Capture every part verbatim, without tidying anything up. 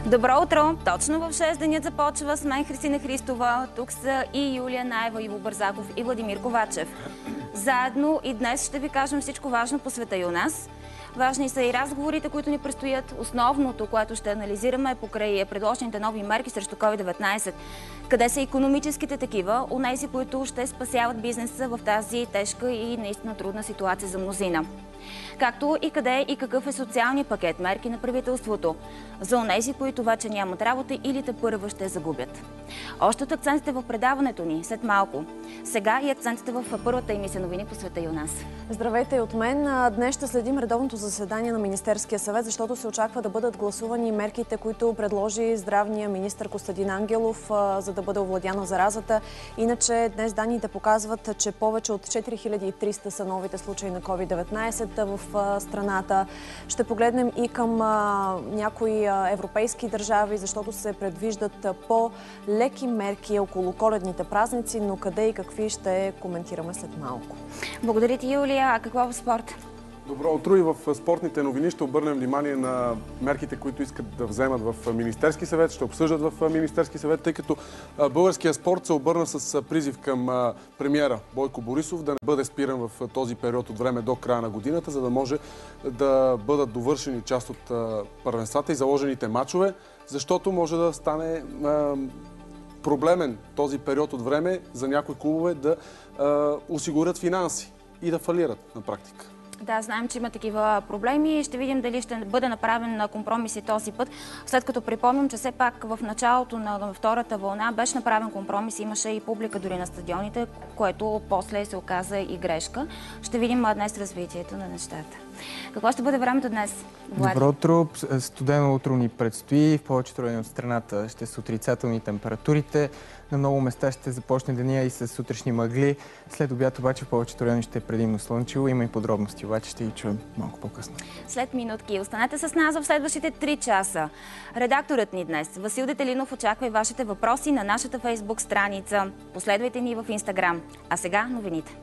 Добро утро! Точно в шест денят започва с мен Христина Христова. Тук са и Юлия Наева, Иво Бързаков и Владимир Ковачев. Заедно и днес ще ви кажем всичко важно по света и у нас. Важни са и разговорите, които ни предстоят. Основното, което ще анализираме покрай предложените нови мерки срещу ковид деветнайсет. Къде са икономическите такива, онези, които ще спасяват бизнеса в тази тежка и наистина трудна ситуация за мнозина. Както и къде и какъв е социалният пакет мерки на правителството за онези, които вече нямат работа или тепърва ще загубят. Още от акцентите в предаването ни след малко. Сега и акцентите в първата емисия новини по света и у нас. Здравейте и от мен. Днес ще следим редовното заседание на Министерския съвет, защото се очаква да бъдат гласувани мерките, които предложи здравния министър Костадин Ангелов, за да бъде овладяна заразата. Иначе днес данните показват, че повече от четири хиляди и триста са новите случаи на ковид деветнайсет в страната. Ще погледнем и към някои европейски държави, защото се предвиждат по-леки мерки около коледните празници, но къде и какви ще коментираме след малко. Благодаря ти, Юлия. А какво в спорт? Добро утро и в спортните новини ще обърнем внимание на мерките, които искат да вземат в Министерски съвет, ще обсъждат в Министерски съвет, тъй като българския спорт се обърна с призив към премиера Бойко Борисов да не бъде спиран в този период от време до края на годината, за да може да бъдат довършени част от първенствата и заложените мачове, защото може да стане проблемен този период от време за някои клубове да осигурят финанси и да фалират на практика. Да, знаем, че има такива проблеми. Ще видим дали ще бъде направен на компромиси този път. След като припомням, че все пак в началото на втората вълна беше направен компромис. Имаше и публика дори на стадионите, което после се оказа и грешка. Ще видим днес развитието на нещата. Какво ще бъде времето днес, Влади? Добро утро. Студено утро ни предстои. В повечето райони от страната ще са отрицателни температурите. На много места ще започне деня и с сутрешни мъгли. След обяд обаче в повечето райони ще е предимно слънчево. Има и подробности, обаче ще ги чуем малко по-късно. След минутки. Останете с нас в следващите три часа. Редакторът ни днес, Васил Детелинов, очаква и вашите въпроси на нашата фейсбук страница. Последвайте ни в Инстаграм. А сега новините.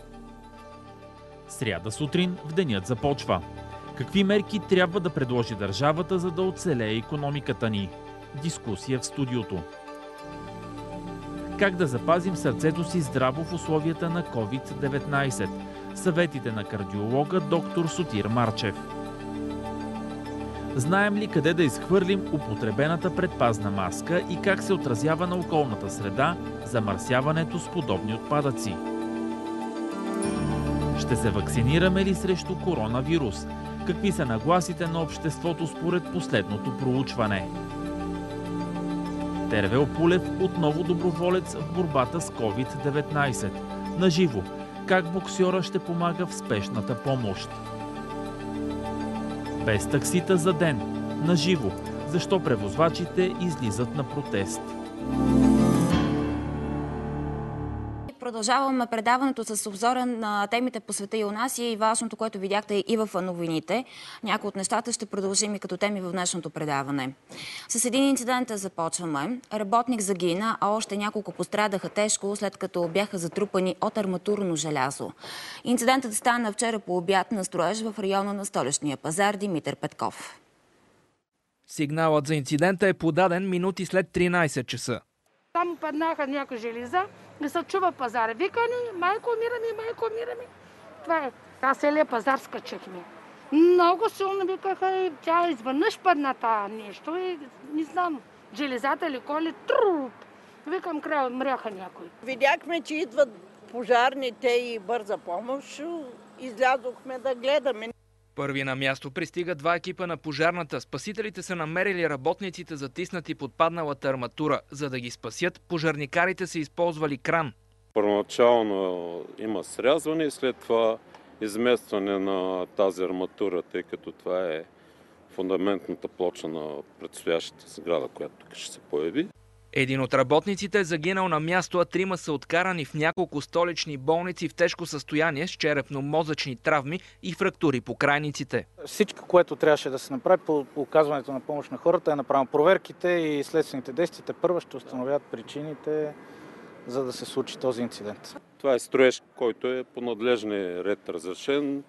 Сряда сутрин в денят започва. Какви мерки трябва да предложи държавата, за да оцелее икономиката ни? Дискусия в студиото. Как да запазим сърцето си здраво в условията на ковид деветнайсет? Съветите на кардиолога доктор Сотир Марчев. Знаем ли къде да изхвърлим употребената предпазна маска и как се отразява на околната среда замърсяването с подобни отпадъци? Ще се вакцинираме ли срещу коронавирус? Какви са нагласите на обществото според последното проучване? Тервел Пулев отново доброволец в борбата с ковид деветнайсет. Наживо, как боксьора ще помага в спешната помощ. Без таксита за ден. Наживо, защо превозвачите излизат на протест. Продължаваме предаването с обзора на темите по света и у нас и важното, което видяхте и в новините. Някои от нещата ще продължим и като теми в днешното предаване. С един инцидент започваме. Работник загина, а още няколко пострадаха тежко, след като бяха затрупани от арматурно желязо. Инцидентът стана вчера по обяд на строеж в района на Столичния пазар. Димитър Петков. Сигналът за инцидента е подаден минути след тринайсет часа. Там паднаха някакви железа и се чува пазара. Викани, майко, умира ми, майко, умира ми. Това е. Аз целият пазар скачихме. Много силно викаха и тя изведнъж падна това нещо и не знам, железата или коли, труп. Викам, край, мряха някой. Видяхме, че идват пожарните и бърза помощ. Излязохме да гледаме. Първи на място пристига два екипа на пожарната. Спасителите са намерили работниците затиснати под падналата арматура. За да ги спасят, пожарникарите са използвали кран. Първоначално има срязване и след това изместване на тази арматура, тъй като това е фундаментната плоча на предстоящата сграда, която тук ще се появи. Един от работниците е загинал на място, а трима са откарани в няколко столични болници в тежко състояние с черепно-мозъчни травми и фрактури по крайниците. Всичко, което трябваше да се направи по оказването на помощ на хората, е направено. Проверките и следствените действия първо ще установят причините, за да се случи този инцидент. Това е строеж, който е по надлежния ред разрешен.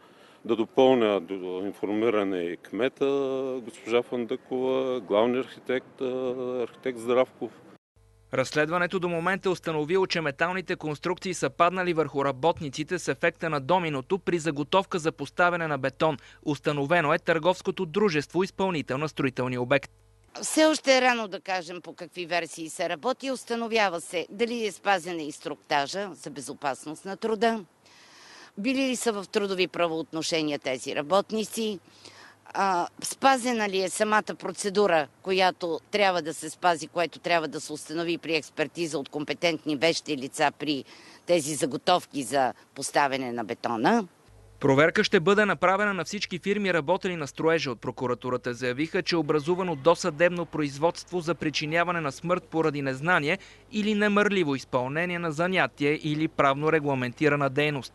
Да допълня до информиране и кмета, госпожа Фандъкова, главния архитект, архитект Здравков. Разследването до момента е установило, че металните конструкции са паднали върху работниците с ефекта на доминото при заготовка за поставяне на бетон. Установено е търговското дружество изпълнител на строителния обект. Все още е рано да кажем по какви версии се работи. Установява се дали е спазен инструктажа за безопасност на труда, били ли са в трудови правоотношения тези работници, а, спазена ли е самата процедура, която трябва да се спази, което трябва да се установи при експертиза от компетентни вещи лица при тези заготовки за поставяне на бетона. Проверка ще бъде направена на всички фирми, работили на строежа. От прокуратурата заявиха, че е образувано досъдебно производство за причиняване на смърт поради незнание или немарливо изпълнение на занятие или правно регламентирана дейност.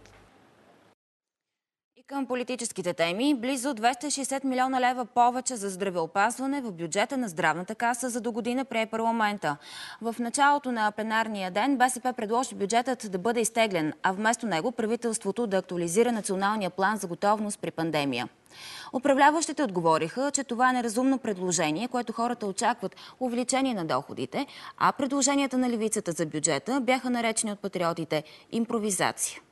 И към политическите теми. Близо двеста и шейсет милиона лева повече за здравеопазване в бюджета на Здравната каса за до година прие парламента. В началото на пленарния ден БСП предложи бюджетът да бъде изтеглен, а вместо него правителството да актуализира националния план за готовност при пандемия. Управляващите отговориха, че това е неразумно предложение, което хората очакват увеличение на доходите, а предложенията на левицата за бюджета бяха наречени от патриотите импровизация.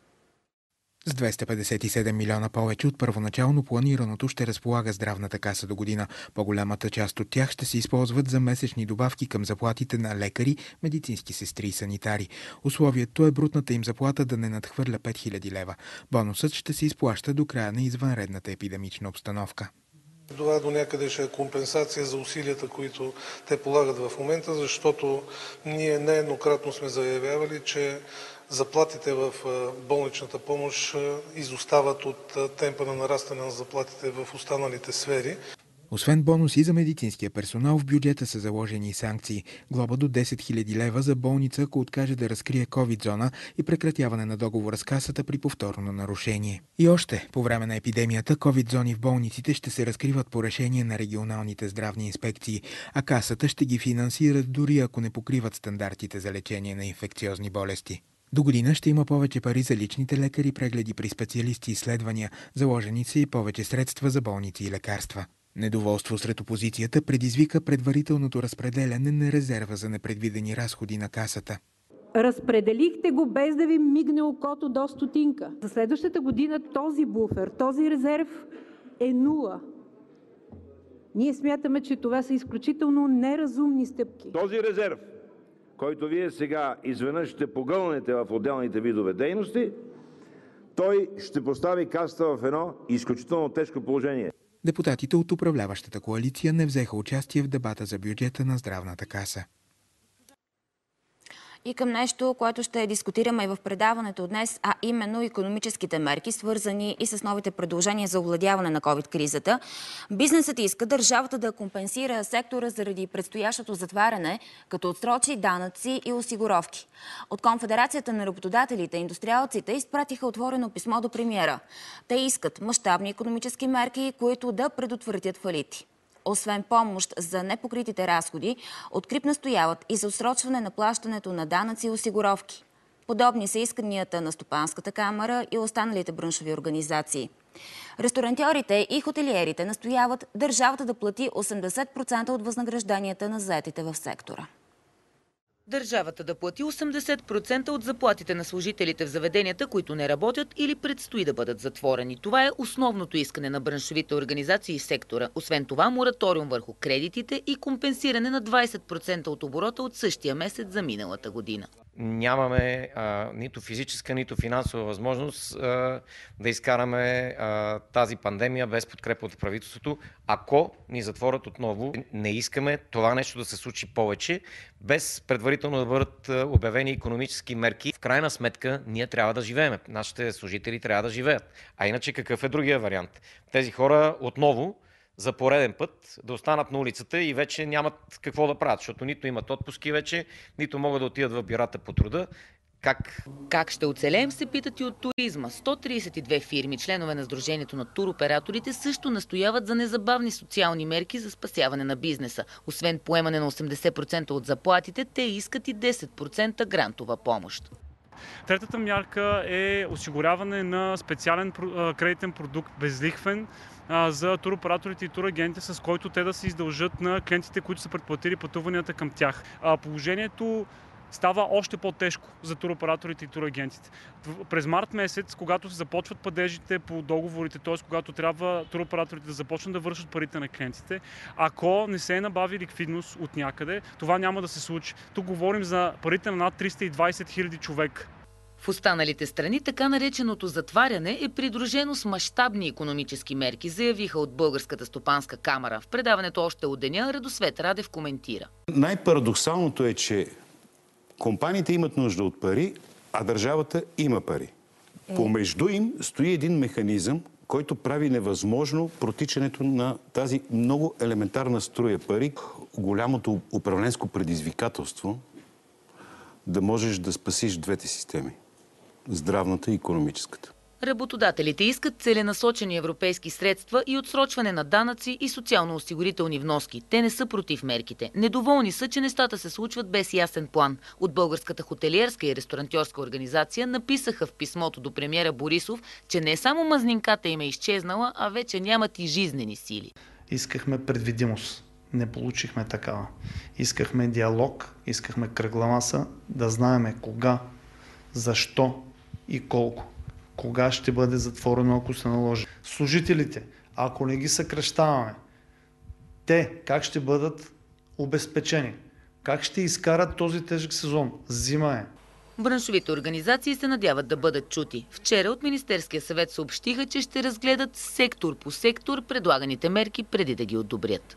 С двеста петдесет и седем милиона повече от първоначално планираното ще разполага Здравната каса до година. По-голямата част от тях ще се използват за месечни добавки към заплатите на лекари, медицински сестри и санитари. Условието е брутната им заплата да не надхвърля пет хиляди лева. Бонусът ще се изплаща до края на извънредната епидемична обстановка. Това до някъде ще е компенсация за усилията, които те полагат в момента, защото ние нееднократно сме заявявали, че заплатите в болничната помощ изостават от темпа на нарастване на заплатите в останалите сфери. Освен бонуси за медицинския персонал, в бюджета са заложени и санкции. Глоба до десет хиляди лева за болница, ако откаже да разкрие ковид зона и прекратяване на договора с касата при повторно нарушение. И още, по време на епидемията, ковид зони в болниците ще се разкриват по решение на регионалните здравни инспекции, а касата ще ги финансира дори ако не покриват стандартите за лечение на инфекциозни болести. До година ще има повече пари за личните лекари, прегледи при специалисти и изследвания, заложени са и повече средства за болници и лекарства. Недоволство сред опозицията предизвика предварителното разпределяне на резерва за непредвидени разходи на касата. Разпределихте го без да ви мигне окото до стотинка. За следващата година този буфер, този резерв е нула. Ние смятаме, че това са изключително неразумни стъпки. Този резерв, който вие сега изведнъж ще погълнете в отделните видове дейности, той ще постави касата в едно изключително тежко положение. Депутатите от управляващата коалиция не взеха участие в дебата за бюджета на Здравната каса. И към нещо, което ще дискутираме и в предаването днес, а именно икономическите мерки, свързани и с новите предложения за овладяване на ковид-кризата. Бизнесът иска държавата да компенсира сектора заради предстоящото затваряне, като отсрочи данъци и осигуровки. От Конфедерацията на работодателите и индустриалците изпратиха отворено писмо до премиера. Те искат мащабни икономически мерки, които да предотвратят фалити. Освен помощ за непокритите разходи, от КРИБ настояват и за отсрочване на плащането на данъци и осигуровки. Подобни са исканията на Стопанската камара и останалите браншови организации. Ресторантьорите и хотелиерите настояват държавата да плати осемдесет процента от възнагражденията на заетите в сектора. Държавата да плати осемдесет процента от заплатите на служителите в заведенията, които не работят или предстои да бъдат затворени. Това е основното искане на браншовите организации и сектора. Освен това, мораториум върху кредитите и компенсиране на двадесет процента от оборота от същия месец за миналата година. Нямаме а, нито физическа, нито финансова възможност а, да изкараме а, тази пандемия без подкрепа от правителството, ако ни затворят отново. Не искаме това нещо да се случи повече, без предварително да бъдат обявени икономически мерки. В крайна сметка ние трябва да живеем. Нашите служители трябва да живеят. А иначе какъв е другия вариант? Тези хора отново за пореден път да останат на улицата и вече нямат какво да правят, защото нито имат отпуски вече, нито могат да отидат в бюрата по труда. Как? Как ще оцелеем, се питат и от туризма. сто тридесет и две фирми, членове на Сдружението на туроператорите, също настояват за незабавни социални мерки за спасяване на бизнеса. Освен поемане на осемдесет процента от заплатите, те искат и десет процента грантова помощ. Третата мярка е осигуряване на специален кредитен продукт, безлихвен, за туроператорите и турагентите, с който те да се издължат на клиентите, които са предплатили пътуванията към тях. Положението става още по-тежко за туроператорите и турагентите. През март месец, когато се започват падежите по договорите, т.е. когато трябва туроператорите да започнат да вършат парите на клиентите, ако не се набави ликвидност от някъде, това няма да се случи. Тук говорим за парите на над триста и двадесет хиляди човека. В останалите страни така нареченото затваряне е придружено с мащабни икономически мерки, заявиха от Българската стопанска камара. В предаването още от деня Радосвет Радев коментира. Най-парадоксалното е, че компаниите имат нужда от пари, а държавата има пари. Помежду им стои един механизъм, който прави невъзможно протичането на тази много елементарна струя пари. Голямото управленско предизвикателство да можеш да спасиш двете системи – здравната и икономическата. Работодателите искат целенасочени европейски средства и отсрочване на данъци и социално-осигурителни вноски. Те не са против мерките. Недоволни са, че нещата се случват без ясен план. От Българската хотелиерска и ресторантьорска организация написаха в писмото до премиера Борисов, че не само мазнинката им е изчезнала, а вече нямат и жизнени сили. Искахме предвидимост. Не получихме такава. Искахме диалог, искахме кръгла маса, да знаеме кога, защо и колко. Кога ще бъде затворено, ако се наложи. Служителите, ако не ги съкращаваме, те как ще бъдат обезпечени? Как ще изкарат този тежък сезон? Зима е. Браншовите организации се надяват да бъдат чути. Вчера от Министерския съвет съобщиха, че ще разгледат сектор по сектор предлаганите мерки преди да ги одобрят.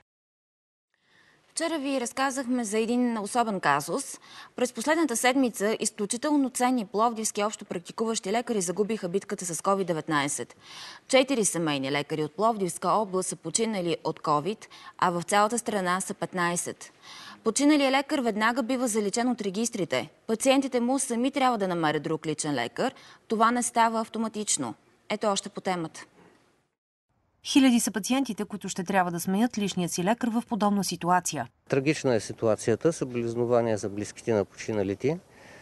Вчера ви разказахме за един особен казус. През последната седмица изключително ценни пловдивски общопрактикуващи лекари загубиха битката с ковид деветнадесет. Четири семейни лекари от Пловдивска област са починали от ковид, а в цялата страна са петнадесет. Починалият лекар веднага бива заличен от регистрите. Пациентите му сами трябва да намерят друг личен лекар. Това не става автоматично. Ето още по темата. Хиляди са пациентите, които ще трябва да сменят личния си лекар в подобна ситуация. Трагична е ситуацията, съболезнования за близките на починалите.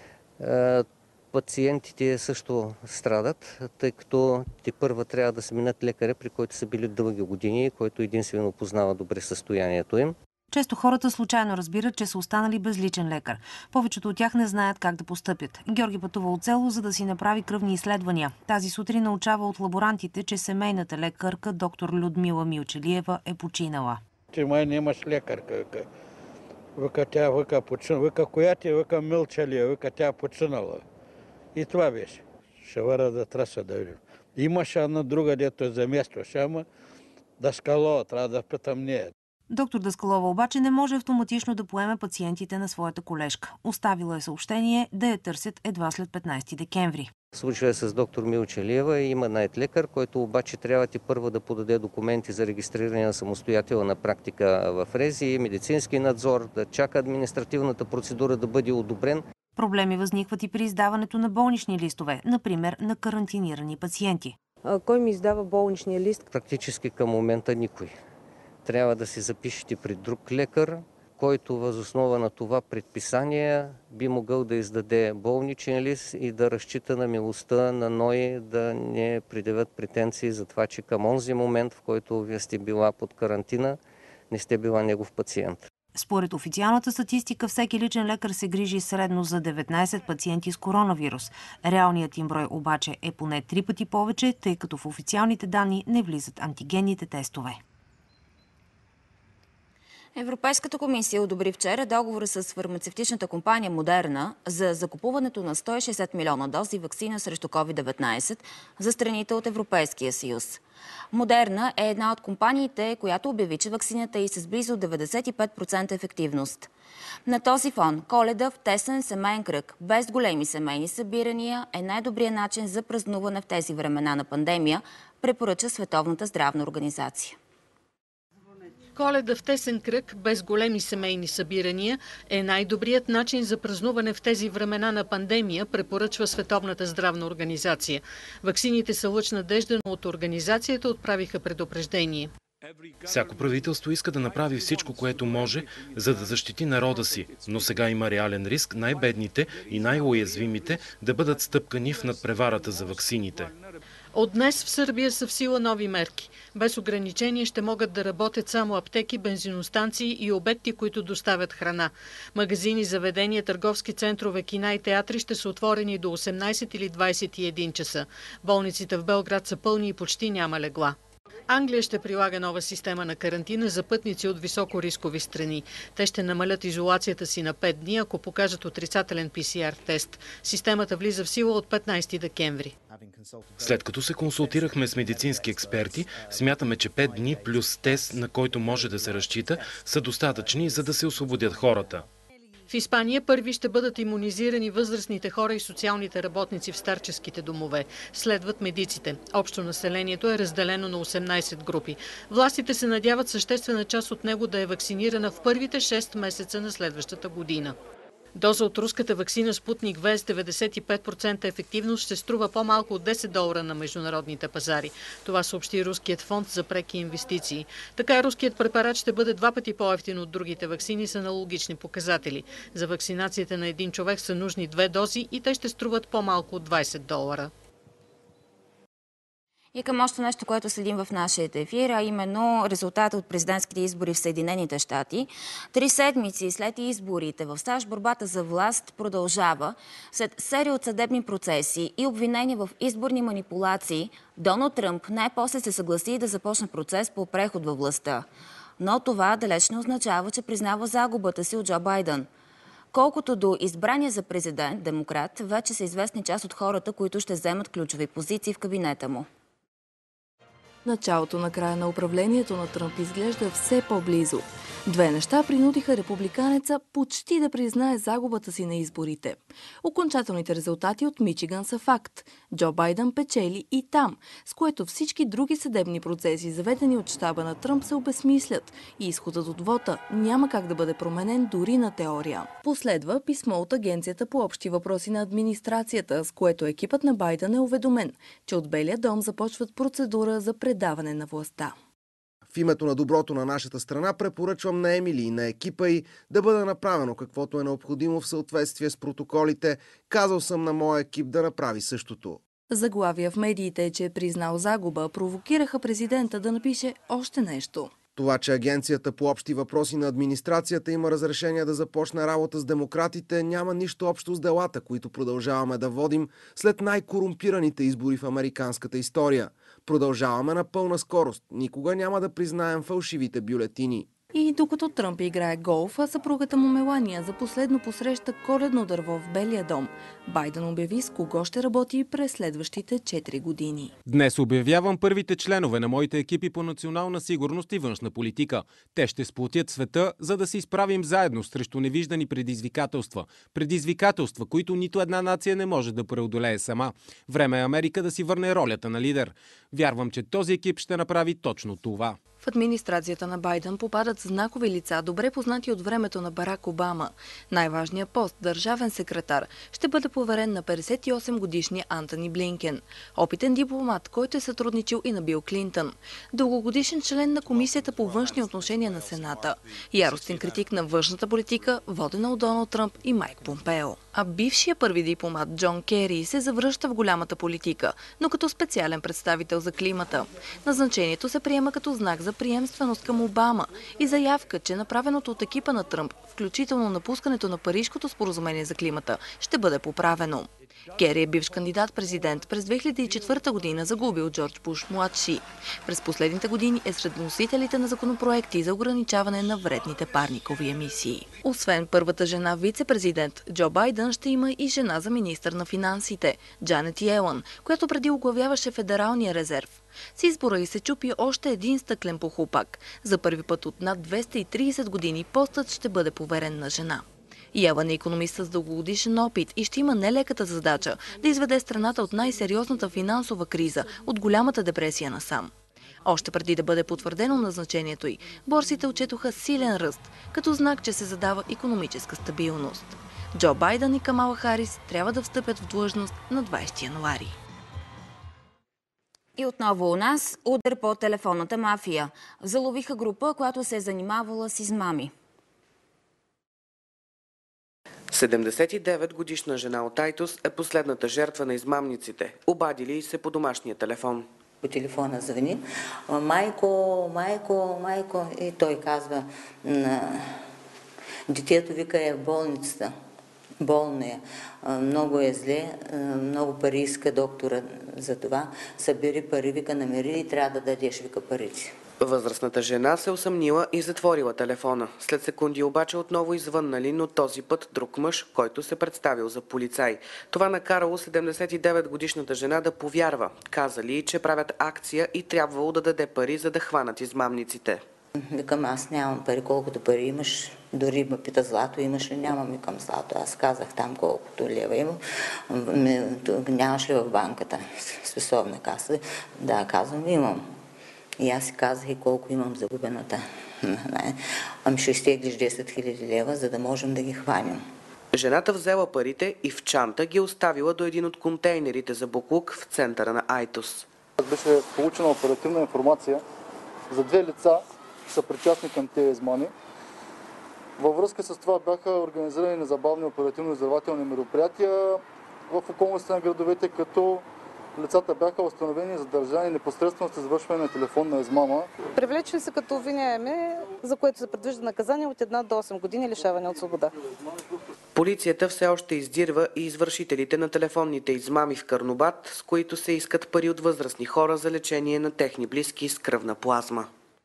Пациентите също страдат, тъй като тепърва трябва да сменят лекаря, при който са били дълги години, който единствено познава добре състоянието им. Често хората случайно разбират, че са останали без личен лекар. Повечето от тях не знаят как да постъпят. Георги пътува от село, за да си направи кръвни изследвания. Тази сутрин научава от лаборантите, че семейната лекарка доктор Людмила Милчелиева е починала. Че май нямаш лекарка. Вика тя, вика починала. Вика коя ти, вика Милчелиева, вика тя починала. И това беше. Ще вара да траса да видим. Имаше една друга, дето заместваше, ама Даскалова, трябва да питам нея. Доктор Даскалова обаче не може автоматично да поеме пациентите на своята колежка. Оставила е съобщение да я търсят едва след петнадесети декември. Случва е с доктор Милчелиева и има найт лекар, който обаче трябва ти първо да подаде документи за регистриране на самостоятелна практика в РЕЗИ, медицински надзор, да чака административната процедура да бъде одобрен. Проблеми възникват и при издаването на болнични листове, например на карантинирани пациенти. А кой ми издава болничния лист? Практически към момента никой. Трябва да се запишете при друг лекар, който въз основа на това предписание би могъл да издаде болничен лист и да разчита на милостта на НОИ да не предявят претенции за това, че към онзи момент, в който вие сте била под карантина, не сте била негов пациент. Според официалната статистика, всеки личен лекар се грижи средно за деветнадесет пациенти с коронавирус. Реалният им брой обаче е поне три пъти повече, тъй като в официалните данни не влизат антигенните тестове. Европейската комисия одобри вчера договора с фармацевтичната компания Модерна за закупуването на сто и шейсет милиона дози ваксина срещу ковид деветнадесет за страните от Европейския съюз. Модерна е една от компаниите, която обяви, че ваксината е с близо деветдесет и пет процента ефективност. На този фон Коледа в тесен семейен кръг, без големи семейни събирания, е най-добрият начин за празнуване в тези времена на пандемия, препоръча Световната здравна организация. Коледа в тесен кръг, без големи семейни събирания, е най-добрият начин за празнуване в тези времена на пандемия, препоръчва Световната здравна организация. Ваксините са лъч надежда, но от организацията отправиха предупреждение. Всяко правителство иска да направи всичко, което може, за да защити народа си, но сега има реален риск най-бедните и най-уязвимите да бъдат стъпкани в надпреварата за ваксините. От днес в Сърбия са в сила нови мерки. Без ограничение ще могат да работят само аптеки, бензиностанции и обекти, които доставят храна. Магазини, заведения, търговски центрове, кина и театри ще са отворени до осемнайсет или двайсет и един часа. Болниците в Белград са пълни и почти няма легла. Англия ще прилага нова система на карантина за пътници от високорискови страни. Те ще намалят изолацията си на пет дни, ако покажат отрицателен пи си ар тест. Системата влиза в сила от петнайсети декември. След като се консултирахме с медицински експерти, смятаме, че пет дни плюс тест, на който може да се разчита, са достатъчни, за да се освободят хората. В Испания първи ще бъдат имунизирани възрастните хора и социалните работници в старческите домове. Следват медиците. Общо населението е разделено на осемнайсет групи. Властите се надяват съществена част от него да е вакцинирана в първите шест месеца на следващата година. Доза от руската ваксина Спутник В с деветдесет и пет процента ефективност ще струва по-малко от десет долара на международните пазари. Това съобщи Руският фонд за преки инвестиции. Така руският препарат ще бъде два пъти по-евтин от другите ваксини с аналогични показатели. За вакцинацията на един човек са нужни две дози и те ще струват по-малко от двайсет долара. И към още нещо, което следим в нашия ефир, а именно резултата от президентските избори в Съединените щати. Три седмици след изборите в САЩ борбата за власт продължава. След серия от съдебни процеси и обвинения в изборни манипулации, Доналд Тръмп най-после се съгласи да започне процес по преход във властта. Но това далеч не означава, че признава загубата си от Джо Байден. Колкото до избрания за президент, демократ, вече са известни част от хората, които ще вземат ключови позиции в кабинета му. Началото на края на управлението на Тръмп изглежда все по-близо. Две неща принудиха републиканеца почти да признае загубата си на изборите. Окончателните резултати от Мичиган са факт. Джо Байден печели и там, с което всички други съдебни процеси, заведени от щаба на Тръмп, се обезсмислят и изходът от вота няма как да бъде променен дори на теория. Последва писмо от Агенцията по общи въпроси на администрацията, с което екипът на Байден е уведомен, че от Белия дом започват процедура за предаване на властта. В името на доброто на нашата страна препоръчвам на Емили и на екипа й да бъде направено каквото е необходимо в съответствие с протоколите. Казал съм на моя екип да направи същото. Заглавия в медиите, че е признал загуба, провокираха президента да напише още нещо. Това, че Агенцията по общи въпроси на администрацията има разрешение да започне работа с демократите, няма нищо общо с делата, които продължаваме да водим след най-корумпираните избори в американската история. Продължаваме на пълна скорост. Никога няма да признаем фалшивите бюлетини. И докато Тръмп играе голф, а съпругата му Мелания за последно посреща коледно дърво в Белия дом, Байден обяви с кого ще работи през следващите четири години. Днес обявявам първите членове на моите екипи по национална сигурност и външна политика. Те ще сплотят света, за да се изправим заедно срещу невиждани предизвикателства. Предизвикателства, които нито една нация не може да преодолее сама. Време е Америка да си върне ролята на лидер. Вярвам, че този екип ще направи точно това. В администрацията на Байден попадат знакови лица, добре познати от времето на Барак Обама. Най-важният пост, държавен секретар, ще бъде поверен на петдесет и осем годишния Антони Блинкен. Опитен дипломат, който е сътрудничил и на Бил Клинтън. Дългогодишен член на Комисията по външни отношения на Сената. Яростен критик на външната политика, водена от Доналд Тръмп и Майк Помпео. А бившия първи дипломат Джон Кери се завръща в голямата политика, но като специален представител за климата. Назначението се приема като знак за приемственост към Обама и заявка, че направеното от екипа на Тръмп, включително напускането на Парижкото споразумение за климата, ще бъде поправено. Кери е бивш кандидат-президент. През две хиляди и четвърта година загубил Джордж Буш младши. През последните години е сред носителите на законопроекти за ограничаване на вредните парникови емисии. Освен първата жена вице-президент, Джо Байден ще има и жена за министър на финансите, Джанет Йелън, която преди оглавяваше Федералния резерв. С избора й се чупи още един стъклен похлупак. За първи път от над двеста и трийсет години постът ще бъде поверен на жена. Йелън е икономист с дългогодишен опит и ще има нелеката задача да изведе страната от най-сериозната финансова криза, от голямата депресия насам. Още преди да бъде потвърдено назначението й, борсите отчетоха силен ръст, като знак, че се задава икономическа стабилност. Джо Байден и Камала Харис трябва да встъпят в длъжност на двайсети януари. И отново у нас удар по телефонната мафия. Заловиха група, която се е занимавала с измами. седемдесет и девет годишна жена от Айтос е последната жертва на измамниците. Обадили се по домашния телефон. По телефона звъни: майко, майко, майко. И той казва: детето, вика, е в болницата. Болно е. Много е зле, много пари иска доктора за това. Събери пари, вика, намери и трябва да дадеш, вика, парите. Възрастната жена се усъмнила и затворила телефона. След секунди обаче отново извъннали, но този път друг мъж, който се представил за полицай. Това накарало седемдесет и девет годишната жена да повярва. Казали, че правят акция и трябвало да даде пари, за да хванат измамниците. Викам: аз нямам пари, колкото пари имаш. Дори ме пита: злато имаш ли? Нямам, викам, злато. Аз казах там колкото лева имам. Нямаш ли в банката спестовна каса? Да, казвам, имам. И аз си казах и колко имам загубената. Ами ще изтеглиш десет хиляди лева, за да можем да ги хванем. Жената взела парите и в чанта ги оставила до един от контейнерите за боклук в центъра на Айтос. Беше получена оперативна информация за две лица, са причастни към тези измами. Във връзка с това бяха организирани незабавни оперативно-издирвателни мероприятия в околностите на градовете, като лицата бяха установени и задържани непосредствено с извършване на телефонна измама. Привлечени са като обвиняеми, за което се предвижда наказание от една до осем години лишаване от свобода. Полицията все още издирва и извършителите на телефонните измами в Карнобат, с които се искат пари от възрастни хора за лечение на техни близки с кръвна плазма.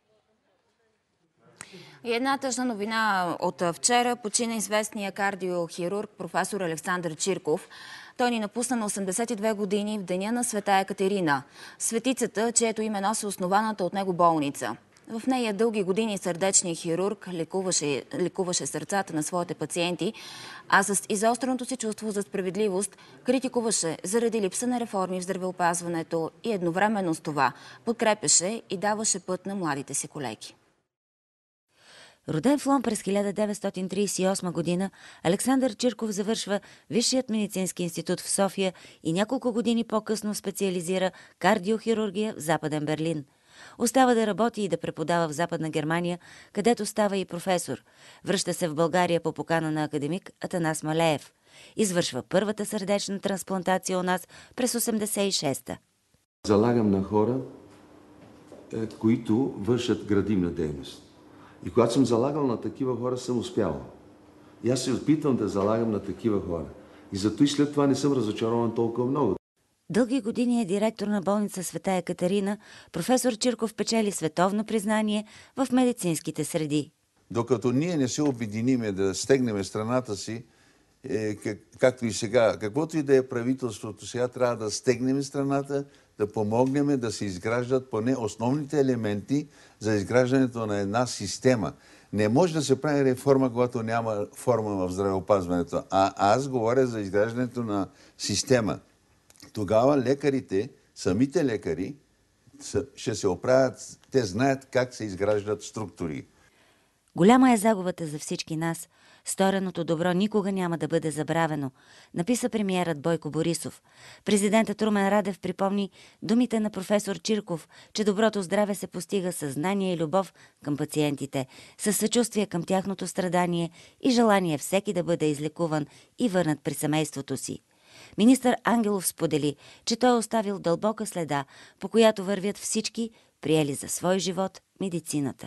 И една тъжна новина от вчера: почина известния кардиохирург професор Александър Чирков. Той ни напусна на осемдесет и две години в деня на света Екатерина, светицата, чието име носи основаната от него болница. В нея дълги години сърдечният хирург лекуваше, лекуваше сърцата на своите пациенти, а с изостреното си чувство за справедливост критикуваше заради липса на реформи в здравеопазването и едновременно с това подкрепеше и даваше път на младите си колеги. Роден в Лом през хиляда деветстотин тридесет и осма година, Александър Чирков завършва Висшият медицински институт в София и няколко години по-късно специализира кардиохирургия в Западен Берлин. Остава да работи и да преподава в Западна Германия, където става и професор. Връща се в България по покана на академик Атанас Малеев. Извършва първата сърдечна трансплантация у нас през осемдесет и шеста. Залагам на хора, които вършат градивна дейност. И когато съм залагал на такива хора, съм успял. И аз се опитвам да залагам на такива хора. И зато и след това не съм разочарован толкова много. Дълги години е директор на болница Света Екатерина. Професор Чирков печели световно признание в медицинските среди. Докато ние не се обединиме да стегнем страната си, е, как, както и сега, каквото и да е правителството, сега трябва да стегнем страната, да помогнем да се изграждат поне основните елементи за изграждането на една система. Не може да се прави реформа, когато няма форма в здравеопазването. А аз говоря за изграждането на система. Тогава лекарите, самите лекари, ще се оправят, те знаят как се изграждат структури. Голяма е загубата за всички нас. Стореното добро никога няма да бъде забравено, написа премиерът Бойко Борисов. Президентът Румен Радев припомни думите на професор Чирков, че доброто здраве се постига със знание и любов към пациентите, със съчувствие към тяхното страдание и желание всеки да бъде излекуван и върнат при семейството си. Министър Ангелов сподели, че той е оставил дълбока следа, по която вървят всички, приели за свой живот медицината.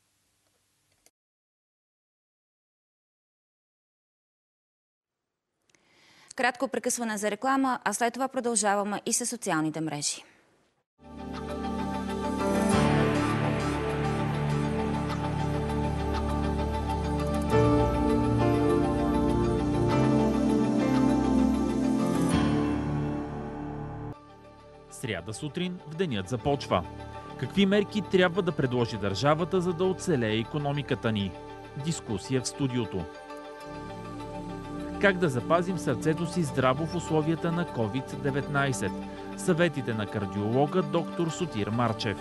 Кратко прекъсване за реклама, а след това продължаваме и със социалните мрежи. Сряда сутрин в денят започва. Какви мерки трябва да предложи държавата, за да оцелее икономиката ни? Дискусия в студиото. Как да запазим сърцето си здраво в условията на ковид деветнайсет? Съветите на кардиолога доктор Сотир Марчев.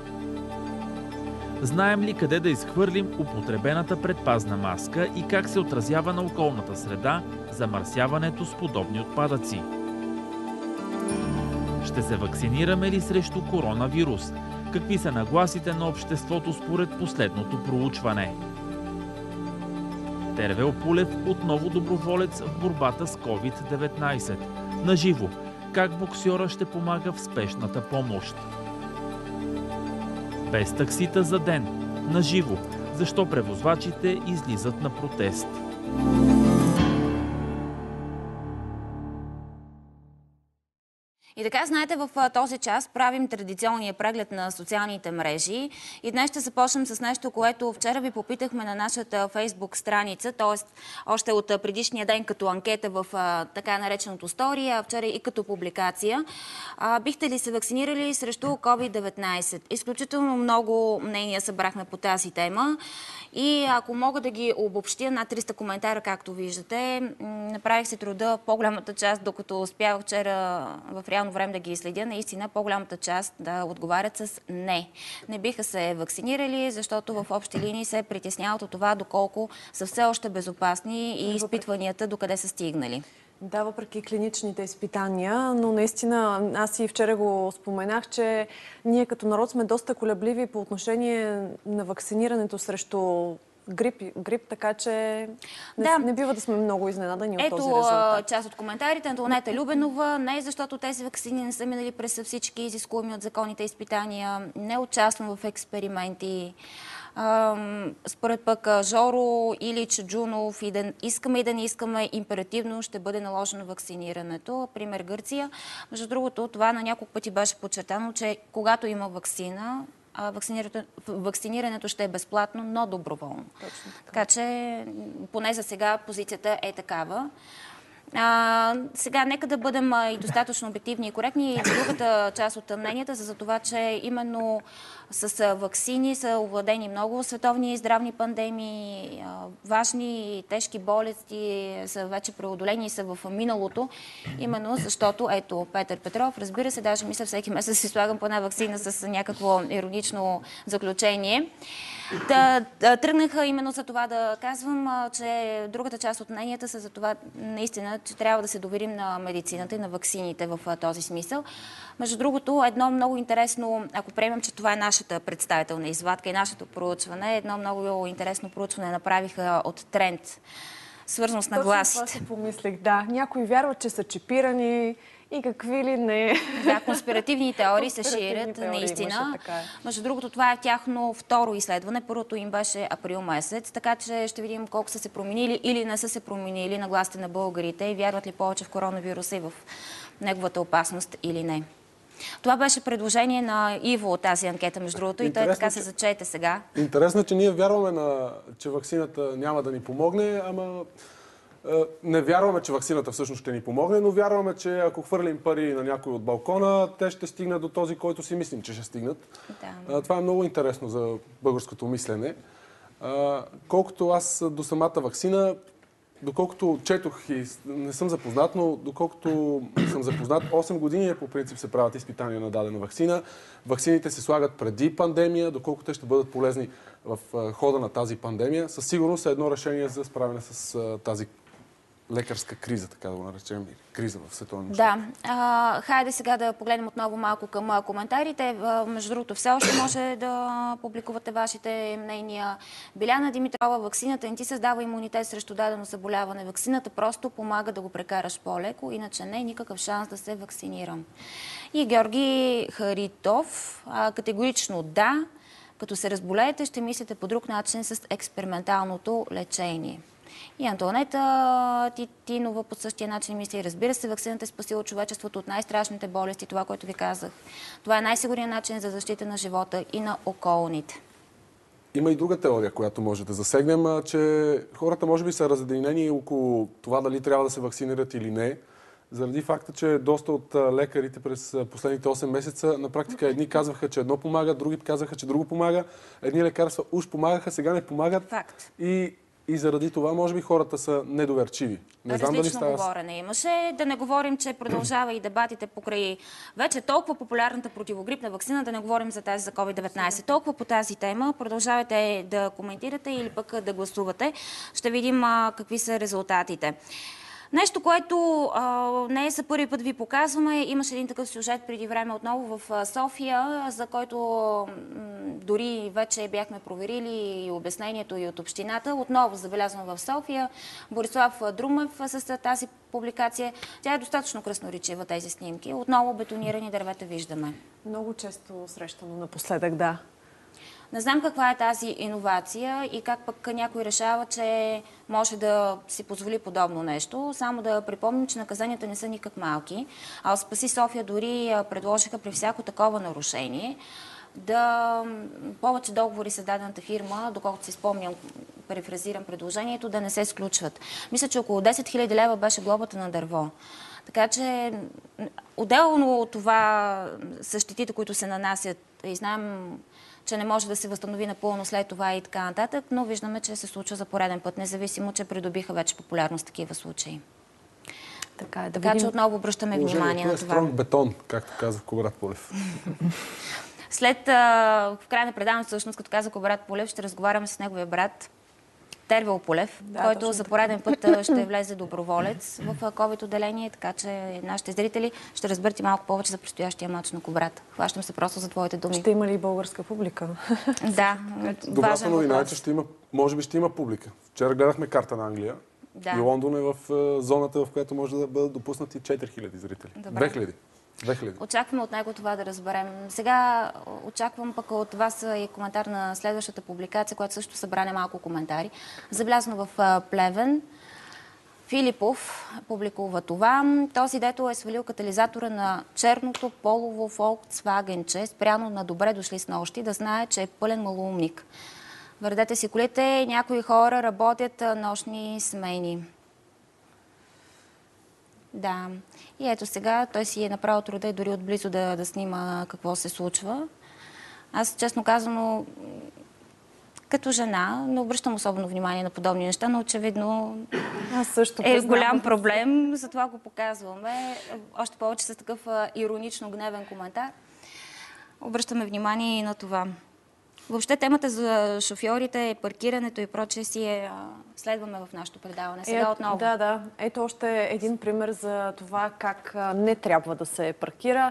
Знаем ли къде да изхвърлим употребената предпазна маска и как се отразява на околната среда замърсяването с подобни отпадъци? Ще се вакцинираме ли срещу коронавирус? Какви са нагласите на обществото според последното проучване? Тервел Пулев отново доброволец в борбата с ковид деветнайсет. Наживо. Как боксьора ще помага в спешната помощ? Без таксита за ден. Наживо. Защо превозвачите излизат на протест? И така, знаете, в този час правим традиционния преглед на социалните мрежи и днес ще започнем с нещо, което вчера ви попитахме на нашата Фейсбук страница, т.е. още от предишния ден като анкета в така нареченото стори, а вчера и като публикация. А, бихте ли се вакцинирали срещу ковид деветнайсет? Изключително много мнения събрахме по тази тема и ако мога да ги обобщя, над триста коментара, както виждате, направих се труда по-голямата част, докато успях вчера в реално време да ги следя, наистина по-голямата част да отговарят с не. Не биха се вакцинирали, защото в общи линии се притесняват от това доколко са все още безопасни и изпитванията докъде са стигнали. Да, въпреки клиничните изпитания, но наистина аз и вчера го споменах, че ние като народ сме доста колебливи по отношение на вакцинирането срещу грип, грип така че не, да. не бива да сме много изненадани от този резултат. Ето част от коментарите. Антонета Любенова: не защото тези вакцини не са минали през всички изискуеми от законите изпитания, не участвам в експерименти. Според пък Жоро или Чаджунов, и да искаме и да не искаме, императивно ще бъде наложено вакцинирането. Пример Гърция. Между другото, това на няколко пъти беше подчертано, че когато има вакцина, Вакцинирането, вакцинирането ще е безплатно, но доброволно. Точно така. Така че, поне за сега, позицията е такава. А, сега, нека да бъдем и достатъчно обективни и коректни. И другата част от мненията са за това, че именно с ваксини са овладени много световни здравни пандемии, важни и тежки болести са вече преодолени и са в миналото. Именно защото, ето, Петър Петров, разбира се, даже мисля всеки месец си слагам по една ваксина с някакво иронично заключение. Да, да, тръгнаха именно за това да казвам, че другата част от мненията са за това наистина, че трябва да се доверим на медицината и на ваксините в този смисъл. Между другото, едно много интересно, ако приемем, че това е нашата представителна извадка и нашето проучване, едно много интересно проучване направиха от Тренд, свързано с нагласите. Точно това си помислих, да. Някои вярват, че са чипирани и какви ли не. Да, конспиративни теории се ширят, наистина. Имаше, така е. Между другото, това е тяхно второ изследване. Първото им беше април месец, така че ще видим колко са се променили или не са се променили нагласите на българите и вярват ли повече в коронавируса и в неговата опасност или не. Това беше предложение на Иво от тази анкета, между другото, и той така се зачете сега. Интересно е, че ние вярваме, на, че ваксината няма да ни помогне, ама е, не вярваме, че ваксината всъщност ще ни помогне, но вярваме, че ако хвърлим пари на някой от балкона, те ще стигнат до този, който си мислим, че ще стигнат. Да. Е, това е много интересно за българското мислене. Е, колкото аз до самата ваксина, доколкото четох и не съм запознат, но доколкото съм запознат, осем години по принцип се правят изпитания на дадена ваксина. Ваксините се слагат преди пандемия, доколко те ще бъдат полезни в хода на тази пандемия. Със сигурност е едно решение за справяне с тази лекарска криза, така да го наречем, криза в световен мащаб. Да. А, хайде сега да погледнем отново малко към коментарите. Между другото, все още може да публикувате вашите мнения. Биляна Димитрова: ваксината не ти създава имунитет срещу дадено заболяване. Ваксината просто помага да го прекараш по-леко, иначе не е никакъв шанс да се вакцинирам. И Георги Харитов: а, категорично да. Като се разболеете, ще мислите по друг начин с експерименталното лечение. И Антонета Титинова по същия начин мисли: разбира се, ваксината е спасила човечеството от най-страшните болести, това, което ви казах. Това е най-сигурният начин за защита на живота и на околните. Има и друга теория, която може да засегнем, че хората може би са разединени около това дали трябва да се вакцинират или не, заради факта, че доста от лекарите през последните осем месеца на практика едни казваха, че едно помага, други казваха, че друго помага. Едни лекарства уж помагаха, сега не помагат. Факт. И И заради това, може би, хората са недоверчиви. Не знам Различно дали става... говорене имаше. Да не говорим, че продължава и дебатите покрай вече толкова популярната противогрипна ваксина, да не говорим за тази за ковид деветнайсет. Толкова по тази тема. Продължавайте да коментирате или пък да гласувате. Ще видим а, какви са резултатите. Нещо, което а, не е за първи път ви показваме. Имаше един такъв сюжет преди време отново в а, София, за който м, дори вече бяхме проверили и обяснението и от общината. Отново забелязвам в София. Борислав Друмев с тази публикация. Тя е достатъчно красноречива, тези снимки. Отново бетонирани дървета виждаме. Много често срещано напоследък, да. Не знам каква е тази иновация и как пък някой решава, че може да си позволи подобно нещо. Само да припомним, че наказанията не са никак малки. А Спаси София дори предложиха при всяко такова нарушение да повече договори с дадената фирма, доколкото си спомням, перефразирам предложението, да не се сключват. Мисля, че около десет хиляди лева беше глобата на дърво. Така че, отделно от това са щетите, които се нанасят, и знаем, че не може да се възстанови напълно след това и така нататък, но виждаме, че се случва за пореден път, независимо, че придобиха вече популярност такива случаи. Така, е, да така видим... че отново обръщаме внимание на е това. Стронг бетон, както каза Кобрат Полев. След, а, в края на предаването, всъщност, като каза Кобрат Полев, ще разговаряме с неговия брат Тервел Полев, да, който за пореден път ще влезе доброволец в ковид отделение, така че нашите зрители ще разберат и малко повече за предстоящия мач на Кобрат. Хващам се просто за твоите думи. Ще има ли българска публика? Да, добрата новина е, че ще има, може би ще има публика. Вчера гледахме карта на Англия. Да. И Лондон е в зоната, в която може да бъдат допуснати четири хиляди зрители. две хиляди. две хиляди. Очакваме от него това да разберем. Сега очаквам пък от вас и коментар на следващата публикация, която също събра немалко коментари. Забелязано в Плевен. Филипов публикува това. Този, дето е свалил катализатора на черното полово Volkswagen-че, спряно на добре дошли с нощи, да знае, че е пълен малоумник. Върдете си колите, някои хора работят нощни смени. Да. И ето сега той си е направил труда и дори отблизо да, да снима какво се случва. Аз, честно казано, като жена, не обръщам особено внимание на подобни неща, но очевидно Аз също е голям проблем, затова го показваме. Още повече с такъв иронично гневен коментар. Обръщаме внимание и на това. Въобще темата за шофьорите, паркирането и прочее си е, следваме в нашото предаване. Сега е, отново. Да, да. Ето още един пример за това как не трябва да се паркира.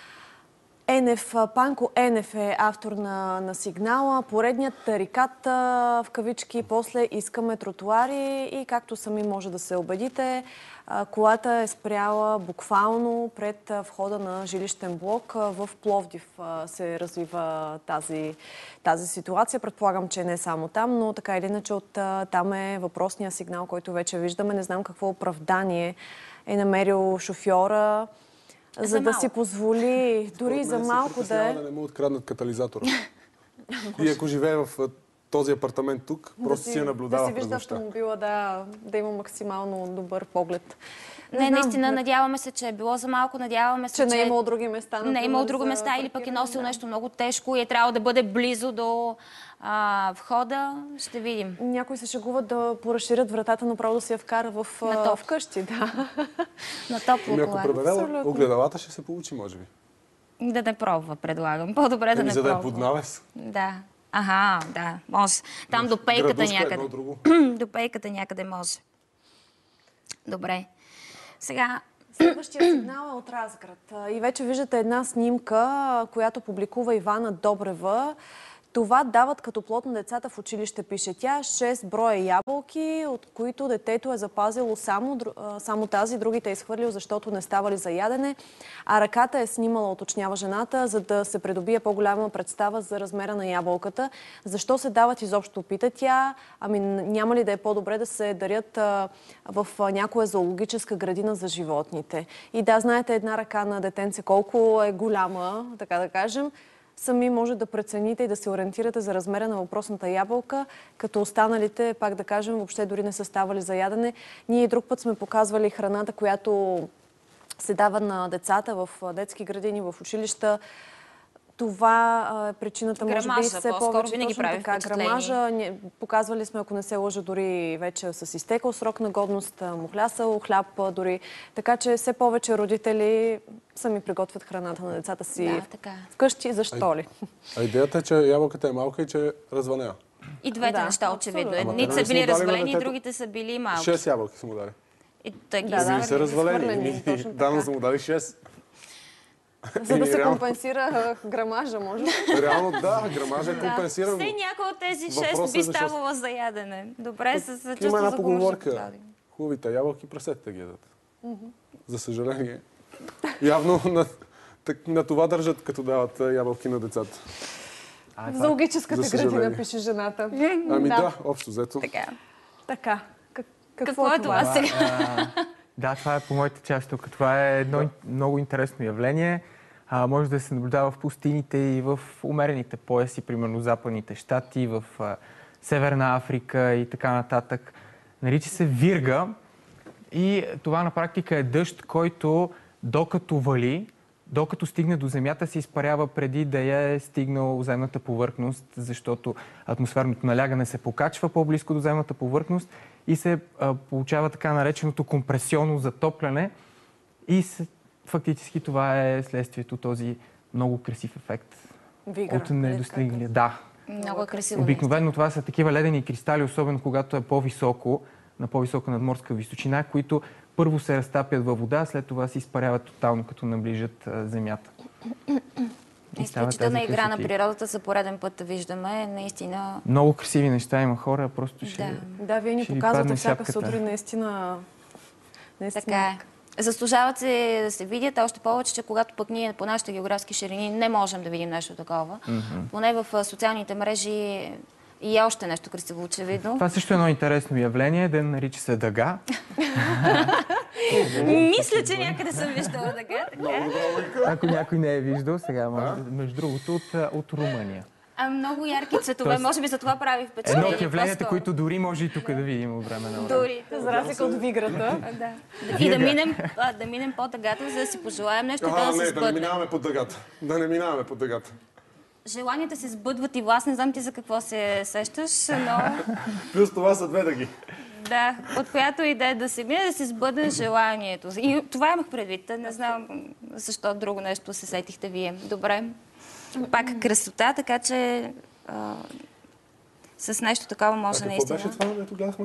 Енеф, Панко Енеф е автор на, на сигнала. Поредният тарикат в кавички. После искаме тротуари и както сами може да се убедите, колата е спряла буквално пред входа на жилищен блок. В Пловдив се развива тази, тази ситуация. Предполагам, че не само там, но така или иначе от там е въпросния сигнал, който вече виждаме. Не знам какво оправдание е намерил шофьора, за, за да си позволи дори за малко да е... да не му откраднат катализатора. И ако живее в този апартамент тук, да просто си я наблюдава. Да си вижда автомобила, да, да има максимално добър поглед. Не, не наистина, не... надяваме се, че е било за малко, надяваме се, че... че не е имало други места. Не е имало други места или пък е носил да. нещо много тежко и е трябвало да бъде близо до а, входа. Ще видим. Някои се шегуват да поразширят вратата, направо да си я вкара в, а, вкъщи. Да. На топло кола. Ако пребедела огледалата, ще се получи, може би. Да не пробва, предлагам. По-добре да не за пробва. За да е под навес. Да. Ага, да, може. Там до пейката някъде. До пейката някъде може. Добре. Сега... Следващия сигнал е от Разград. И вече виждате една снимка, която публикува Ивана Добрева. Това дават като плод на децата в училище, пише тя. шест броя ябълки, от които детето е запазило само, само тази, другите е изхвърлил, защото не ставали за ядене. А ръката е снимала, уточнява жената, за да се придобие по-голяма представа за размера на ябълката. Защо се дават изобщо, пита тя. Ами няма ли да е по-добре да се дарят а, в някоя зоологическа градина за животните? И да, знаете, една ръка на детенце колко е голяма, така да кажем. Сами може да прецените и да се ориентирате за размера на въпросната ябълка, като останалите, пак да кажем, въобще дори не са ставали за ядене. Ние и друг път сме показвали храната, която се дава на децата в детски градини, в училища. Това е причината, може би, все повече. Винаги прави така, грамажа. Показвали сме, ако не се лъжа, дори вече с изтекал срок на годност, мухлясъл, хляб дори. Така че все повече родители сами приготвят храната на децата си да, така. вкъщи. Защо ли? А идеята е, че ябълката е малка и че е развънена. И двете да, неща, очевидно. Едните са били развалени, и другите са били малки. Шест ябълки са му дали. И той ги Да, да, Не са развалени. изхвърлени, Ми, точно Дано са му дали шест. За да И се реално- компенсира грамажа, може. Реално да, грамажа е компенсиран. Все някой от тези шест Въпросът би е защо- ставала за ядене. Добре, с с Има чувство една за поговорка. гумор. Хубавите ябълки прасетите ги ядат. За съжаление. Явно на, так- на това държат, като дават а, ябълки на децата. В зоологическата За съжаление. градина пише жената. Ами да, общо взето. Така. Така. Как, какво, Какво е това сега? А, да, това е по моята част тук. Това е едно много интересно явление. А, може да се наблюдава в пустините и в умерените пояси, примерно западните щати, в а, Северна Африка и така нататък. Нарича се вирга и това на практика е дъжд, който докато вали, докато стигне до земята, се изпарява преди да я е стигнал земната повърхност, защото атмосферното налягане се покачва по-близко до земната повърхност и се а, получава така нареченото компресионно затопляне и се, фактически това е следствието, този много красив ефект Вигър, от недостигналия. Да. Много е красиво. Обикновено това са такива ледени кристали, особено когато е по-високо, на по-висока надморска височина, които първо се разтапят във вода, след това се изпаряват тотално, като наближат а, земята. Изключителна игра на природата за пореден път виждаме. Наистина... Много красиви неща има хора, просто ще... Да. Да, вие ни ще ви показвате падне всяка шапката. сутрин наистина... наистина... Така е. Заслужават се да се видят, още повече, че когато пък ние по нашите географски ширини не можем да видим нещо такова. Мгм. Поне в а, социалните мрежи и е още нещо красиво, очевидно. Това също е едно интересно явление, да нарича се дъга. Мисля, че някъде съм виждала така. така. Ако някой не е виждал, сега може да... Между другото, от, а, от Румъния. А, много ярки цветове, Тоест, може би за това прави впечатление. Едно от явленията, по-скоро. които дори може и тук да видим от време на време. Дори. За разлика от виграта. Да. И да минем, а, да минем по дъгата, за да си пожелаем нещо, А, да се не, да не сбъдне. минаваме под дъгата. Да не минаваме под дъгата. Желанията се сбъдват и власт, не знам ти за какво се сещаш, но Плюс това са две дъги. да, от която идея да се мине, да се сбъдне желанието. И това имах предвид. Не знам защо друго нещо се сетихте вие. Добре. Пак красота, така че а, с нещо такова може А какво наистина. беше това, което гледахме?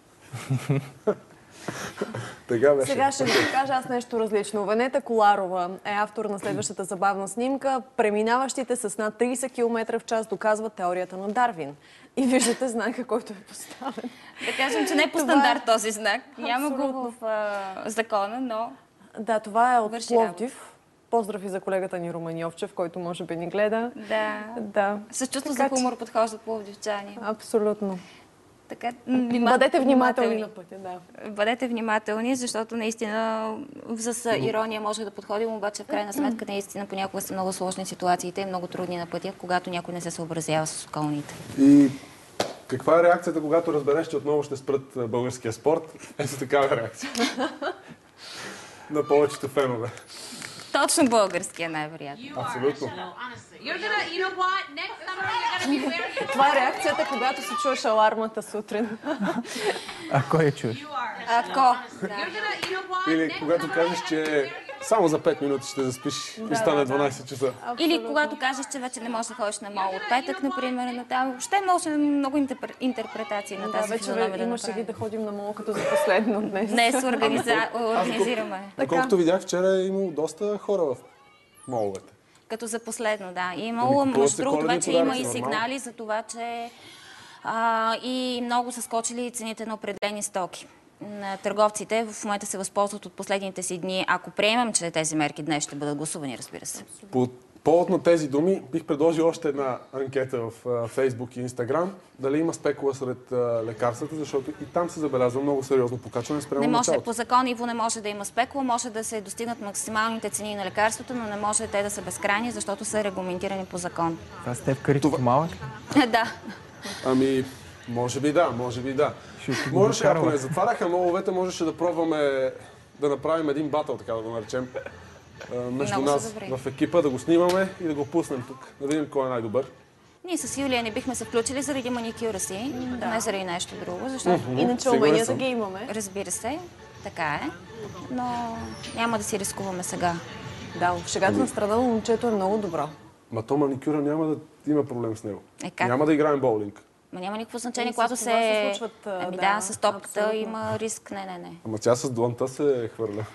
Тега беше. Сега ще ви кажа аз нещо различно. Венета Коларова е автор на следващата забавна снимка. Преминаващите с над трийсет километра в час доказват теорията на Дарвин. И виждате знака, който е поставен. Да кажем, че не е по Това стандарт е- този знак. Няма го Абсолютно. в а, закона, но Да, това е от Върши Пловдив. Поздрав и за колегата ни Румен Йовчев, който може би ни гледа. да. Да. С чувство Така за че- хумор подхождат пловдивчани. Абсолютно. Така, Бъдете внимателни на пътя, да. Бъдете внимателни, защото наистина с ирония може да подходим, обаче в крайна сметка наистина понякога са много сложни ситуациите и много трудни на пътя, когато някой не се съобразява с околните. И каква е реакцията, когато разбереш, че отново ще спрат а, българския спорт? Ето такава реакция. На повечето фенове. Точно българския най-вероятно. Абсолютно. Това е реакцията, когато се чуеш алармата сутрин. А кой я чуеш? Ако. Или когато кажеш, че само за пет минути ще заспиш и стане дванайсет часа. Или когато кажеш, че вече не можеш да ходиш на мол от петък, например, на там. Въобще може много интерпре- интерпретации на Да, тази вече физиономия да имаше ги направим. да ходим на мол като за последно днес. Днес организа... организираме. Доколкото видях, вчера е имало доста хора в моловете. Като за последно, да. И имало, Ами, между се другото, коледни вече има подаръци, и нормално. сигнали за това, че а, и много са скочили цените на определени стоки. На търговците в момента се възползват от последните си дни, ако приемем, че тези мерки днес ще бъдат гласувани, разбира се. По повод на тези думи бих предложил още една анкета в а, Фейсбук и Инстаграм. Дали има спекула сред а, лекарствата, защото и там се забелязва много сериозно покачване спрямо Не може, началото. по закон Иво не може да има спекула, може да се достигнат максималните цени на лекарствата, но не може те да са безкрайни, защото са регламентирани по закон. Това сте в карите малък? Да. Ами, може би да, може би да. Можеше, ако не затваряха моловете, можеше да пробваме да направим един батъл, така да го наречем, а, между Много са нас добри. в екипа, да го снимаме и да го пуснем тук, да видим кой е най-добър. Ние с Юлия не бихме се включили заради маникюра си, не заради нещо друго, защото Мгм, Иначе сигурен уменията съм. ги имаме. Разбира се, така е, но няма да си рискуваме сега. Да, в шегата на страда момчето е много добро. Ма то маникюра няма да има проблем с него. Е, как? Няма да играем боулинг. Ма няма никакво значение, И с когато това се... се случват, а, Ами да, да, с топката абсолютно. има риск. Не, не, не. Ама тя с дланта се хвърля.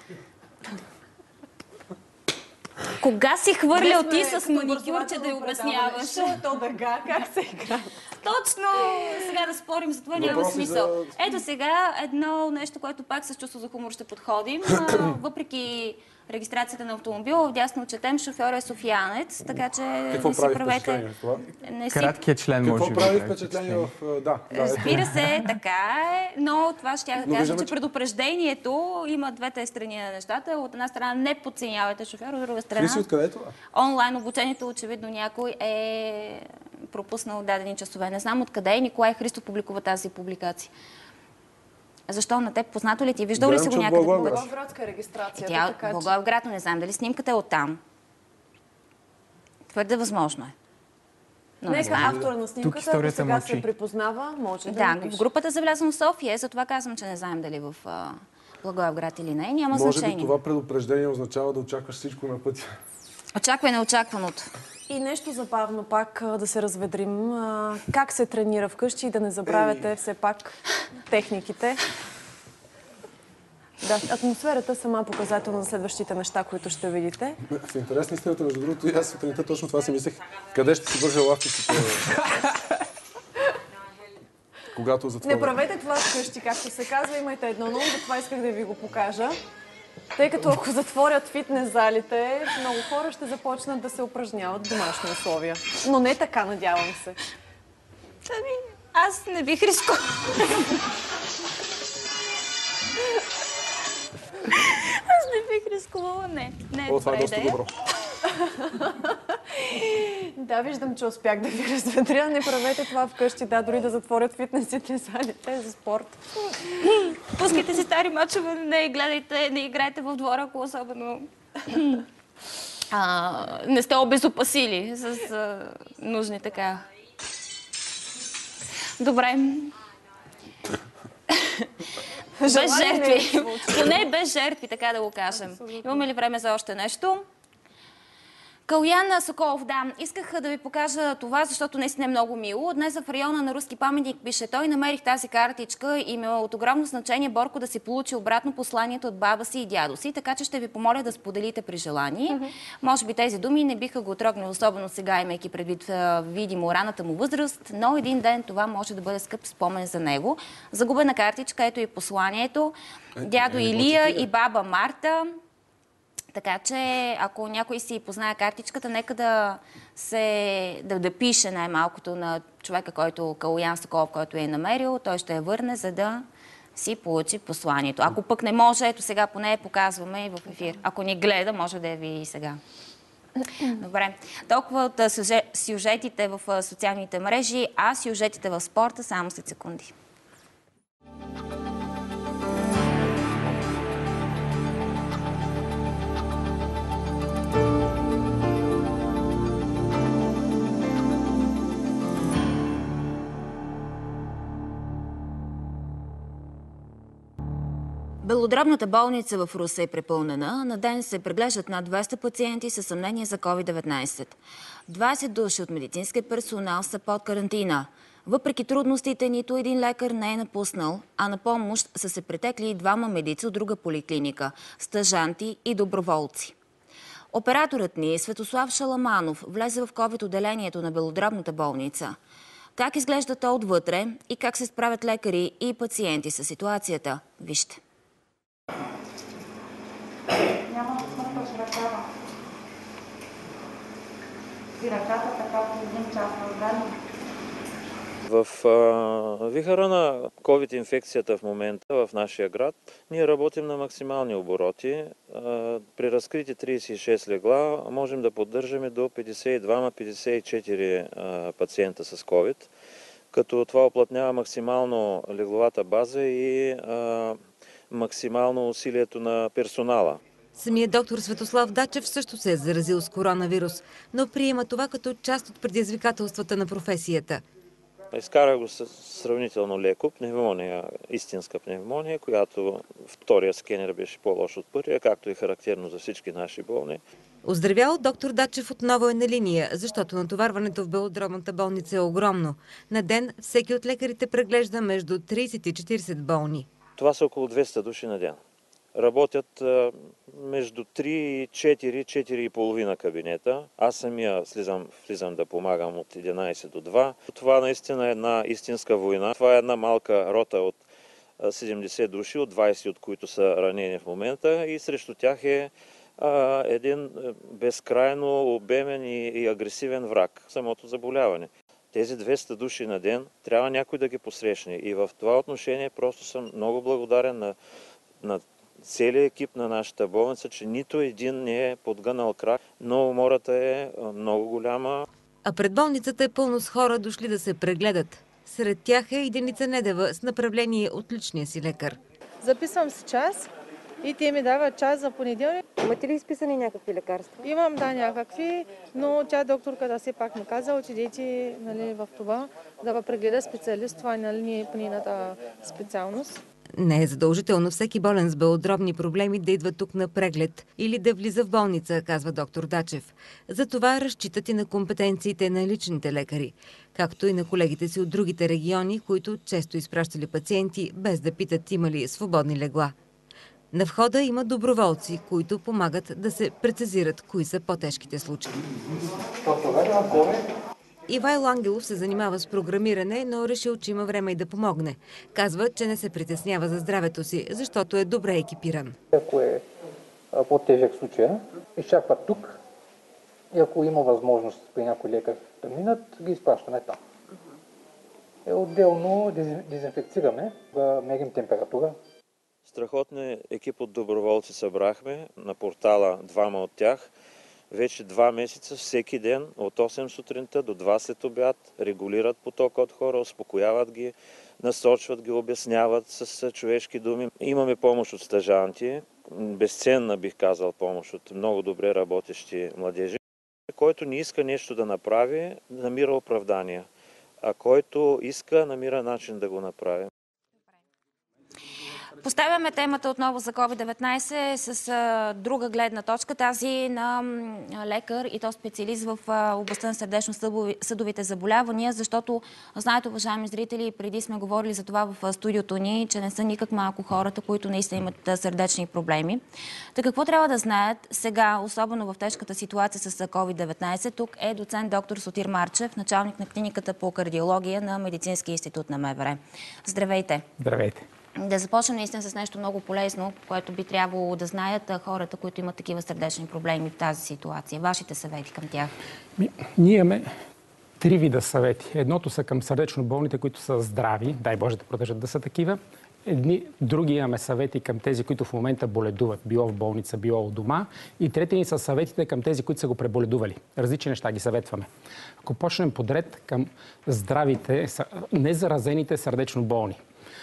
Кога си хвърлял ти Днес с сме като маникюрче да й образователно обясняваш? предаване. Що е то дъга? Как се игра? Точно! Сега да спорим за това няма Въпроси смисъл. за- Ето сега едно нещо, което пак с чувство за хумор ще подходим. А, въпреки регистрацията на автомобила, вдясно четем, шофьор е софиянец, така че Какво не си прави правете... впечатление това? Не си... Краткият член може Какво би. прави прави впечатление в... а, Да, да. Разбира се, така е, но това ще я Но кажа, виждаме, че че- предупреждението има двете страни на нещата. От една страна не подценявайте шофьора, от друга страна Криси, откъде е това? онлайн обучението очевидно някой е пропуснал дадени часове. Не знам откъде е. Николай Христов публикува тази публикация. Защо на теб? Познато ли ти? Виждал ли Гледам, си го че от някъде? Благоевград. по пътя? Благоевградска е регистрацията, Тя така че... Благоевград, но не знам дали снимката е оттам. Твърде възможно е. Но не Нека знам. автора на снимката, ако историята сега мълчи. се припознава, може да, Да, напише. в групата за влязъм в София, затова казвам, че не знаем дали в а, Благоевград или не. Няма Може значение. би това предупреждение означава да очакваш всичко на пътя. Очаквай неочакваното. И нещо забавно пак а, да се разведрим. А, Как се тренира вкъщи и да не забравяте все пак техниките. Да, атмосферата сама показателна за следващите неща, които ще видите. В интерес на истината, между другото, и аз сутринта точно това си мислех. Къде ще си вържа лавчиците? Когато затворя. Не правете това вкъщи, както се казва, имайте едно на ум, затова исках да ви го покажа. Тъй като ако затворят фитнес залите, много хора ще започнат да се упражняват в домашни условия. Но не така, надявам се. Ами, аз не бих рискувала. Аз не бих рискувала, не. Не е О, това е добра доста идея. добро. Да, виждам, че успях да ви разведря. Не правете това вкъщи, да, дори да затворят фитнесите залите за спорт. Пускайте си стари мачове, не гледайте, не играйте в двора, ако особено а, не сте обезопасили с а, нужни така. Добре. Без Желание не е жертви. случай. Поне без жертви, така да го кажем. Имаме ли време за още нещо? Калуян Соколов, да. Исках да ви покажа това, защото наистина е много мило. Днес в района на Руски паметник, пише той, намерих тази картичка и ми е от огромно значение Борко да си получи обратно посланието от баба си и дядо си, така че ще ви помоля да споделите при желание. Mm-hmm. Може би тези думи не биха го отрогнали, особено сега, имайки предвид видимо раната му възраст, но един ден това може да бъде скъп спомен за него. Загубена картичка, ето и посланието. Дядо Илия и баба Марта. Така че, ако някой си познае картичката, нека да се да, да пише най-малкото на човека, който Калуян Соколов, който е намерил, той ще я върне, за да си получи посланието. Ако пък не може, ето сега поне я показваме и в ефир. Ако ни гледа, може да я види и сега. Добре. Толкова от сюжетите в социалните мрежи, а сюжетите в спорта само след секунди. Белодробната болница в Русе е препълнена. На ден се преглеждат над двеста пациенти със съмнение за ковид деветнайсет. двайсет души от медицинския персонал са под карантина. Въпреки трудностите, нито един лекар не е напуснал, а на помощ са се претекли и двама медици от друга поликлиника, стажанти и доброволци. Операторът ни, Светослав Шаламанов, влезе в ковид-отделението на Белодробната болница. Как изглежда то отвътре и как се справят лекари и пациенти със ситуацията? Вижте. Няма да смъртва с ръкава. И ръката така по един час на време. В а, вихара на ковид-инфекцията в момента в нашия град ние работим на максимални обороти. А, при разкрити трийсет и шест легла можем да поддържаме до петдесет и два - петдесет и четири а, пациента с ковид, като това оплътнява максимално легловата база и а, максимално усилието на персонала. Самият доктор Светослав Дачев също се е заразил с коронавирус, но приема това като част от предизвикателствата на професията. Изкара го сравнително леко, пневмония, истинска пневмония, която втория скенер беше по-лош от първия, както е характерно за всички наши болни. Оздравял доктор Дачев отново е на линия, защото натоварването в белодробната болница е огромно. На ден всеки от лекарите преглежда между трийсет и четирийсет болни. Това са около двеста души на ден. Работят а, между три, четири, четири и половина кабинета. Аз самия слизам, влизам да помагам от единайсет до два. Това наистина е една истинска война. Това е една малка рота от седемдесет души, от двайсет от които са ранени в момента, и срещу тях е а, един безкрайно обемен и, и агресивен враг, самото заболяване. Тези двеста души на ден трябва някой да ги посрещне, и в това отношение просто съм много благодарен на, на целият екип на нашата болница, че нито един не е подгънал крак, но умората е много голяма. А пред болницата е пълно с хора, дошли да се прегледат. Сред тях е и Деница Недева с направление от личния си лекар. Записвам си час и те ми дават час за понеделник. Имате ли изписани някакви лекарства? Имам, да, някакви, но тя докторката все пак ми каза, отидете, нали, в това да прегледа специалист, това нали, не е по нейната специалност. Не е задължително всеки болен с белодробни проблеми да идва тук на преглед или да влиза в болница, казва доктор Дачев. Затова разчитат и на компетенциите на личните лекари, както и на колегите си от другите региони, които често изпращали пациенти без да питат има ли свободни легла. На входа има доброволци, които помагат да се прецизират кои са по-тежките случаи. Ивайло Ангелов се занимава с програмиране, но решил, че има време и да помогне. Казва, че не се притеснява за здравето си, защото е добре екипиран. Ако е по-тежък случай, изчакват тук и ако има възможност при някой лекар да минат, ги изпращаме там. Е, отделно дезинфекцираме, да мерим температура. Страхотен екип от доброволци събрахме на портала, двама от тях. Вече два месеца, всеки ден, от осем сутринта до два след обяд, регулират потока от хора, успокояват ги, насочват ги, обясняват с човешки думи. Имаме помощ от стажанти, безценна бих казал помощ от много добре работещи младежи. Който не иска нещо да направи, намира оправдания, а който иска, намира начин да го направи. Поставяме темата отново за ковид деветнайсет с а, друга гледна точка, тази на а, лекар и то специалист в а, областта на сърдечно-съдовите заболявания, защото, знаете, уважаеми зрители, преди сме говорили за това в а, студиото ни, че не са никак малко хората, които наистина имат а, сърдечни проблеми. Та какво трябва да знаят сега, особено в тежката ситуация с ковид деветнайсет? Тук е доцент доктор Сотир Марчев, началник на клиниката по кардиология на Медицинския институт на МВР. Здравейте! Здравейте! Да започнем наистина с нещо много полезно, което би трябвало да знаят хората, които имат такива сърдечни проблеми в тази ситуация. Вашите съвети към тях? Ми, ние имаме три вида съвети. Едното са към сърдечно болните, които са здрави, дай Боже да продължат да са такива. Едни, други имаме съвети към тези, които в момента боледуват, било в болница, било у дома. И трети ни са съветите към тези, които са го преболедували. Различни неща ги съветваме. Ако почнем подред към здравите, незаразените сърдечно болни.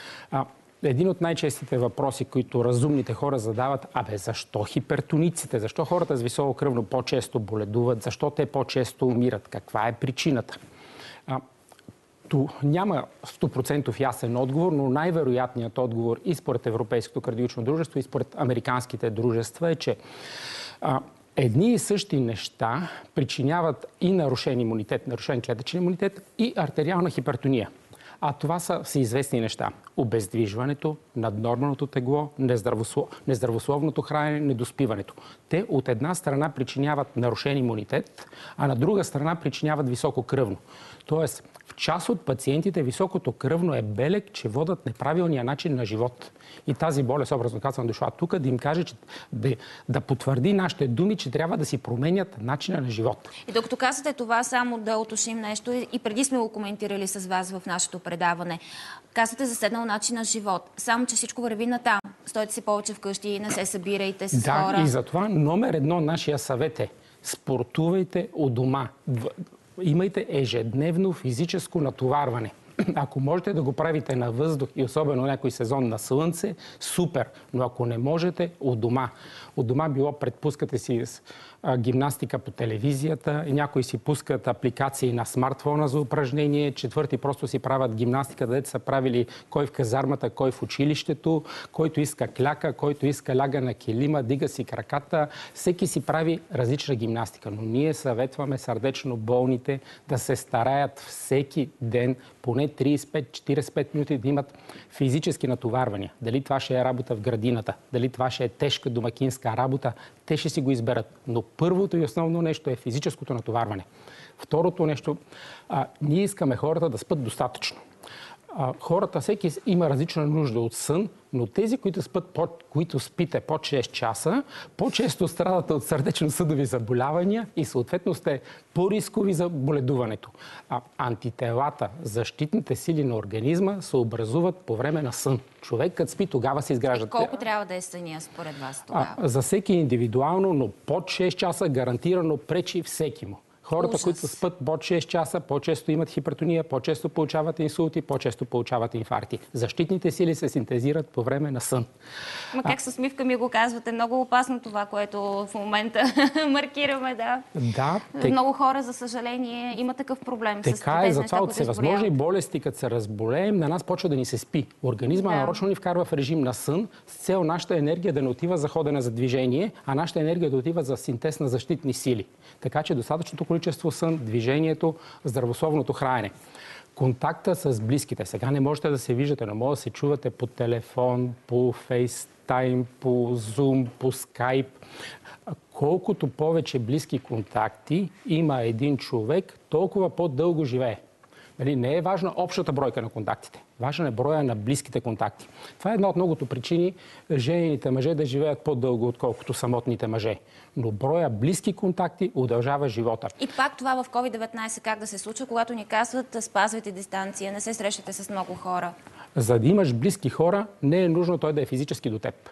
Един от най-честите въпроси, които разумните хора задават, абе, защо хипертониците, защо хората с високо кръвно по-често боледуват, защо те по-често умират, каква е причината? А, то няма сто процента ясен отговор, но най-вероятният отговор и според Европейското кардиологично дружество, и според американските дружества е, че а, едни и същи неща причиняват и нарушен имунитет, нарушен клетъчен имунитет и артериална хипертония. А това са всеизвестни неща. Обездвижването, наднормалното тегло, нездравослов... нездравословното хранене, недоспиването. Те от една страна причиняват нарушен имунитет, а на друга страна причиняват високо кръвно. Тоест, в част от пациентите високото кръвно е белег, че водят неправилния начин на живот. И тази болест, образно казвам, дошла тук да им каже, че да, да потвърди нашите думи, че трябва да си променят начина на живот. И докато казвате това, само да уточним нещо, и преди сме го коментирали с вас в нашето предаване. Казвате за седнал начин на живот. Само, че всичко върви натам. Стойте си повече вкъщи, не се събирайте с да, хора. Да, и затова номер едно нашия съвет е спортувайте у дома. Имайте ежедневно физическо натоварване. Ако можете да го правите на въздух и особено някой сезон на слънце, супер. Но ако не можете, у дома. У дома било предпускате си а, гимнастика по телевизията, някои си пускат апликации на смартфона за упражнение, четвърти просто си правят гимнастика, където са правили кой в казармата, кой в училището, който иска кляка, който иска ляга на килима, дига си краката. Всеки си прави различна гимнастика, но ние съветваме сърдечно болните да се стараят всеки ден поне трийсет и пет до четирийсет и пет минути да имат физически натоварвания. Дали това ще е работа в градината, дали това ще е тежка домакинска работа, те ще си го изберат. Но първото и основно нещо е физическото натоварване. Второто нещо, а, ние искаме хората да спят достатъчно. А, хората, всеки има различна нужда от сън, но тези, които, спят, по, които спите под шест часа, по-често страдат от сърдечно-съдови заболявания и съответно сте по-рискови за боледуването. А, антителата, защитните сили на организма се образуват по време на сън. Човек, като спи, тогава се изграждат. Колко трябва да е съня според вас тогава? А, за всеки индивидуално, но под шест часа гарантирано пречи всеки му. Хората, Ужас. които спят под шест часа, по-често имат хипертония, по-често получават инсулти, по-често получават инфаркти. Защитните сили се синтезират по време на сън. Ма как с усмивка ми го казвате? Много опасно това, което в момента маркираме, да. Да. Те... Много хора, за съжаление, има такъв проблем. Така с е, тези затова от всевъзможни болести, като се разболеем, на нас почва да ни се спи. Организма да. нарочно ни вкарва в режим на сън, с цел нашата енергия да не отива за ходене за движение, а нашата енергия да отива за синтез на защитни сили. Така че достатъчното количество сън, движението, здравословното хранене. Контакта с близките. Сега не можете да се виждате, но може да се чувате по телефон, по фейстайм, по Zoom, по скайп. Колкото повече близки контакти има един човек, толкова по-дълго живее. Не е важна общата бройка на контактите. Важен е броя на близките контакти. Това е една от многото причини женените мъже да живеят по-дълго, отколкото самотните мъже. Но броя близки контакти удължава живота. И пак това в ковид деветнайсет как да се случва, когато ни казват спазвайте дистанция, не се срещате с много хора? За да имаш близки хора, не е нужно той да е физически до теб.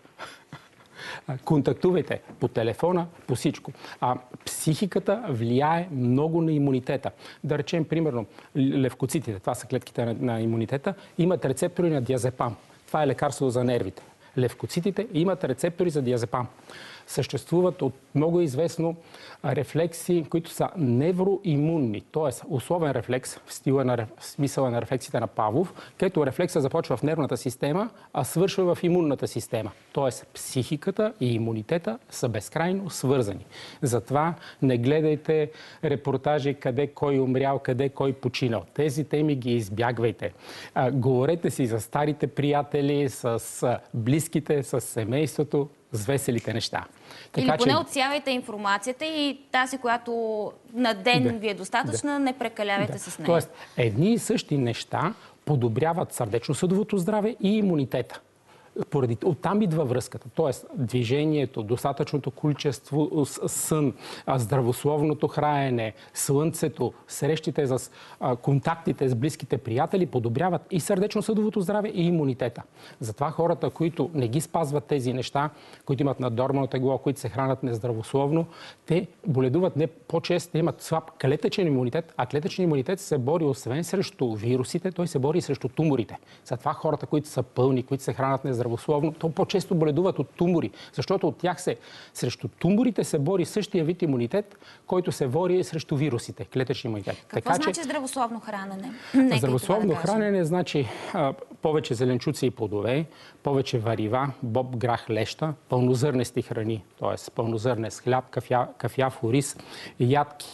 Контактувайте по телефона, по всичко. А психиката влияе много на имунитета. Да речем, примерно, левкоцитите, това са клетките на, на имунитета, имат рецептори на диазепам. Това е лекарство за нервите. Левкоцитите имат рецептори за диазепам. Съществуват от много известно рефлекси, които са невроимунни, т.е. условен рефлекс в, стила на, в смисъла на рефлексите на Павлов, където рефлекса започва в нервната система, а свършва в имунната система. Т.е. психиката и имунитета са безкрайно свързани. Затова не гледайте репортажи къде кой умрял, къде кой починал. Тези теми ги избягвайте. А, говорете си за старите приятели, с близките, с семейството, с веселите неща. Или така, поне че... отсявайте информацията и тази, която на ден да, ви е достатъчна, да, не прекалявайте да. с нея. Тоест, едни и същи неща подобряват сърдечно-съдовото здраве и имунитета. Поради оттам идва връзката. Тоест, движението, достатъчното количество сън, здравословното хранене, слънцето, срещите с а, контактите с близките приятели подобряват и сърдечно-съдовото здраве, и имунитета. Затова хората, които не ги спазват тези неща, които имат наднормално тегло, които се хранят нездравословно, те боледуват не по-често, имат слаб клетъчен имунитет, а клетъчен имунитет се бори освен срещу вирусите, той се бори и срещу туморите. Затова хората, които са пълни, които се хранят нездравословно, здравословно, то по-често боледуват от тумори, защото от тях се, срещу туморите се бори същия вид имунитет, който се бори срещу вирусите, клетъчен имунитет. Какво така, значи че... здравословно хранене? Нека здравословно да хранене значи а, повече зеленчуци и плодове, повече варива, боб, грах, леща, пълнозърнести храни, т.е. пълнозърнест хляб, кафя, кафяв ориз, ядки,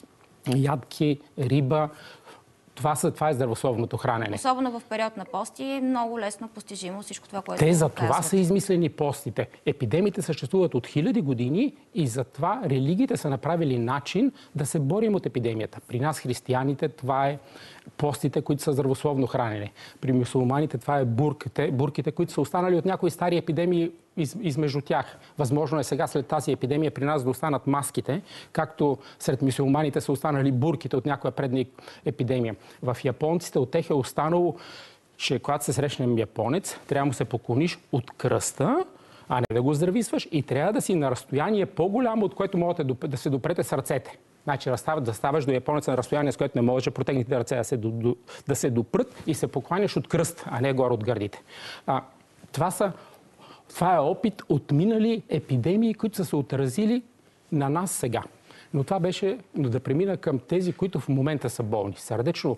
ядки, риба. Това, са, това е здравословното хранене. Особено в период на пости е много лесно постижимо всичко това, което Те за това са измислени постите. Епидемиите съществуват от хиляди години и затова религиите са направили начин да се борим от епидемията. При нас, християните, това е постите, които са здравословно хранене. При мюсюлманите това е бурките, бурките, които са останали от някои стари епидемии из, измежду тях. Възможно е сега след тази епидемия при нас да останат маските, както сред мюсюлманите са останали бурките от някоя предна епидемия. В японците от тях е останало, че когато се срещнем японец, трябва да му се поклониш от кръста, а не да го здрависваш и трябва да си на разстояние по-голямо, от което можете да се допрете с ръцете. Значи да ставаш до японеца на разстояние, с което не можеш протегните ръце да се, до, да се допрат и се покланяш от кръст, а не горе от гърдите. А, това, са, това е опит от минали епидемии, които са се отразили на нас сега. Но това беше да премина към тези, които в момента са болни. Сърдечно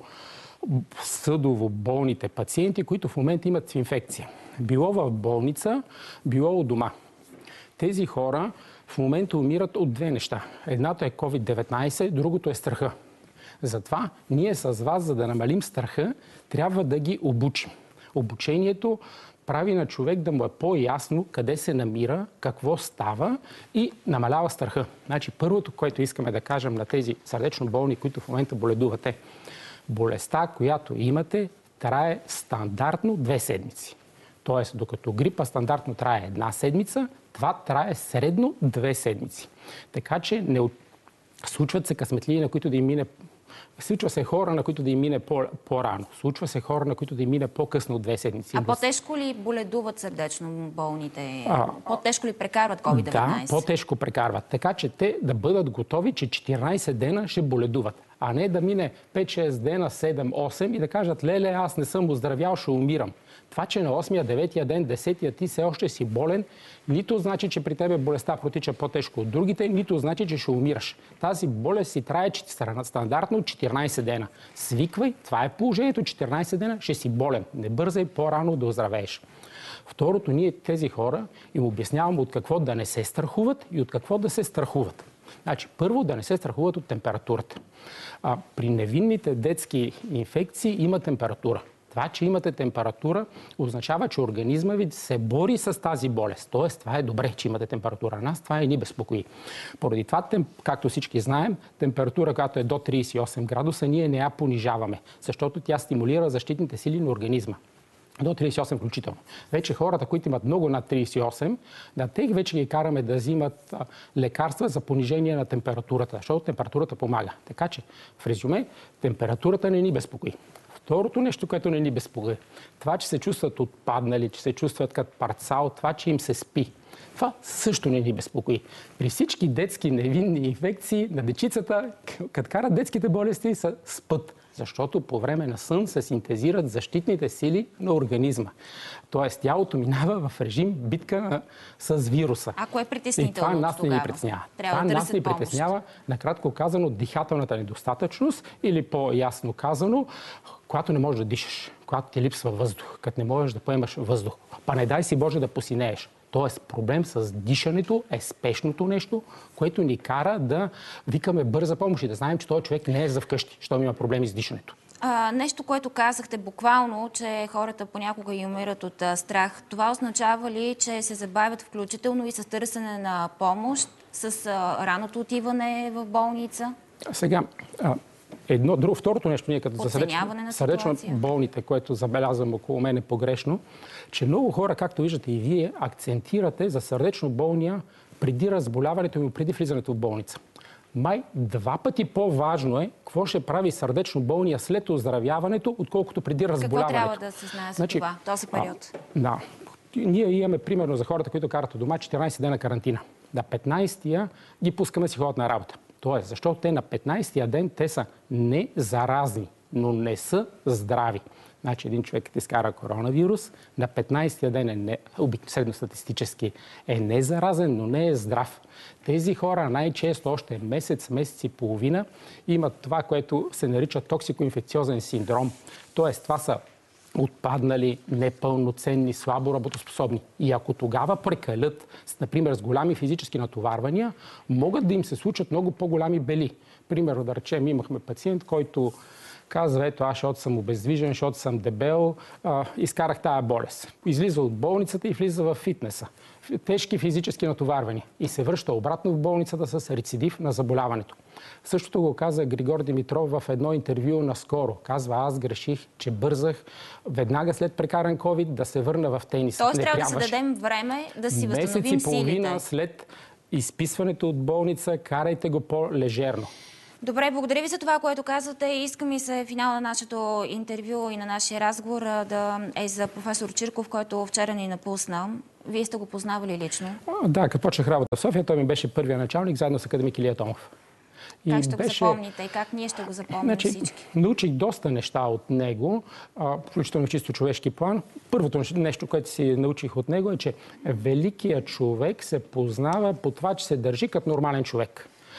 съдово болните пациенти, които в момента имат инфекция. Било в болница, било у дома. Тези хора в момента умират от две неща. Едното е ковид деветнайсет, другото е страха. Затова ние с вас, за да намалим страха, трябва да ги обучим. Обучението прави на човек да му е по-ясно къде се намира, какво става и намалява страха. Значи първото, което искаме да кажем на тези сърдечно болни, които в момента боледуват, е болестта, която имате, трае стандартно две седмици. Тоест, докато грипа стандартно трае една седмица, това трае средно две седмици. Така че не случват се късметлии, на които да им мине. Случва се хора, на които да им мине по-рано. Случва се хора, на които да им мине по-късно от две седмици. А по-тежко ли боледуват сърдечно болните? А, по-тежко ли прекарват ковид деветнайсет? Да, по-тежко прекарват. Така че те да бъдат готови, че четиринайсет дена ще боледуват. А не да мине пет-шест дена, седем-осем и да кажат, леле, аз не съм оздравял, ще умирам. Това, че на осмия, деветия ден, десетия ти все още си болен, нито значи, че при тебе болестта протича по-тежко от другите, нито значи, че ще умираш. Тази болест си трае стандартно четиринайсет дена. Свиквай, това е положението, четиринайсет дена ще си болен. Не бързай по-рано да оздравееш. Второто, ние тези хора им обясняваме от какво да не се страхуват и от какво да се страхуват. Значи, първо да не се страхуват от температурата. А, при невинните детски инфекции има температура. Това, че имате температура, означава, че организма ви се бори с тази болест. Тоест, това е добре, че имате температура. Нас това и ни безпокои. Поради това, както всички знаем, температура, която е до трийсет и осем градуса, ние не я понижаваме, защото тя стимулира защитните сили на организма. До трийсет и осем включително. Вече хората, които имат много над трийсет и осем, на тях вече ги караме да взимат лекарства за понижение на температурата, защото температурата помага. Така че, в резюме, температурата не ни безпокои. Второто нещо, което не ни безпокои, това, че се чувстват отпаднали, че се чувстват като парцал, това, че им се спи. Това също не ни безпокои. При всички детски невинни инфекции на дечицата, като карат детските болести, са спът. Защото по време на сън се синтезират защитните сили на организма. Тоест тялото минава в режим битка с вируса. Ако е притеснително, и това нас не ни притеснява. Трябва това да нас ни притеснява, накратко казано, дихателната недостатъчност или по-ясно казано, когато не можеш да дишаш, когато ти липсва въздух, като не можеш да поемаш въздух. Па не дай си Боже да посинееш. Тоест проблем с дишането е спешното нещо, което ни кара да викаме бърза помощ и да знаем, че този човек не е за вкъщи, защото има проблеми с дишането. А, нещо, което казахте буквално, че хората понякога и умират от а, страх. Това означава ли, че се забавят включително и с търсене на помощ, с а, раното отиване в болница? Сега, а, едно, друго, второто нещо, ние като за сърдечно, сърдечно болните, което забелязвам около мен е погрешно, че много хора, както виждате и вие, акцентирате за сърдечно болния преди разболяването и преди влизането в болница. Май два пъти по-важно е какво ще прави сърдечно болния след оздравяването, отколкото преди разболяването. Какво трябва да се знае за значи, това, този период? А, да. Ние имаме примерно за хората, които карат от дома четиринайсет дена карантина. На петнайсетия ги пускаме си ходят на работа. Тоест, защото те на петнайсетия ден те са не заразни, но не са здрави. Значи един човек като изкара коронавирус, на петнайсетия ден е не, средностатистически е не заразен, но не е здрав. Тези хора най-често още месец, месец и половина имат това, което се нарича токсико-инфекциозен синдром. Тоест, това са отпаднали, непълноценни, слабо работоспособни. И ако тогава прекалят, например, с голями физически натоварвания, могат да им се случат много по-голями бели. Примерно, да речем, имахме пациент, който казва, ето аз, защото съм обездвижен, защото съм дебел, а, изкарах тая болест. Излиза от болницата и влиза в фитнеса. Тежки физически натоварвания. И се връща обратно в болницата с рецидив на заболяването. Същото го каза Григор Димитров в едно интервю наскоро. Казва, аз греших, че бързах веднага след прекаран ковид да се върна в тенис. Тоест трябва да си дадем време да си възстановим силите. Месец и половина след изписването от болница, карайте го по-лежерно. Добре, благодаря ви за това, което казвате. Иска ми се финал на нашето интервю и на нашия разговор да е за професор Чирков, който вчера ни напусна. Вие сте го познавали лично? А, да, като почнах работа в София, той ми беше първия началник, заедно с академик Илия Томов. Как и ще беше... го запомните и как ние ще го запомним значи, всички? Научих доста неща от него, включително в чисто човешки план. Първото нещо, което си научих от него е, че великият човек се познава по това, че се държи като нормален човек.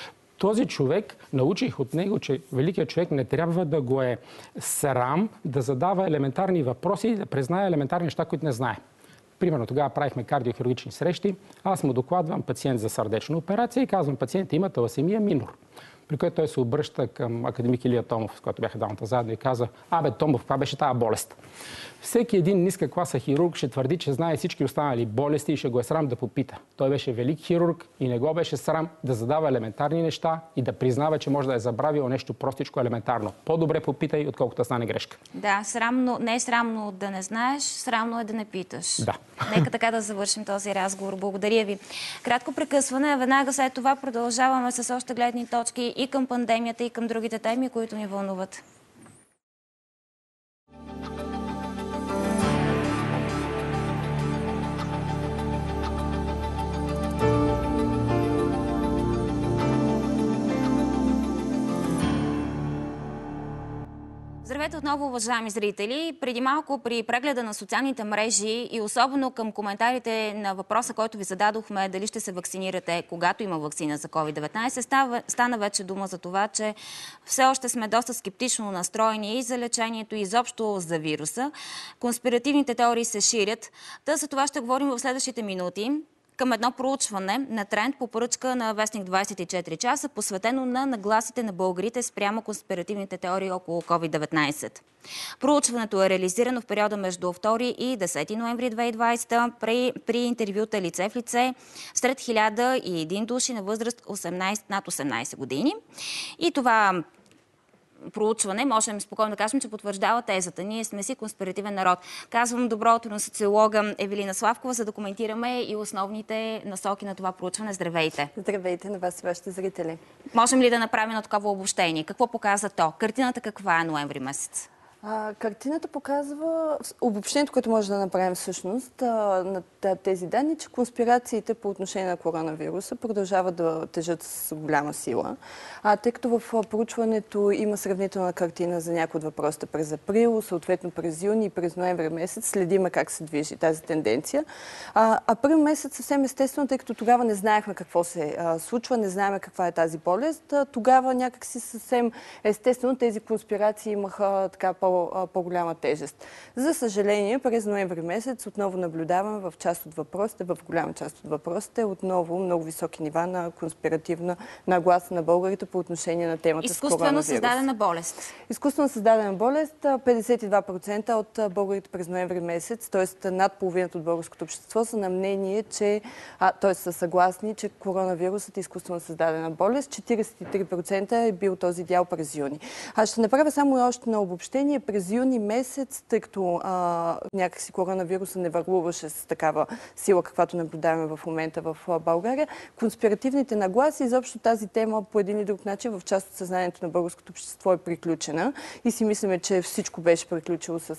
Този човек, научих от него, че великият човек не трябва да го е срам да задава елементарни въпроси и да признае елементарни неща, които не знае. Примерно тогава правихме кардиохирургични срещи, аз му докладвам пациент за сърдечна операция и казвам, пациент има таласемия минор. При което той се обръща към академик Илия Томов, с който бяха двамата заедно и каза, абе Томов, каква беше тази болест? Всеки един ниска класа хирург ще твърди, че знае всички останали болести и ще го е срам да попита. Той беше велик хирург и не го беше срам да задава елементарни неща и да признава, че може да е забравил нещо простичко елементарно. По-добре попитай, отколкото да стане грешка. Да, срамно, не е срамно да не знаеш, срамно е да не питаш. Да. Нека така да завършим този разговор. Благодаря ви. Кратко прекъсване, а веднага след това продължаваме с още гледни точки и към пандемията, и към другите теми, които ни вълнуват. Здравейте отново, уважаеми зрители! Преди малко при прегледа на социалните мрежи и особено към коментарите на въпроса, който ви зададохме, дали ще се вакцинирате, когато има вакцина за ковид деветнайсет, стана вече дума за това, че все още сме доста скептично настроени и за лечението, и изобщо за вируса. Конспиративните теории се ширят. Та за това ще говорим в следващите минути към едно проучване на тренд по поръчка на Вестник двайсет и четири часа, посветено на нагласите на българите спрямо конспиративните теории около ковид деветнайсет. Проучването е реализирано в периода между втори и десети ноември две хиляди и двайсета при, при интервюта лице в лице сред хиляда и един души на възраст осемнайсет, над осемнайсет години. И това проучване, можем спокойно да кажем, че потвърждава тезата. Ние сме си конспиративен народ. Казвам добро утро на социолога Евелина Славкова, за да коментираме и основните насоки на това проучване. Здравейте! Здравейте на вас и вашите зрители. Можем ли да направим едно такова обобщение? Какво показа то? Картината каква е ноември месец? А, картината показва обобщението, което може да направим всъщност а, на тези данни, че конспирациите по отношение на коронавируса продължават да тежат с голяма сила. А, тъй като в проучването има сравнителна картина за някои от въпросите през април, съответно през юни и през ноември месец, следиме как се движи тази тенденция. А, април месец съвсем естествено, тъй като тогава не знаехме какво се а, случва, не знаем каква е тази болест. А, тогава някакси съвсем естествено тези конспирации имаха така по по-голяма тежест. За съжаление, през ноември месец отново наблюдаваме в част от въпросите, в голяма част от въпросите, отново много високи нива на конспиративна нагласа на българите по отношение на темата с коронавирус. Изкуствено създадена болест. Изкуствено създадена болест. петдесет и два процента от българите през ноември месец, т.е. над половината от българското общество, са на мнение, че, т.е. са съгласни, че коронавирусът е изкуствено създадена болест. четирийсет и три процента е бил този дял през юни. Аз ще направя само още на обобщение. През юни месец, тъй като а, някакси коронавируса не върлуваше с такава сила, каквато наблюдаваме в момента в България, конспиративните нагласи, изобщо тази тема по един или друг начин в част от съзнанието на българското общество е приключена и си мислиме, че всичко беше приключило с,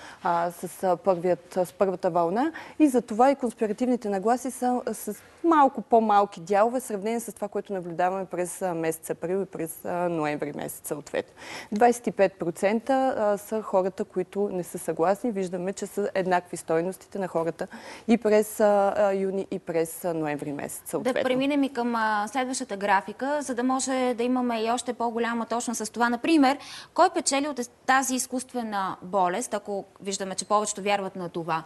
а, с, първият, с първата вълна и затова и конспиративните нагласи са с малко по-малки дялове, в сравнение с това, което наблюдаваме през месец април и през ноември месец съответно. двайсет и пет процента са хората, които не са съгласни. Виждаме, че са еднакви стойностите на хората и през юни, и през ноември месец съответно. Да преминем и към следващата графика, за да може да имаме и още по-голяма точност с това. Например, кой печели от тази изкуствена болест, ако виждаме, че повечето вярват на това?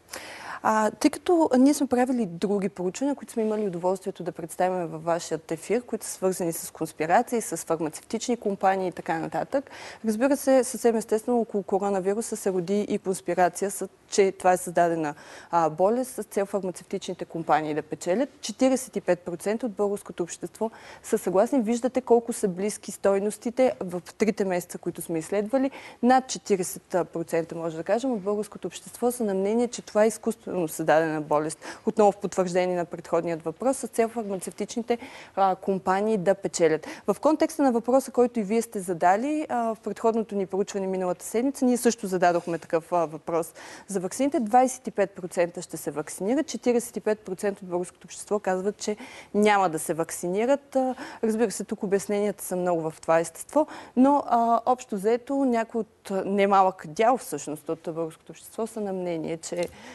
А, тъй като ние сме правили други проучвания, които сме имали удоволствието да представим във вашия ефир, които са свързани с конспирации, с фармацевтични компании и така нататък. Разбира се, съвсем естествено около коронавируса се роди и конспирация, че това е създадена а, болест с цел фармацевтичните компании да печелят. четирийсет и пет процента от българското общество са съгласни. Виждате колко са близки стойностите в трите месеца, които сме изследвали. Над четирийсет процента, може да кажем, от българското общество са на мнение, че това е изкуствено създадена болест. Отново в потвърждение на предходният въпрос, с цел фармацевтичните а, компании да печелят. В контекста на въпроса, който и вие сте задали, а, в предходното ни проучване миналата седмица, ние също зададохме такъв а, въпрос за ваксините. двайсет и пет процента ще се вакцинират, четирийсет и пет процента от българското общество казват, че няма да се вакцинират. А, разбира се, тук обясненията са много в това естество, но а, общо взето някой от немалък дял всъщност от българското общество са на мнение, че Ето това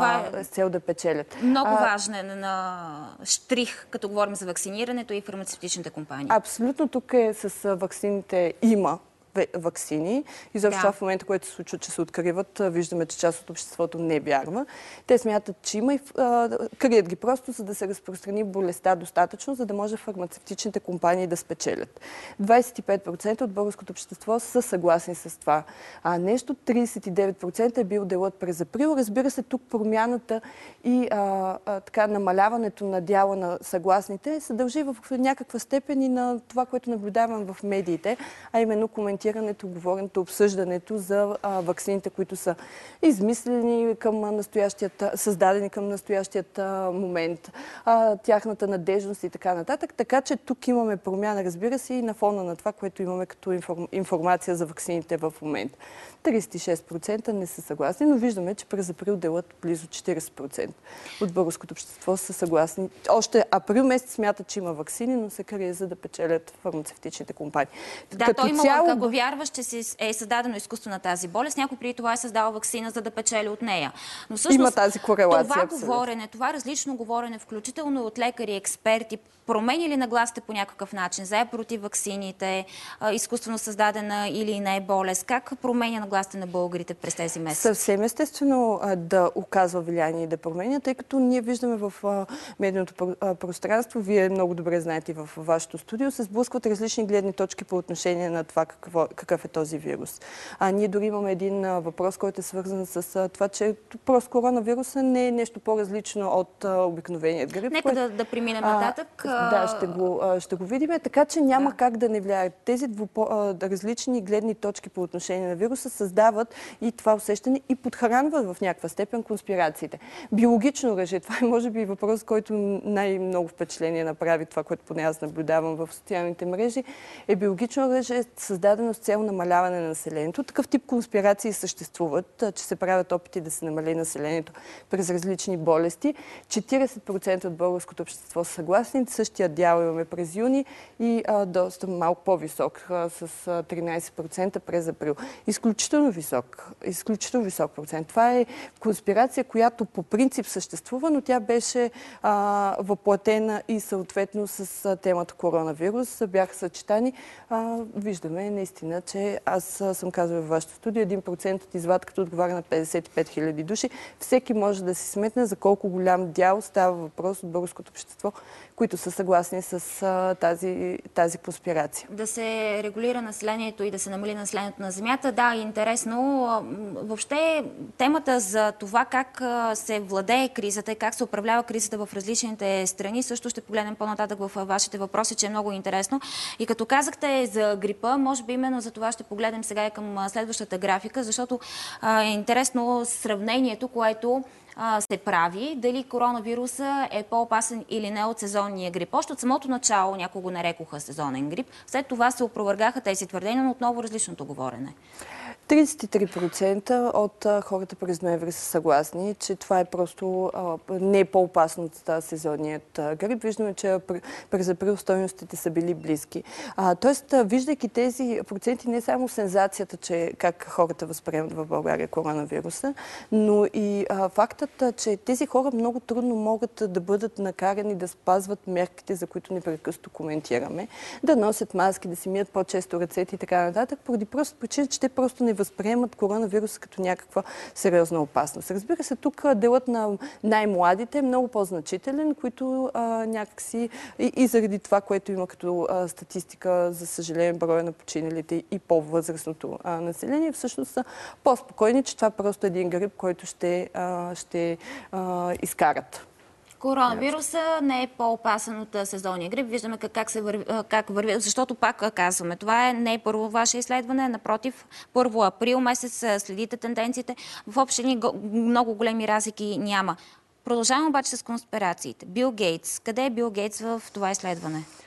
Това а, с цел да печелят. Много а, важен на штрих, като говорим за вакцинирането и фармацевтичните компании. Абсолютно тук е с ваксините има ваксини. Изобщо да. това в момента, което се случва, че се откриват, виждаме, че част от обществото не вярва. Те смятат, че има и а, крият ги просто, за да се разпространи болестта достатъчно, за да може фармацевтичните компании да спечелят. двадесет и пет процента от българското общество са съгласни с това. А нещо тридесет и девет процента е бил делът през април. Разбира се, тук промяната и а, а, така, намаляването на дяла на съгласните се дължи в някаква степен и на това, което наблюдавам в медиите, а именно коментирането, говоренето, обсъждането за а, ваксините, които са измислени към настоящият, създадени към настоящият а, момент, а, тяхната надежност и така нататък. Така че тук имаме промяна, разбира се, и на фона на това, което имаме като информ... информация за ваксините в момента. тридесет и шест процента не са съгласни, но виждаме, че през април делът близо четиридесет процента от българското общество са съгласни. Още април месец смятат, че има ваксини, но се крие, за да печелят фармацевтичните компании. Да, Като той има, цяло... ако вярваш, че си е създадено изкуство на тази болест, някой преди това е създал ваксина, за да печели от нея. Но всъщност, има тази корелация. Това абсолютно. говорене, това различно говорене, включително от лекари, експерти, промени ли нагласите по някакъв начин? За и против ваксините, изкуствено създадена или не болест? Как променя нагласите на българите през тези месеци? Съвсем естествено да оказва влияние и да променя, тъй като ние виждаме в медийното пространство, вие много добре знаете в вашето студио, се сблъскват различни гледни точки по отношение на това какво, какъв е този вирус. А ние дори имаме един въпрос, който е свързан с това, че просто коронавируса не е нещо по-различно от обикновеният грип. Нека което... да, да преминем нататък. Да, ще го, ще го видим. Така че няма да. как да не влияят. Тези двупо, различни гледни точки по отношение на вируса създават и това усещане и подхранват в някаква степен конспирациите. Биологично оръжие. Това е може би въпрос, който най-много впечатление направи това, което поне аз наблюдавам в социалните мрежи. Е биологично оръжие, създадено с цел намаляване на населението. Такъв тип конспирации съществуват, че се правят опити да се намали населението през различни болести. четиридесет процента от българското общество са съгласни. Същия дял имаме през юни и а, доста малко по-висок, а, с а, тринадесет процента през април. Изключително висок. Изключително висок процент. Това е конспирация, която по принцип съществува, но тя беше а, въплатена и съответно с а, темата коронавирус. Бяха съчетани. А, виждаме наистина, че аз а, съм казала във вашето студио, един процент от извадката отговаря на петдесет и пет хиляди души. Всеки може да си сметне за колко голям дял става въпрос от българското общество, които са съгласни с а, тази, тази конспирация. Да се регулира населението и да се намали населението на земята. Да, интересно. Въобще темата за това как се владее кризата и как се управлява кризата в различните страни, също ще погледнем по-нататък в вашите въпроси, че е много интересно. И като казахте за грипа, може би именно за това ще погледнем сега и към следващата графика, защото а, е интересно сравнението, което се прави, дали коронавируса е по-опасен или не от сезонния грип. Още от самото начало някои го нарекоха сезонен грип. След това се опровергаха тези твърдения, но отново различното говорене. тридесет и три процента от а, хората през ноември са съгласни, че това е просто а, не е по-опасно от сезонният а, грип. Виждаме, че през април стойностите са били близки. А, тоест, а, виждайки тези проценти, не само сензацията, че как хората възприемат в България коронавируса, но и а, фактът, а, че тези хора много трудно могат да бъдат накарани да спазват мерките, за които непрекъснато коментираме, да носят маски, да си мият по-често ръцете и така нататък, поради просто причина, че те просто не възприемат коронавируса като някаква сериозна опасност. Разбира се, тук делът на най-младите е много по-значителен, които а, някакси и, и заради това, което има като а, статистика, за съжаление, броя на починалите и по-възрастното а, население, всъщност са по-спокойни, че това просто е един грип, който ще, а, ще а, изкарат. Коронавируса не е по-опасен от сезонния грип. Виждаме как, как, се върви, как върви, защото пак казваме, това е не е първо ваше изследване, напротив, първо април месец следите тенденциите. В общини много големи разлики няма. Продължаваме обаче с конспирациите. Бил Гейтс. Къде е Бил Гейтс в това изследване?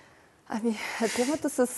Ами, темата с,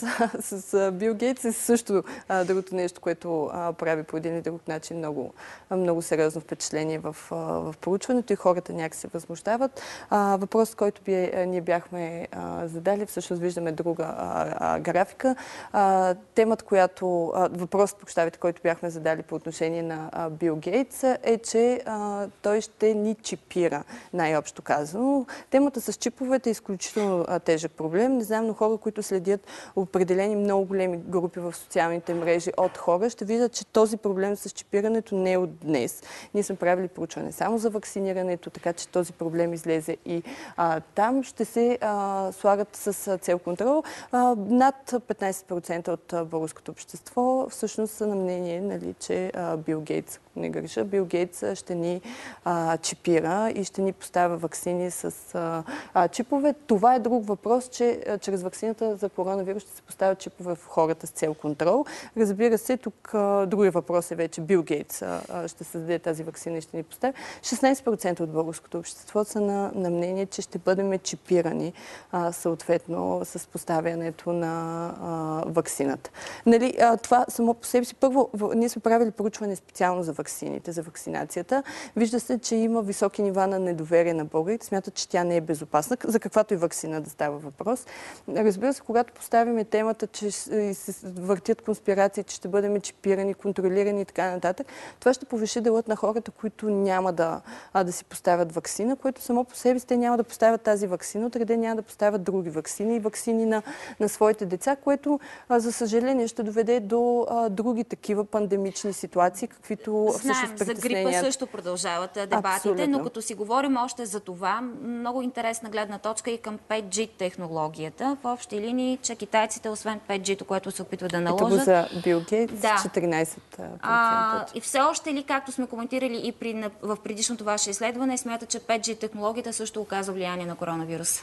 с Бил Гейтс е също а, другото нещо, което а, прави по един или друг начин много, много сериозно впечатление в, а, в проучването и хората някак се възмущават. А, въпросът, който би, а, ние бяхме а, задали, всъщност виждаме друга а, а, графика. А, темата, която, а, въпросът, прощавайте, който бяхме задали по отношение на а, Бил Гейтс е, че а, той ще ни чипира, най-общо казано. Темата с чиповете е изключително а, тежък проблем. Не знам, но хора, които следят определени много големи групи в социалните мрежи от хора, ще видят, че този проблем с чипирането не е от днес. Ние сме правили проучване само за вакцинирането, така че този проблем излезе и а, там ще се а, слагат с цел контрол. А, над петнайсет процента от а, българското общество всъщност са на мнение, нали, че а, Бил Гейтс, не греша, Бил Гейтс ще ни а, чипира и ще ни поставя ваксини с а, а, чипове. Това е друг въпрос, че а, чрез ваксината за коронавирус ще се поставят чипове в хората с цел контрол. Разбира се, тук а, другия въпрос е вече Бил Гейтс а, ще създаде тази ваксина и ще ни поставя. шестнайсет процента от българското общество са на, на мнение, че ще бъдем чипирани а, съответно с поставянето на а, ваксината. Нали, а, това само по себе си. Първо, в, ние сме правили проучване специално за ваксините, за вакцинацията. Вижда се, че има високи нива на недоверие на българите. Смятат, че тя не е безопасна, за каквато и ваксина да става въпрос. Разбира се, когато поставим темата, че се въртят конспирации, че ще бъдем чипирани, контролирани и така нататък, това ще повиши делът на хората, които няма да, а, да си поставят ваксина, което само по себе си те няма да поставят тази ваксина, отреде няма да поставят други ваксини и ваксини на, на своите деца, което, а, за съжаление, ще доведе до а, други такива пандемични ситуации, каквито Знаем, за грипа също продължават дебатите, Абсолютно. но като си говорим още за това, много интересна гледна точка и към пет джи технологията. В общи линии, че китайците, освен пет джи-то, което се опитват да наложат... Ето го за Бил Гейтс, да. четиринайсет процента. А, и все още ли, както сме коментирали и при, в предишното ваше изследване, смята, че пет джи технологията също оказва влияние на коронавируса?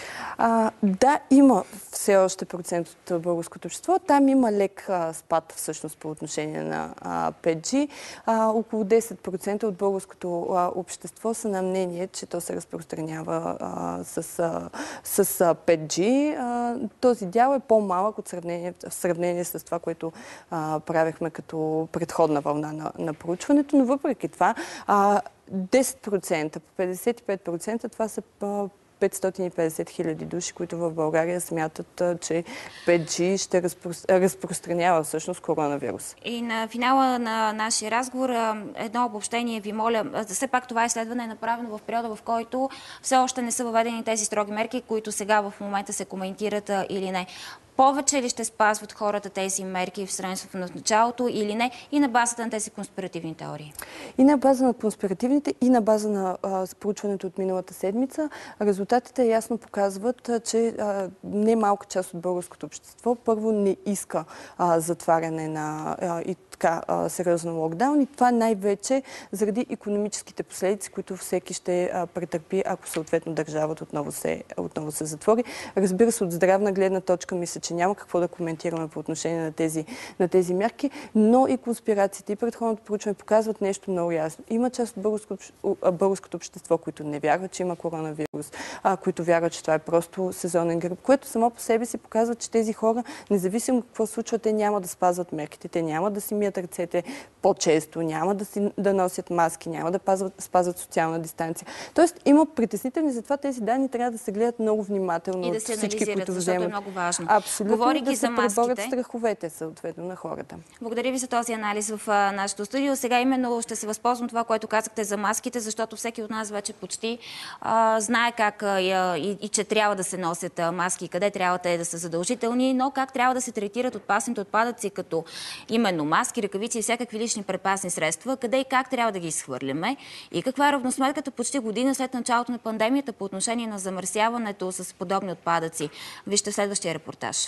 А, да, има все още процент от българското общество. Там има лек а, спад всъщност по отношение на а, пет джи. А, около десет процента от българското а, общество са на мнение, че то се разпространява а, с, а, с а, пет джи. А, този дял е по-малък от сравнение, в сравнение с това, което а, правихме като предходна вълна на, на проучването, но въпреки това а, десет процента, петдесет и пет процента това са а, петстотин и петдесет хиляди души, които в България смятат, че пет джи ще разпро... разпространява всъщност коронавирус. И на финала на нашия разговор едно обобщение ви моля. Все пак това изследване е направено в периода, в който все още не са въведени тези строги мерки, които сега в момента се коментират или не. Повече ли ще спазват хората тези мерки в сравнение с началото или не и на базата на тези конспиративни теории? И на база на конспиративните, и на база на а, проучването от миналата седмица, резултатите ясно показват, а, че а, не малка част от българското общество първо не иска а, затваряне на а, и така а, сериозно локдаун. И това най-вече заради икономическите последици, които всеки ще а, претърпи, ако съответно държавата отново се, отново се затвори. Разбира се, от здравна гледна точка мисля, че няма какво да коментираме по отношение на тези, на тези мерки, но и конспирациите и предходното проучване показват нещо много ясно. Има част от българското, българското общество, които не вярват, че има коронавирус, а, които вярват, че това е просто сезонен грип, което само по себе си показва, че тези хора, независимо какво случва, те няма да спазват мерките, те няма да си мият ръцете по-често, няма да, си, да носят маски, няма да пазват, спазват социална дистанция. Тоест има притеснителни, затова тези данни трябва да се гледат много внимателно и да от се всички, които защото вземат. е много важно. Абсолютно, Говорейки да се за маските, преборят страховете съответно на хората. Благодаря ви за този анализ в а, нашото студио. Сега именно ще се възползвам това, което казахте за маските, защото всеки от нас вече почти а, знае как а, и, и че трябва да се носят а, маски, къде трябва те да са задължителни, но как трябва да се третират опасните отпадъци, като именно маски, ръкавици и всякакви лични предпазни средства, къде и как трябва да ги изхвърляме и каква е равносметката почти година след началото на пандемията по отношение на замърсяването с подобни отпадъци. Вижте следващия репортаж.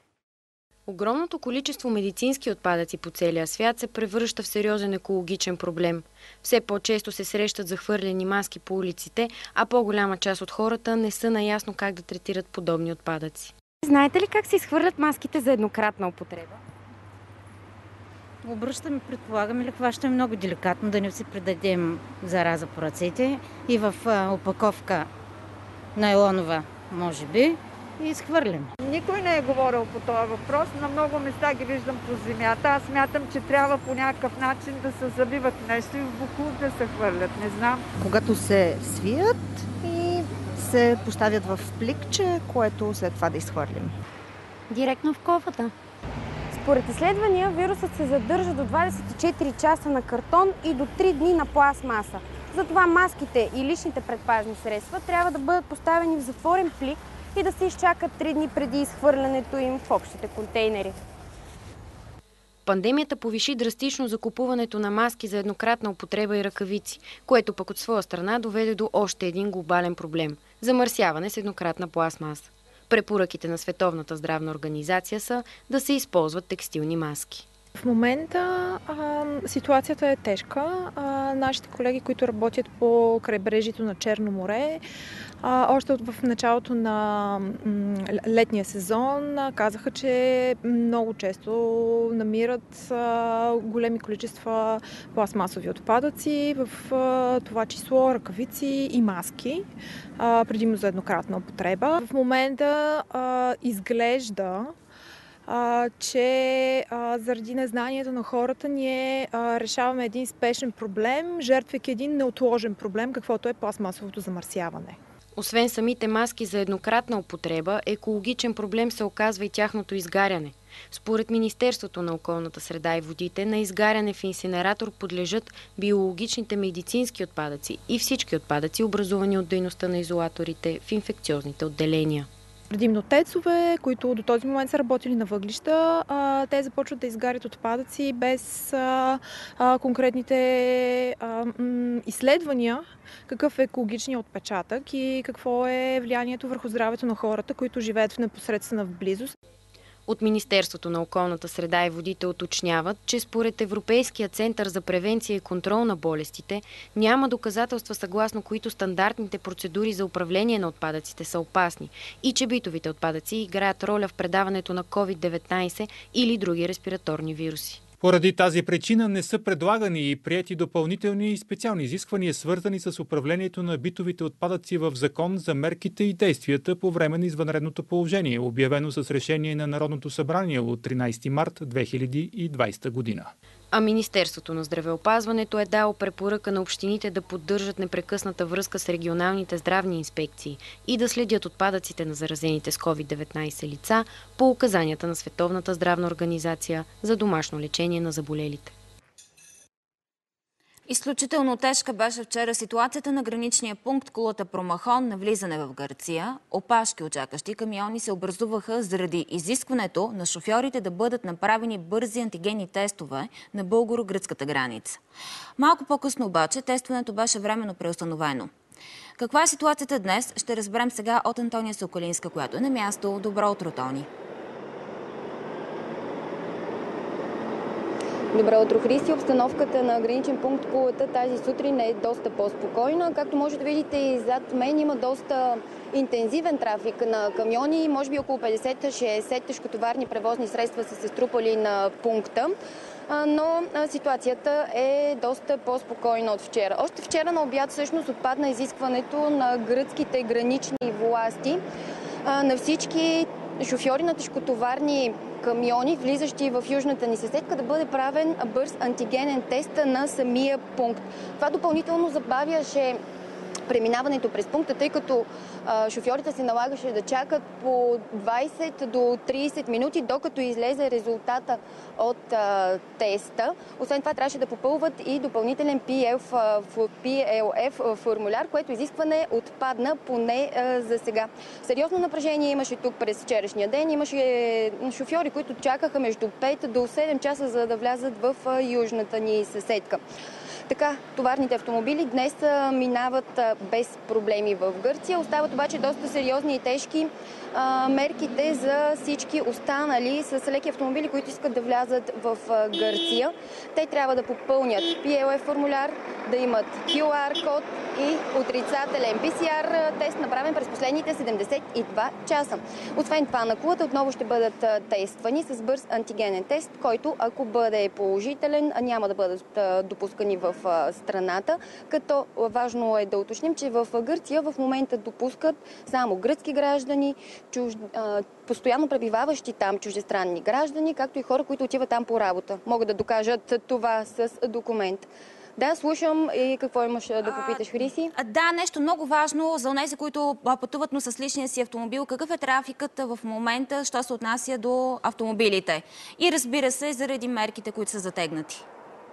Огромното количество медицински отпадъци по целия свят се превръща в сериозен екологичен проблем. Все по-често се срещат захвърлени маски по улиците, а по-голяма част от хората не са наясно как да третират подобни отпадъци. Знаете ли как се изхвърлят маските за еднократна употреба? Обръщаме, предполагаме ли, хващаме много деликатно, да не си предадем зараза по ръцете и в опаковка найлонова, може би. и изхвърлим. Никой не е говорил по този въпрос. На много места ги виждам по земята. Аз смятам, че трябва по някакъв начин да се забиват нещо и в боклук да се хвърлят. Не знам. Когато се свият и се поставят в пликче, което след това да изхвърлим. Директно в кофата. Според изследвания, вирусът се задържа до двадесет и четири часа на картон и до три дни на пластмаса. Затова маските и личните предпазни средства трябва да бъдат поставени в затворен плик и да се изчакат три дни преди изхвърлянето им в общите контейнери. Пандемията повиши драстично закупуването на маски за еднократна употреба и ръкавици, което пък от своя страна доведе до още един глобален проблем – замърсяване с еднократна пластмаса. Препоръките на Световната здравна организация са да се използват текстилни маски. В момента а, ситуацията е тежка. А, нашите колеги, които работят по крайбрежието на Черно море, а, още в началото на м, летния сезон а, казаха, че много често намират а, големи количества пластмасови отпадъци, в а, това число ръкавици и маски, а, предимно за еднократна употреба. В момента а, изглежда А, че а, заради незнанието на хората ние а, решаваме един спешен проблем, жертвайки един неотложен проблем, каквото е пластмасовото замърсяване. Освен самите маски за еднократна употреба, екологичен проблем се оказва и тяхното изгаряне. Според Министерството на околната среда и водите, на изгаряне в инсинератор подлежат биологичните медицински отпадъци и всички отпадъци, образувани от дейността на изолаторите в инфекциозните отделения. Предимно тецове, които до този момент са работили на въглища, те започват да изгарят отпадъци без конкретните изследвания какъв е екологичният отпечатък и какво е влиянието върху здравето на хората, които живеят в непосредствена близост. От Министерството на околната среда и водите уточняват, че според Европейския център за превенция и контрол на болестите няма доказателства, съгласно които стандартните процедури за управление на отпадъците са опасни и че битовите отпадъци играят роля в предаването на ковид деветнайсет или други респираторни вируси. Поради тази причина не са предлагани и приети допълнителни и специални изисквания, свързани с управлението на битовите отпадъци в Закон за мерките и действията по време на извънредното положение, обявено с решение на Народното събрание от тринайсети март две хиляди и двайсета година. А Министерството на здравеопазването е дало препоръка на общините да поддържат непрекъсната връзка с регионалните здравни инспекции и да следят отпадъците на заразените с ковид деветнайсет лица по указанията на Световната здравна организация за домашно лечение на заболелите. Изключително тежка беше вчера ситуацията на граничния пункт Кулата Промахон на влизане в Гърция. Опашки от чакащи камиони се образуваха заради изискването на шофьорите да бъдат направени бързи антигенни тестове на българо-гръцката граница. Малко по-късно обаче тестването беше временно преустановено. Каква е ситуацията днес, ще разберем сега от Антония Соколинска, която е на място. Добро утро, Тони! Добро утро, Христи. Обстановката на граничен пункт Кулата тази сутрин е доста по-спокойна. Както може да видите и зад мен има доста интензивен трафик на камиони. Може би около петдесет шейсет тежкотоварни превозни средства са се струпали на пункта. Но ситуацията е доста по-спокойна от вчера. Още вчера на обяд всъщност отпадна изискването на гръцките гранични власти на всички шофьори на тежкотоварни камиони, влизащи в южната ни съседка, да бъде правен бърз антигенен тест на самия пункт. Това допълнително забавяше преминаването през пункта, тъй като а, шофьорите се налагаше да чакат по двайсет до трийсет минути, докато излезе резултата от а, теста. Освен това трябваше да попълват и допълнителен пи ел еф формуляр, което изискване отпадна поне а, за сега. Сериозно напрежение имаше тук през вчерашния ден. Имаше шофьори, които чакаха между пет до седем часа, за да влязат в а, южната ни съседка. Така, товарните автомобили днес минават без проблеми в Гърция. Остават обаче доста сериозни и тежки а, мерките за всички останали с леки автомобили, които искат да влязат в а, Гърция. Те трябва да попълнят пи ел еф формуляр, да имат кю ар код и отрицателен пи си ар тест, направен през последните седемдесет и два часа. Освен това, на Кулата отново ще бъдат тествани с бърз антигенен тест, който, ако бъде положителен, няма да бъдат допускани в а, страната, като важно е да уточним, че в Гърция в момента допускат само гръцки граждани, чуж... а, постоянно пребиваващи там чуждестранни граждани, както и хора, които отиват там по работа. Могат да докажат това с документ. Да, слушам. И какво имаш да попиташ, Хриси? А, да, нещо много важно за онези, които пътуват, но с личния си автомобил. Какъв е трафикът в момента, що се отнася до автомобилите? И разбира се, заради мерките, които са затегнати.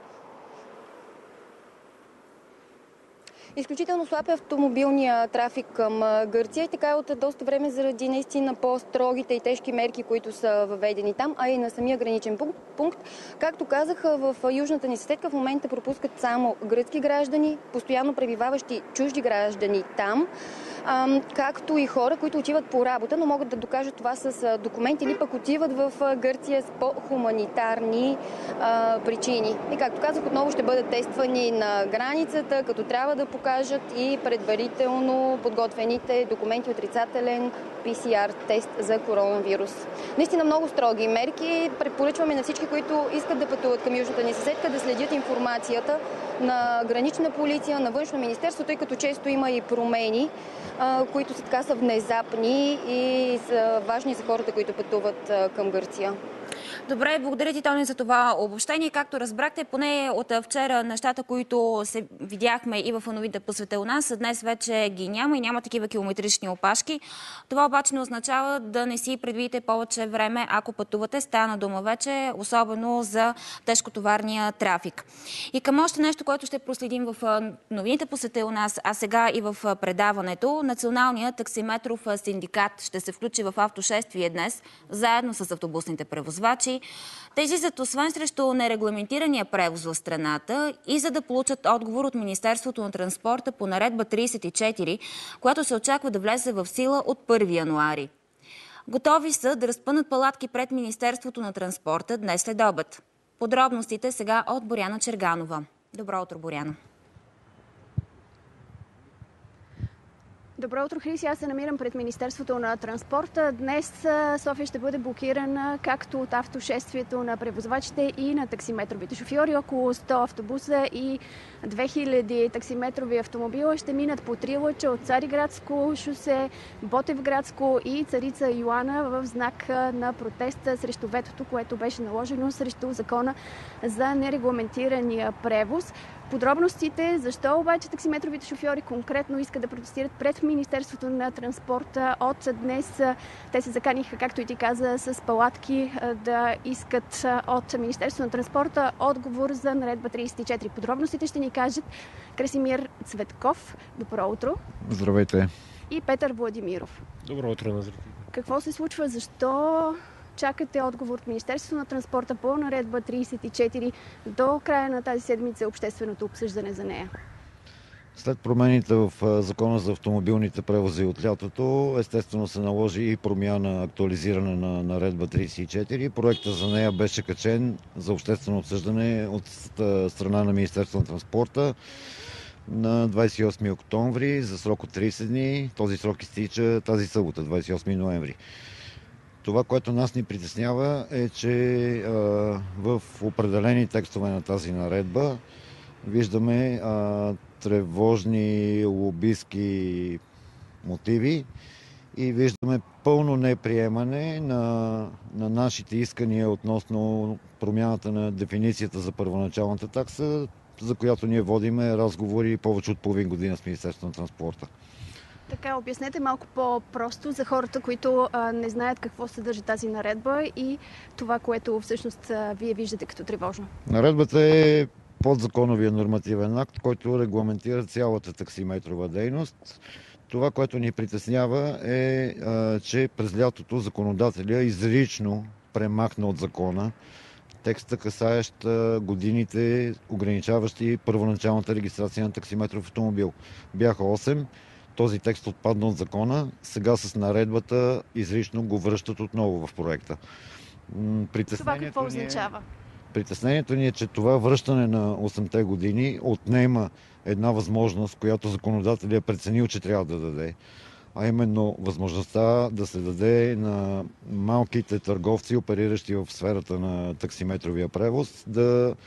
Изключително слаб е автомобилния трафик към Гърция и така е от доста време заради наистина по-строгите и тежки мерки, които са въведени там, а и на самия граничен пункт. Както казах, в южната ни съседка в момента пропускат само гръцки граждани, постоянно пребиваващи чужди граждани там, както и хора, които отиват по работа, но могат да докажат това с документи или пък отиват в Гърция с по-хуманитарни причини. И както казах, отново ще бъдат тествани на границата, като трябва да покажат и предварително подготвените документи, отрицателен пи си ар тест за коронавирус. Наистина много строги мерки. Препоръчваме на всички, които искат да пътуват към южната ни съседка, да следят информацията на гранична полиция, на външно министерство, тъй като често има и промени, които са така са внезапни и са важни за хората, които пътуват към Гърция. Добре, благодаря ти, Тони, за това обобщение. Както разбрахте, поне от вчера нещата, които се видяхме и в новините по света у нас, днес вече ги няма и няма такива километрични опашки. Това обаче не означава да не си предвидите повече време, ако пътувате. Стана дума вече, особено за тежкотоварния трафик. И към още нещо, което ще проследим в новините по света у нас, а сега и в предаването. Националният таксиметров синдикат ще се включи в автошествие днес, заедно с автобусните превозвачи. Те излизат освен срещу нерегламентирания превоз в страната и за да получат отговор от Министерството на транспорта по наредба тридесет и четири, която се очаква да влезе в сила от първи януари. Готови са да разпънат палатки пред Министерството на транспорта днес след обед. Подробностите сега от Боряна Черганова. Добро утро, Боряна. Добро утро, Хриси. Аз се намирам пред Министерството на транспорта. Днес София ще бъде блокирана както от автошествието на превозвачите и на таксиметровите шофьори. Около сто автобуса и две хиляди таксиметрови автомобила ще минат по три лъча от Цариградско шосе, Ботевградско и Царица Йоана в знак на протеста срещу ветото, което беше наложено срещу закона за нерегламентирания превоз. Подробностите, защо обаче таксиметровите шофьори конкретно искат да протестират пред Министерството на транспорта от днес. Те се заканиха, както и ти каза, с палатки да искат от Министерството на транспорта отговор за наредба тридесет и четири. Подробностите ще ни кажат Красимир Цветков. Добро утро. Здравейте. И Петър Владимиров. Добро утро на зрителите. Какво се случва? Защо чакате отговор от Министерството на транспорта по наредба тридесет и четири до края на тази седмица, общественото обсъждане за нея? След промените в Закона за автомобилните превози от лятото, естествено се наложи и промяна, актуализиране на наредба тридесет и четири. Проектът за нея беше качен за обществено обсъждане от страна на Министерството на транспорта на двадесет и осми октомври за срок от тридесет дни. Този срок изтича тази събота, двадесет и осми ноември. Това, което нас ни притеснява, е, че а, в определени текстове на тази наредба виждаме а, тревожни лобистки мотиви и виждаме пълно неприемане на, на нашите искания относно промяната на дефиницията за първоначалната такса, за която ние водиме разговори повече от половин година с Министерството на транспорта. Така, обяснете малко по-просто за хората, които а, не знаят какво съдържа тази наредба и това, което всъщност а, вие виждате като тревожно. Наредбата е подзаконовия нормативен акт, който регламентира цялата таксиметрова дейност. Това, което ни притеснява е, а, че през лятото законодателя изрично премахна от закона текста, касаещ годините, ограничаващи първоначалната регистрация на таксиметров автомобил. Бяха осем. Този текст отпадна от закона. Сега с наредбата изрично го връщат отново в проекта. Това какво означава? Притеснението ни е, че това връщане на осемте години отнема една възможност, която законодателят е преценил, че трябва да даде. А именно възможността да се даде на малките търговци, опериращи в сферата на таксиметровия превоз, да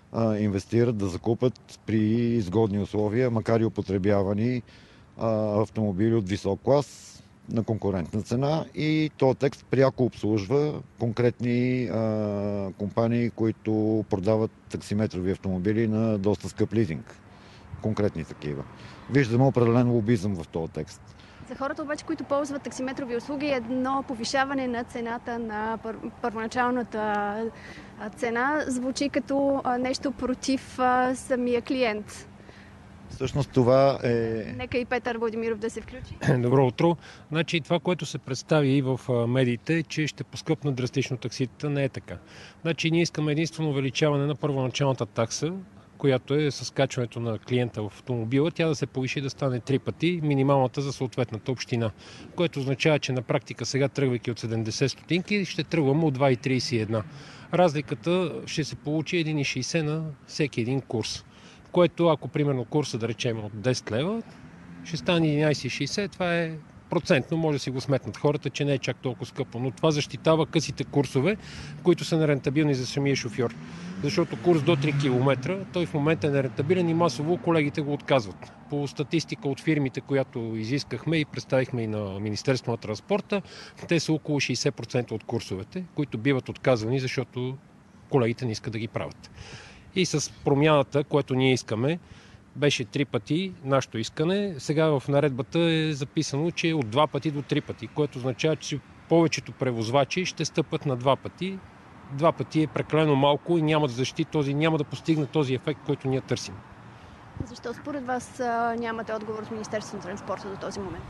а, инвестират да закупят при изгодни условия, макар и употребявани а, автомобили от висок клас на конкурентна цена, и този текст пряко обслужва конкретни а, компании, които продават таксиметрови автомобили на доста скъп лизинг. Конкретни такива. Виждаме определен лобизъм в този текст. За хората обаче, които ползват таксиметрови услуги, едно повишаване на цената на пър... първоначалната цена звучи като нещо против самия клиент. Всъщност това е... Нека и Петър Владимиров да се включи. Добро утро. Значи това, което се представи и в медиите, е, че ще поскъпнат драстично такситата. Не е така. Значи ние искаме единствено увеличаване на първоначалната такса, която е с качването на клиента в автомобила, тя да се повиши да стане три пъти минималната за съответната община. Което означава, че на практика сега, тръгвайки от седемдесет стотинки, ще тръгваме от два цяло тридесет и една. Разликата ще се получи един цяло шейсет на всеки един курс. Което, ако примерно курса да речем от десет лева, ще стане единайсет цяло шейсет, това е процентно, може да си го сметнат хората, че не е чак толкова скъпо. Но това защитава късите курсове, които са нерентабилни за самия шофьор. Защото курс до три километра, той в момента е нерентабилен и масово колегите го отказват. По статистика от фирмите, която изискахме и представихме и на Министерство на транспорта, те са около шейсет процента от курсовете, които биват отказвани, защото колегите не искат да ги правят. И с промяната, което ние искаме, беше три пъти нашето искане. Сега в наредбата е записано, че е от два пъти до три пъти, което означава, че повечето превозвачи ще стъпат на два пъти. Два пъти е прекалено малко и няма да защити този, няма да постигне този ефект, който ние търсим. Защо според вас нямате отговор с Министерството на транспорта до този момент?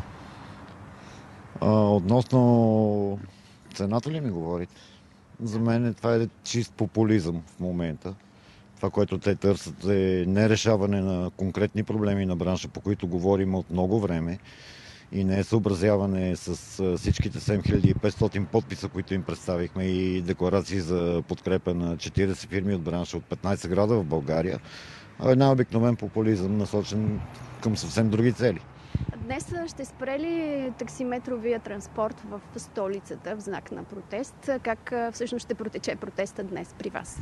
А, относно цената ли ми говорите? За мен това е чист популизъм в момента. Това, което те търсят, е не решаване на конкретни проблеми на бранша, по които говорим от много време, и не е съобразяване с всичките седем хиляди и петстотин подписа, които им представихме, и декларации за подкрепа на четирийсет фирми от бранша от петнайсет града в България, а една обикновен популизъм, насочен към съвсем други цели. Днес ще спре ли таксиметровия транспорт в столицата в знак на протест? Как всъщност ще протече протеста днес при вас?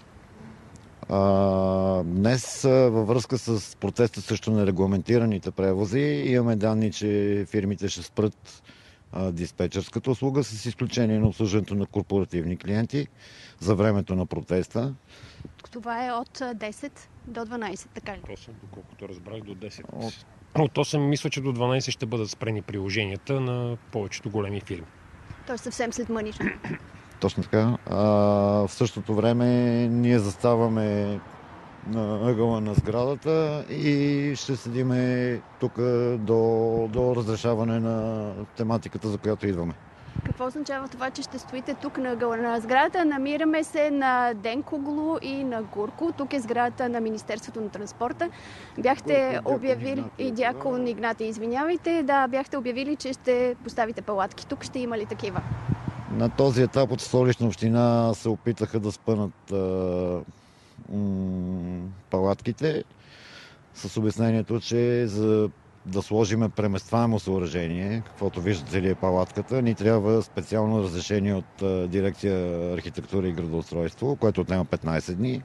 А, днес във връзка с протеста срещу нерегламентираните превози имаме данни, че фирмите ще спрат а, диспетчерската услуга, с изключение на обслужването на корпоративни клиенти за времето на протеста. Това е от десет до дванайсет, така ли? осем, доколкото разбрах, до десет. От, от осем мисля, че до дванайсет ще бъдат спрени приложенията на повечето големи фирми. Тоест съвсем след мънично. Точно така. А, в същото време ние заставаме на ъгъла на сградата и ще седиме тук до, до разрешаване на тематиката, за която идваме. Какво означава това, че ще стоите тук на ъгъла на сградата? Намираме се на Денкоглу и на Гурко. Тук е сградата на Министерството на транспорта. Бяхте Гурко, обявили... И Дякон Игнатий, извинявайте. Да, бяхте обявили, че ще поставите палатки. Тук ще има ли такива? На този етап от Столична община се опитаха да спънат а, м- палатките с обяснението, че за да сложиме преместваемо съоръжение, каквото виждате ли е палатката, ни трябва специално разрешение от а, дирекция архитектура и градоустройство, което отнема петнайсет дни.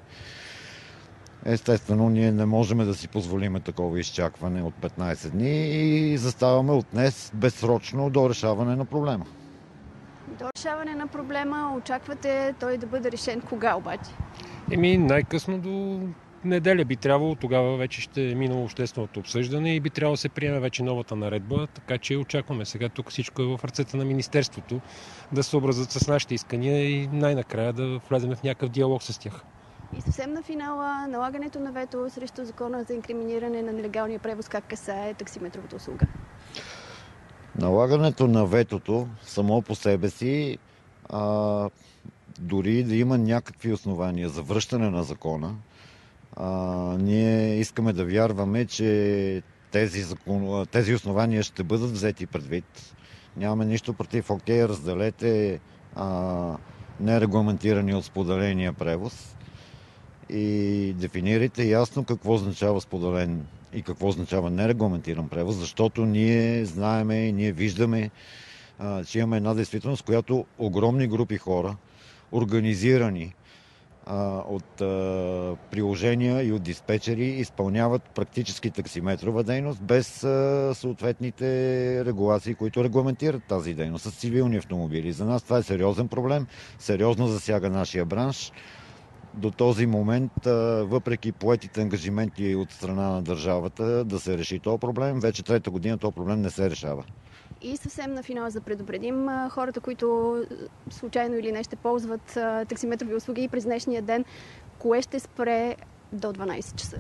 Естествено, ние не можем да си позволим такова изчакване от петнайсет дни и заставаме от днес безсрочно до решаване на проблема. До решаване на проблема очаквате той да бъде решен кога обаче? Еми, най-късно до неделя би трябвало, тогава вече ще е минало общественото обсъждане и би трябвало да се приеме вече новата наредба, така че очакваме сега тук всичко е в ръцете на Министерството да се съобразят с нашите искания и най-накрая да влезем в някакъв диалог с тях. И съвсем на финала, налагането на вето срещу закона за инкриминиране на нелегалния превоз как касае таксиметровата услуга? Налагането на ветото само по себе си, а, дори да има някакви основания за връщане на закона, а, ние искаме да вярваме, че тези, закон... тези основания ще бъдат взети предвид. Нямаме нищо против, окей, разделете а, нерегламентирани от споделения превоз и дефинирайте ясно какво означава споделен и какво означава нерегламентиран превоз, защото ние знаеме и ние виждаме, а, че имаме една действителност, която огромни групи хора, организирани от а, приложения и от диспетчери изпълняват практически таксиметрова дейност без а, съответните регулации, които регламентират тази дейност с цивилни автомобили. За нас това е сериозен проблем, сериозно засяга нашия бранш. До този момент, а, въпреки поетите ангажименти от страна на държавата да се реши този проблем, вече трета година този проблем не се решава. И съвсем на финал за предупредим хората, които случайно или не ще ползват таксиметрови услуги и през днешния ден, кое ще спре до дванайсет часа?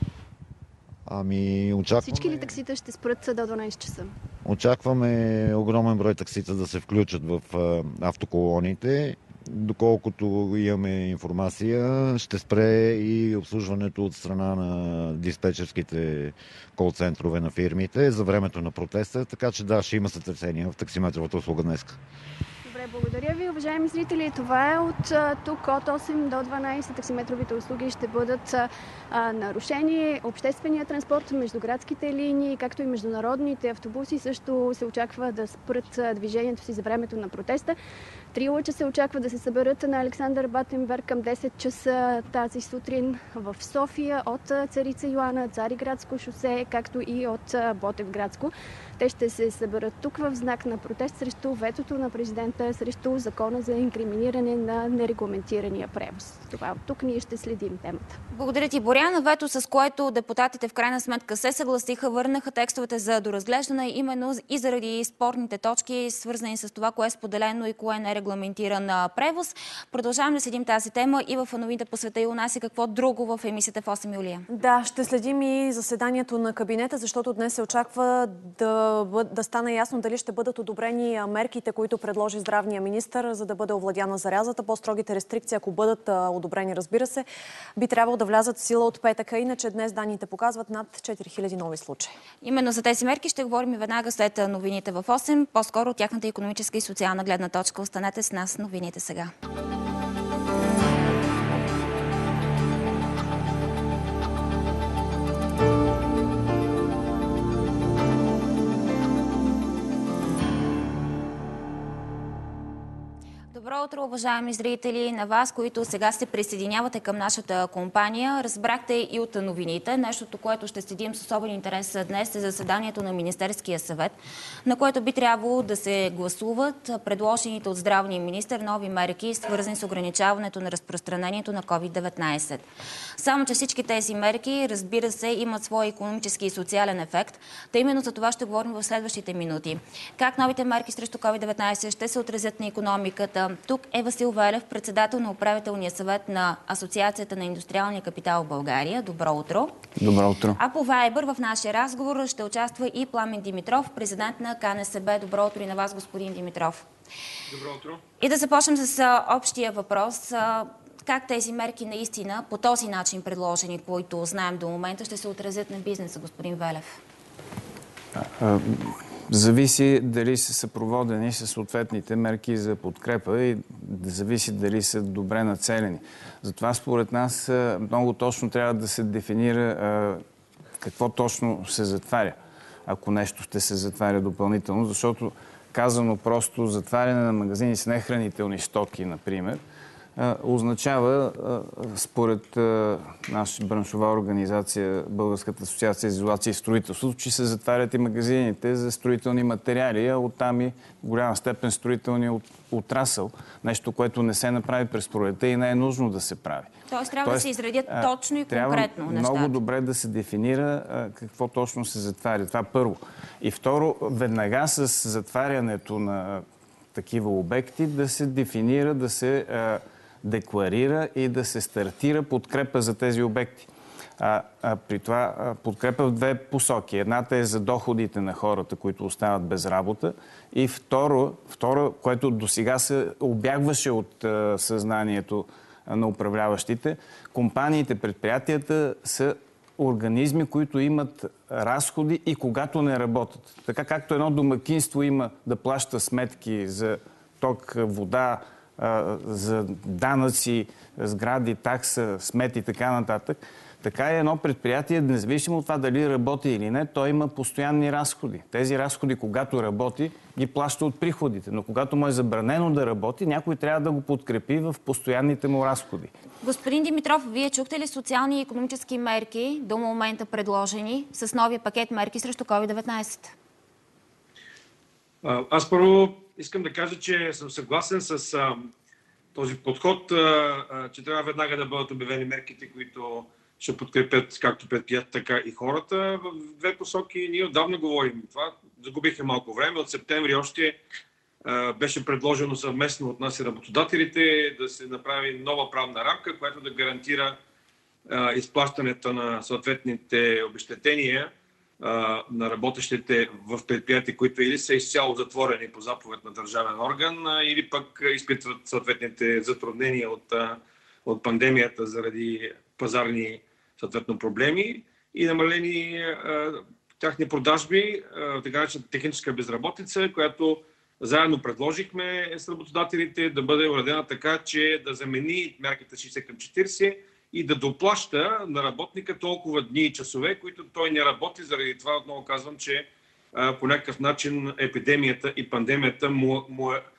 Ами, очакваме... Всички ли таксита ще спрат до дванайсет часа? Очакваме огромен брой таксита да се включат в автоколоните. Доколкото имаме информация, ще спре и обслужването от страна на диспетчерските кол-центрове на фирмите за времето на протеста, така че да, ще има сътресения в таксиметровата услуга днес. Добре, благодаря ви, уважаеми зрители. Това е от тук от осем до дванайсет. Таксиметровите услуги ще бъдат а, нарушени. Общественият транспорт, междуградските линии, както и международните автобуси също се очаква да спрат движението си за времето на протеста. Три лъча се очаква да се съберат на Александър Батенберг към десет часа тази сутрин в София от Царица Йоана, Цариградско шосе, както и от Ботевградско. Те ще се съберат тук в знак на протест срещу ветото на президента, срещу закона за инкриминиране на нерегламентирания превоз. Това от тук ние ще следим темата. Благодаря ти, Боряна. Вето, с което депутатите в крайна сметка се съгласиха, върнаха текстовете за доразглеждане, именно и заради спорните точки, свързани с това, кое е споделено и кое не е регламентиран превоз. Продължаваме да следим тази тема и в новините по света и у нас и какво друго в емисията в осем Юлия. Да, ще следим и заседанието на кабинета, защото днес се очаква да, да стане ясно дали ще бъдат одобрени мерките, които предложи здравния министър, за да бъде овладяна заразата. По-строгите рестрикции, ако бъдат одобрени, разбира се, би трябвало да влязат в сила от петъка. Иначе днес данните показват над четири хиляди нови случаи. Именно за тези мерки ще говорим веднага след новините в осем. По-скоро от тяхната икономическа и социална гледна точка. Останете с нас, новините сега. Добро утро, уважаеми зрители, на вас, които сега се присъединявате към нашата компания. Разбрахте и от новините. Нещото, което ще следим с особен интерес днес е заседанието на Министерския съвет, на което би трябвало да се гласуват предложените от здравния министър нови мерки, свързани с ограничаването на разпространението на ковид деветнайсет. Само че всички тези мерки, разбира се, имат своя икономически и социален ефект. Та именно за това ще говорим в следващите минути. Как новите мерки срещу ковид деветнайсет ще се отразят на икономиката? Тук е Васил Велев, председател на управителния съвет на Асоциацията на индустриалния капитал в България. Добро утро. Добро утро. А по Вайбър в нашия разговор ще участва и Пламен Димитров, президент на КНСБ. Добро утро и на вас, господин Димитров. Добро утро. И да започнем с общия въпрос. Как тези мерки наистина по този начин предложени, които знаем до момента, ще се отразят на бизнеса, господин Велев? А, зависи дали са съпроводени с съответните мерки за подкрепа и зависи дали са добре нацелени. Затова според нас много точно трябва да се дефинира а, какво точно се затваря, ако нещо ще се затваря допълнително, защото казано просто затваряне на магазини с нехранителни стоки, например, означава, според наша браншова организация, Българската асоциация за изолация и строителство, че се затварят и магазините за строителни материали, а оттам и в голяма степен строителния отрасъл. Нещо, което не се направи през пролетта и не е нужно да се прави. Тоест трябва Тоест, да се изредят точно и конкретно нещата. Трябва много добре да се дефинира какво точно се затваря. Това първо. И второ, веднага с затварянето на такива обекти да се дефинира, да се декларира и да се стартира подкрепа за тези обекти. А, а, при това а, подкрепа в две посоки. Едната е за доходите на хората, които остават без работа. И второ, второ което досега се обягваше от а, съзнанието а, на управляващите, компаниите, предприятията са организми, които имат разходи и когато не работят. Така както едно домакинство има да плаща сметки за ток, вода, за данъци, сгради, такса, смет и така нататък, Така е едно предприятие, независимо от това дали работи или не, той има постоянни разходи. Тези разходи, когато работи, ги плаща от приходите. Но когато му е забранено да работи, някой трябва да го подкрепи в постоянните му разходи. Господин Димитров, вие чухте ли социални и икономически мерки до момента предложени с новия пакет мерки срещу ковид деветнайсет? Аз първо искам да кажа, че съм съгласен с а, този подход, а, а, че трябва веднага да бъдат обявени мерките, които ще подкрепят както предприятията, така и хората в две посоки. Ние отдавна говорим това. Загубихме малко време. От септември още а, беше предложено съвместно от нас и работодателите да се направи нова правна рамка, която да гарантира а, изплащането на съответните обезщетения а, на работещите в предприятия, които или са изцяло затворени по заповед на държавен орган, а, или пък изпитват съответните затруднения от, а, от пандемията заради пазарни съответно проблеми и намалени а, тяхни продажби, а, така наречената техническа безработица, която заедно предложихме с работодателите да бъде уредена така, че да замени мярката шейсет към четирийсет и да доплаща на работника толкова дни и часове, които той не работи. Заради това отново казвам, че а, по някакъв начин епидемията и пандемията му, му е,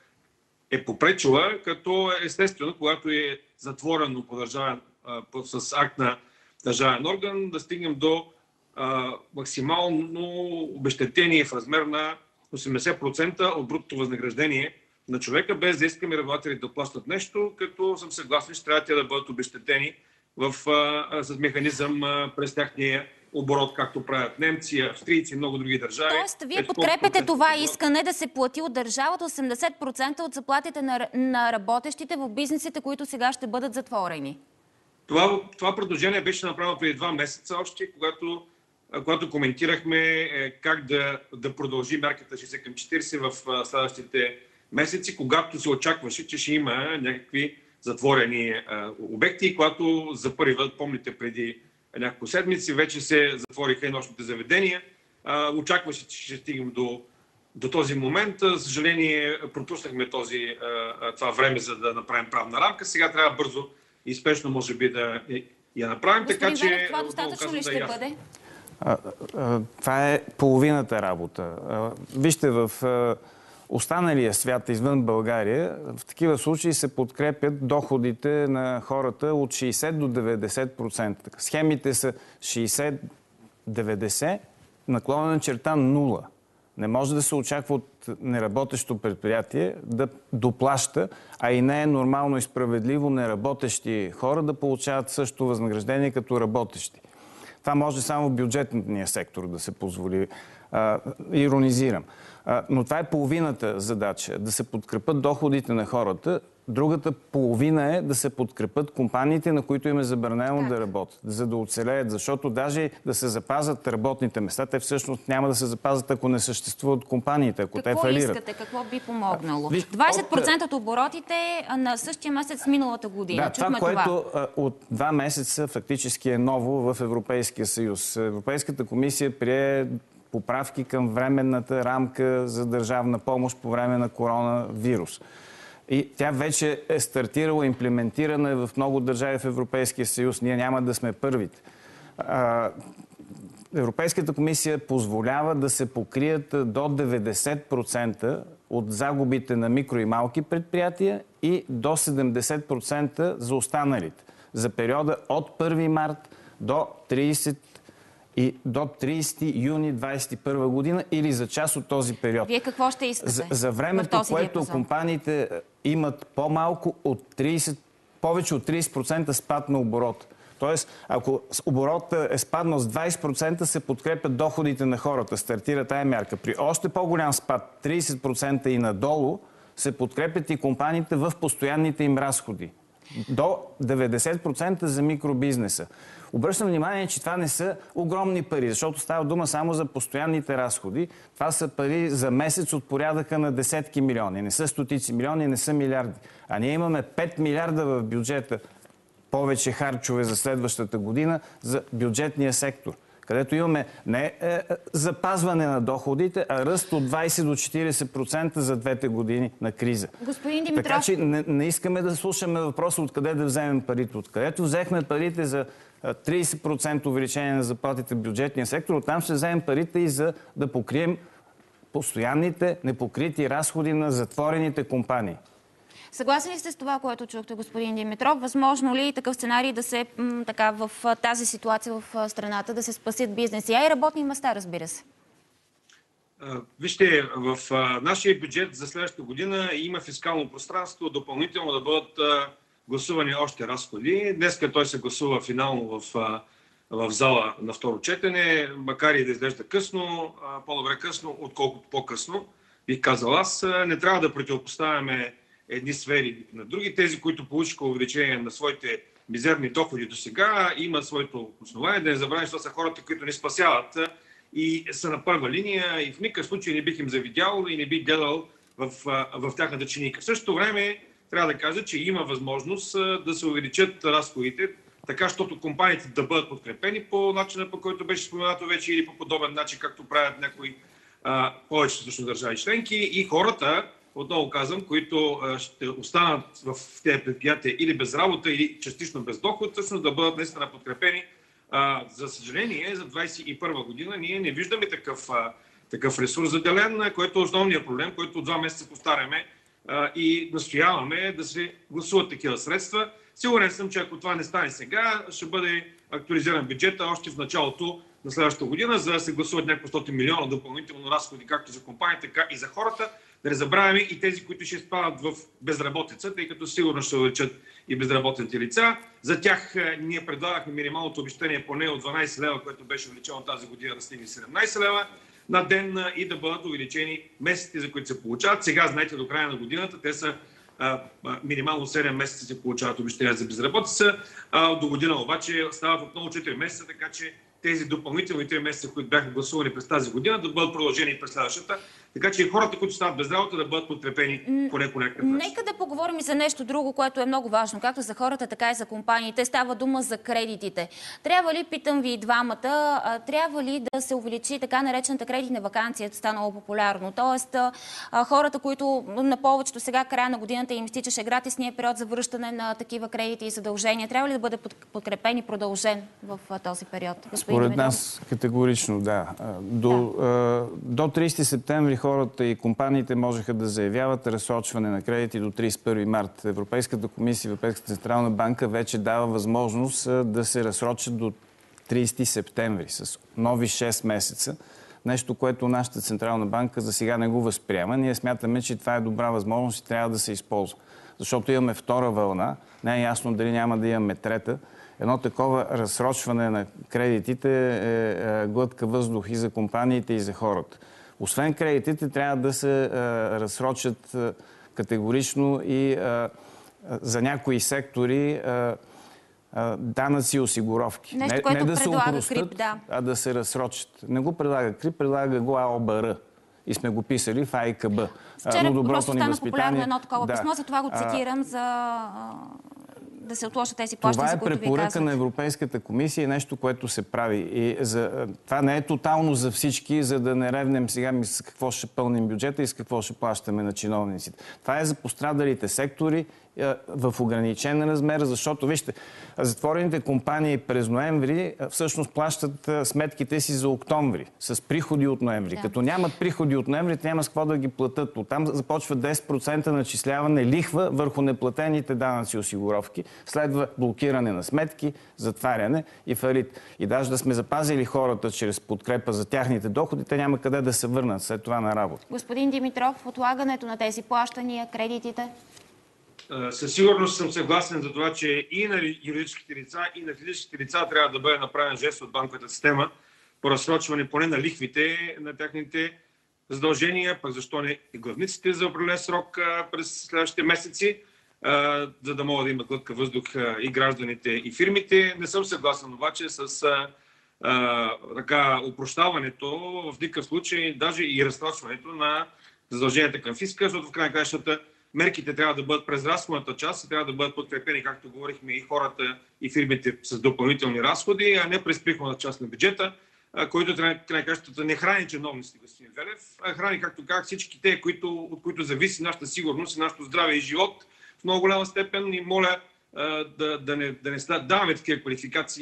е попречила, като естествено, когато е затворено по държавен, а, по, с акт на държавен орган, да стигнем до а, максимално обезщетение в размер на осемдесет процента от брутното възнаграждение на човека, без да искаме работодателите да плащат нещо, като съм съгласен, че трябва да бъдат обезщетени в, а, с механизъм а, през тяхния оборот, както правят немци, австрийци и много други държави. Тоест, вие подкрепяте това искане да се плати от държавата осемдесет процента от заплатите на, на работещите в бизнесите, които сега ще бъдат затворени? Това, това предложение беше направено преди два месеца още, когато, когато коментирахме как да, да продължи мярката шейсет към четирийсет в следващите месеци, когато се очакваше, че ще има някакви затворени а, обекти, и когато за първи път, помните, преди няколко седмици, вече се затвориха и нощните заведения. А, очакваше, че ще стигнем до, до този момент. За съжаление, пропуснахме този, а, това време, за да направим правна рамка. Сега трябва бързо и спешно, може би, да я направим. Господин така, че, Венев, това достатъчно ли ще да бъде? А, а, това е половината работа. А, вижте, в а, останалия свят извън България, в такива случаи се подкрепят доходите на хората от шейсет до деветдесет процента. Схемите са шейсет деветдесет, наклонена черта нула. Не може да се очаква от неработещо предприятие да доплаща, а и не е нормално и справедливо неработещи хора да получават същото възнаграждение като работещи. Това може само в бюджетния сектор да се позволи. А, иронизирам. А, но това е половината задача. Да се подкрепят доходите на хората. Другата половина е да се подкрепят компаниите, на които им е забранено да работят, за да оцелеят. Защото даже да се запазят работните места, те всъщност няма да се запазят, ако не съществуват компаниите, ако Какво те фалират. Какво искате? Какво би помогнало? Виж, двадесет процента от оборотите на същия месец миналата година. Да, това, това, което а, от два месеца фактически е ново в Европейския съюз. Европейската комисия прие поправки към временната рамка за държавна помощ по време на коронавирус. И тя вече е стартирала, имплементирана в много държави в Европейския съюз. Ние няма да сме първите. Европейската комисия позволява да се покрият до деветдесет процента от загубите на микро и малки предприятия и до седемдесет процента за останалите. За периода от първи март до тридесет и до тридесети юни двадесет и първа година или за част от този период. Вие какво ще искате? За, за времето, което диапазон? Компаниите имат по-малко от тридесет, повече от тридесет процента спад на оборот. Тоест, ако оборотът е спаднал с двадесет процента, се подкрепят доходите на хората. Стартира тая мярка. При още по-голям спад, тридесет процента и надолу, се подкрепят и компаниите в постоянните им разходи. До деветдесет процента за микробизнеса. Обръщам внимание, че това не са огромни пари, защото става дума само за постоянните разходи. Това са пари за месец от порядъка на десетки милиони. Не са стотици милиони, не са милиарди. А ние имаме пет милиарда в бюджета повече харчове за следващата година за бюджетния сектор, където имаме не е, запазване на доходите, а ръст от двадесет до четиридесет процента за двете години на криза. Господин Димитров... Така че не, не искаме да слушаме въпроса откъде да вземем парите. Откъдето взехме парите за трийсет процента увеличение на заплатите в бюджетния сектор, оттам ще вземем парите и за да покрием постоянните непокрити разходи на затворените компании. Съгласен ли сте с това, което чухте, господин Димитров? Възможно ли такъв сценарий да се, м, така, в тази ситуация в страната, да се спасят бизнеси, а и работни места, разбира се? Вижте, в нашия бюджет за следващата година има фискално пространство допълнително да бъдат гласувани още разходи. Днеска той се гласува финално в, в зала на второ четене, макар и да изглежда късно, по-добре късно, отколкото по-късно, бих казал аз. Не трябва да противопоставяме едни сфери на други. Тези, които получиха увеличение на своите мизерни доходи до сега, имат своето основание. Да не забравяме, че това са хората, които не спасяват и са на първа линия и в никакъв случай не бих им завидял и не бих гледал в, в тяхната чиника. В същото време трябва да кажа, че има възможност да се увеличат разходите, така, защото компаниите да бъдат подкрепени по начина, по който беше споменато вече, или по подобен начин, както правят някои а, повече всъщност държави членки, и хората, отново казвам, които а, ще останат в тези предприятия или без работа, или частично без доход, всъщност да бъдат наистина подкрепени. А, за съжаление, за двадесет и първа година ние не виждаме такъв, а, такъв ресурс заделен, който е основният проблем, който от два месеца повтаряме а, и настояваме да се гласуват такива средства. Сигурен съм, че ако това не стане сега, ще бъде актуализиран бюджета още в началото на следващата година, за да се гласуват няколко стотин милиона допълнително разходи, както за компаниите, така и за хората. Да не забравяме и тези, които ще спадат в безработица, тъй като сигурно ще увеличат и безработните лица. За тях ние предлагахме минималното обезщетение поне от дванадесет лева, което беше увеличено тази година да стигне седемнадесет лева на ден и да бъдат увеличени месеците, за които се получават. Сега, знаете, до края на годината те са а, минимално седем месеца се получават обезщетения за безработица. А, до година обаче стават отново четири месеца, така че тези допълнителни три месеца, които бяха гласувани през тази година, да бъдат продължени през следващата. Така че и хората, които стават без работа, да бъдат подкрепени поне по някакъв начин. Нека да поговорим и за нещо друго, което е много важно, както за хората, така и за компаниите. Става дума за кредитите. Трябва ли, питам ви и двамата, трябва ли да се увеличи така наречената кредитна ваканция, станало популярно? Тоест, хората, които на повечето сега края на годината им изтичаше гратисния период за връщане на такива кредити и задължения, трябва ли да бъде подкрепен и продължен в този период? Според нас категорично да. До, да. до тридесети септември хората и компаниите можеха да заявяват разсрочване на кредити до тридесет и първи март. Европейската комисия, Европейската централна банка вече дава възможност да се разсрочат до тридесети септември с нови шест месеца. Нещо, което нашата централна банка за сега не го възприема. Ние смятаме, че това е добра възможност и трябва да се използва. Защото имаме втора вълна. Не е ясно дали няма да имаме трета. Едно такова разсрочване на кредитите е глътка въздух и за компаниите, и за хората. Освен кредитите, трябва да се а, разсрочат а, категорично и а, за някои сектори а, а, данъци и осигуровки. Нещо, не, което не да се предлага опростат, КРИП, да. а да се разсрочат. Не го предлага КРИП, предлага го АОБР. И сме го писали в АИКБ. Вчера просто стана популярно едно такова да. писмо, за това го цитирам, за да се отложат тези плащания, за които ви казват. Това е препоръка на Европейската комисия и нещо, което се прави. И за, това не е тотално за всички, за да не ревнем сега с какво ще пълним бюджета и с какво ще плащаме на чиновниците. Това е за пострадалите сектори в ограничен размер, защото, вижте, затворените компании през ноември всъщност плащат сметките си за октомври с приходи от ноември. Да. Като нямат приходи от ноември, няма с какво да ги платят. Оттам започва десет процента начисляване лихва върху неплатените данъци и осигуровки. Следва блокиране на сметки, затваряне и фалит. И даже да сме запазили хората чрез подкрепа за тяхните доходи, те няма къде да се върнат след това на работа. Господин Димитров, отлагането на тези плащания, кредитите? Със сигурност съм съгласен за това, че и на юридическите лица, и на физическите лица трябва да бъде направен жест от банковата система по разсрочване поне на лихвите на техните задължения, пък защо не и главниците за определен срок през следващите месеци, за да могат да имат глътка въздух и гражданите, и фирмите. Не съм съгласен обаче с а, така опрощаването, в никакъв случай даже и разсрочването на задълженията към фиска, защото в край на краищата мерките трябва да бъдат през разходната част и трябва да бъдат подкрепени, както говорихме, и хората, и фирмите с допълнителни разходи, а не през приходната част на бюджета, който край на краищата не храни чиновниците, господин Велев, а храни, както казах, всички те, които, от които зависи нашата сигурност и нашето здраве и живот в много голяма степен. И моля да, да не, да не даваме такива квалификации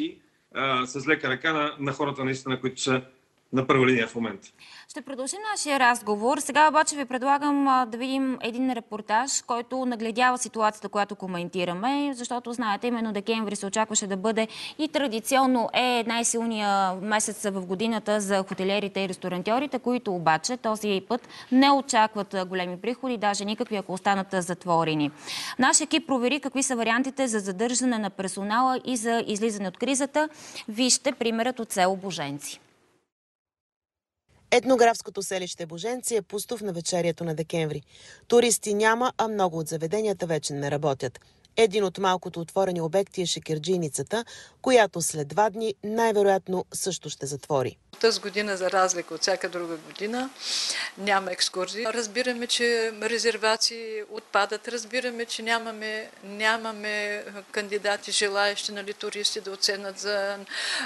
а, с лека ръка на, на хората, наистина, които са на първа линия в момента. Ще продължим нашия разговор. Сега обаче ви предлагам а, да видим един репортаж, който нагледява ситуацията, която коментираме, защото знаете, именно декември се очакваше да бъде и традиционно е най-силния месец в годината за хотелиерите и ресторантьорите, които обаче този път не очакват големи приходи, даже никакви, ако останат затворени. Нашия екип провери какви са вариантите за задържане на персонала и за излизане от кризата. Вижте примерът от село Боженци. Етнографското селище Боженци е пусто в навечерието на декември. Туристи няма, а много от заведенията вече не работят. Един от малкото отворени обекти е шекерджийницата, която след два дни най-вероятно също ще затвори. Тази година, за разлика от всяка друга година, няма екскурзии. Разбираме, че резервации отпадат. Разбираме, че нямаме, нямаме кандидати, желаящи, нали, туристи да отседнат за,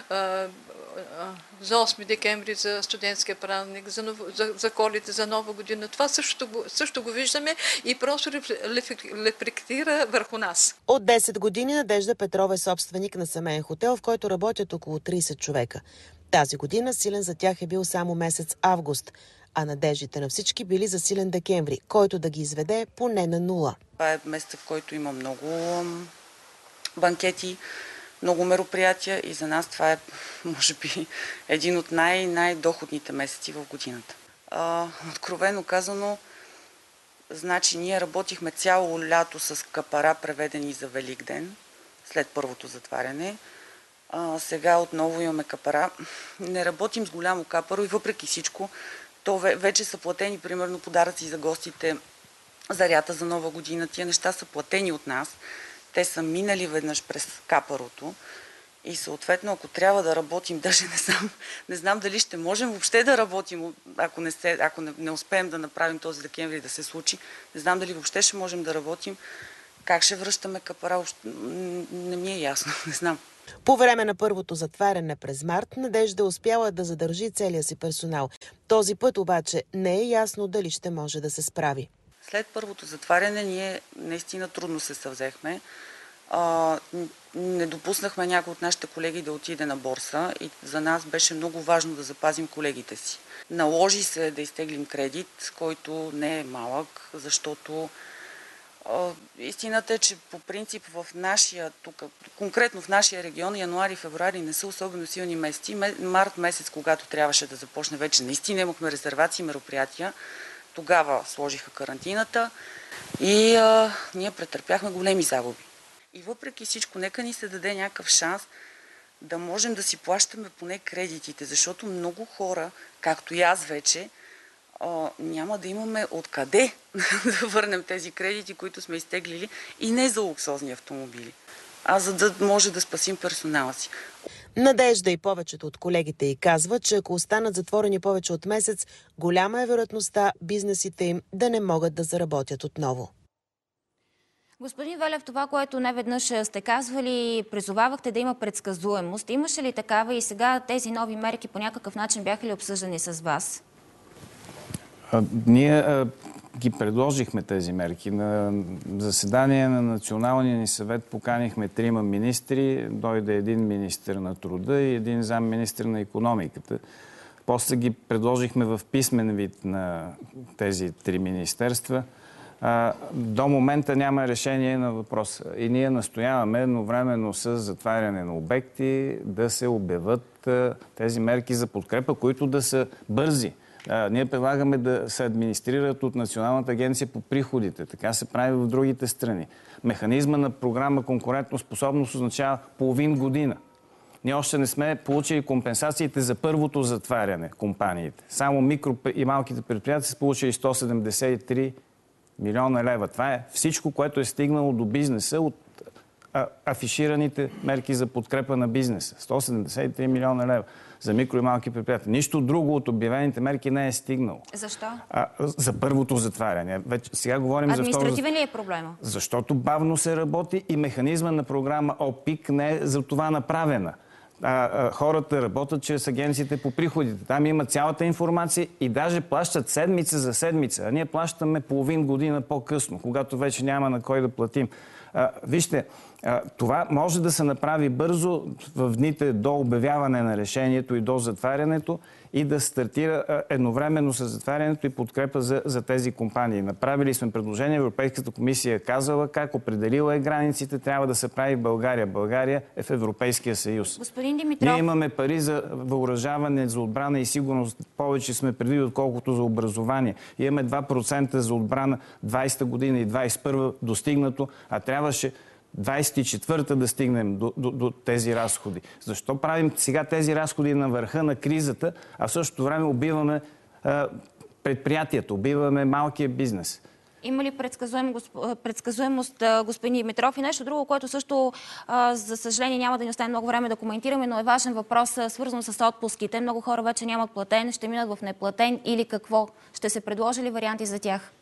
за осми декември, за студентския празник, за, нов, за, за Коледа, за Нова година. Това също, също го виждаме и просто рефлектира върху нас. От десет години Надежда Петрова е собственик на семейен хотел, в който работят около трийсет човека. Тази година силен за тях е бил само месец август, а надеждите на всички били за силен декември, който да ги изведе поне на нула. Това е месец, в който има много банкети, много мероприятия и за нас това е, може би, един от най- най-доходните месеци в годината. А, откровено казано, значи ние работихме цяло лято с капара, преведени за Великден, след първото затваряне. А, сега отново имаме капара. Не работим с голямо капаро и въпреки всичко, то вече са платени, примерно, подаръци за гостите, зарята за Нова година. Тия неща са платени от нас. Те са минали веднъж през капарото и съответно, ако трябва да работим, даже не знам, не знам дали ще можем въобще да работим, ако, не, се, ако не, не успеем да направим този декември да се случи. Не знам дали въобще ще можем да работим. Как ще връщаме капара, не ми е ясно, не знам. По време на първото затваряне през март, Надежда успяла да задържи целия си персонал. Този път обаче не е ясно дали ще може да се справи. След първото затваряне ние наистина трудно се съвзехме. А, не допуснахме някой от нашите колеги да отиде на борса и за нас беше много важно да запазим колегите си. Наложи се да изтеглим кредит, който не е малък, защото а, истината е, че по принцип в нашия, тук, конкретно в нашия регион, януари и февруари не са особено силни месеци. Март месец, когато трябваше да започне вече, наистина имахме резервации, мероприятия. Тогава сложиха карантината и а, ние претърпяхме големи загуби. И въпреки всичко, нека ни се даде някакъв шанс да можем да си плащаме поне кредитите, защото много хора, както и аз вече, а, няма да имаме откъде да върнем тези кредити, които сме изтеглили и не за луксозни автомобили, а за да може да спасим персонала си. Надежда и повечето от колегите й казват, че ако останат затворени повече от месец, голяма е вероятността бизнесите им да не могат да заработят отново. Господин Велев, това, което неведнъж сте казвали, призовавахте да има предсказуемост. Имаше ли такава и сега тези нови мерки по някакъв начин бяха ли обсъждани с вас? А, ние а, ги предложихме тези мерки. На заседание на Националния ни съвет поканихме трима министри, дойде един министър на труда и един замминистър на икономиката. После ги предложихме в писмен вид на тези три министерства. До момента няма решение на въпроса. И ние настояваме едновременно с затваряне на обекти да се обявят тези мерки за подкрепа, които да са бързи. Ние предлагаме да се администрират от Националната агенция по приходите. Така се прави в другите страни. Механизма на програма конкурентоспособност означава половин година. Ние още не сме получили компенсациите за първото затваряне компаниите. Само микро и малките предприятия са получили сто седемдесет и три милиона лева. Това е всичко, което е стигнало до бизнеса от а, афишираните мерки за подкрепа на бизнеса. сто седемдесет и три милиона лева за микро и малки предприятия. Нищо друго от обявените мерки не е стигнало. Защо? А, за първото затваряне. Вече, сега говорим за второто. Административен ли е проблема? Защото бавно се работи и механизма на програма ОПИК не е за това направена. А, а, хората работят чрез агенциите по приходите. Там има цялата информация и даже плащат седмица за седмица. А ние плащаме половин година по-късно, когато вече няма на кой да платим. А, вижте, Това може да се направи бързо в дните до обявяване на решението и до затварянето и да стартира едновременно с затварянето и подкрепа за, за тези компании. Направили сме предложение, Европейската комисия е казала как, определила е границите, трябва да се прави в България. България е в Европейския съюз. Господин Димитров... Ние имаме пари за въоръжаване, за отбрана и сигурност. Повече сме преди, отколкото за образование. Имаме два процента за отбрана двайсета година и двайсет и първа достигнато, а трябваше двайсет и четвърта да стигнем до, до, до тези разходи. Защо правим сега тези разходи на върха на кризата, а в същото време убиваме а, предприятието, убиваме малкия бизнес? Има ли предсказуем, предсказуемост, господин Димитров? И нещо друго, което също, за съжаление, няма да ни остане много време да коментираме, но е важен въпрос, свързан с отпуските. Много хора вече нямат платен, ще минат в неплатен или какво? Ще се предложи ли варианти за тях?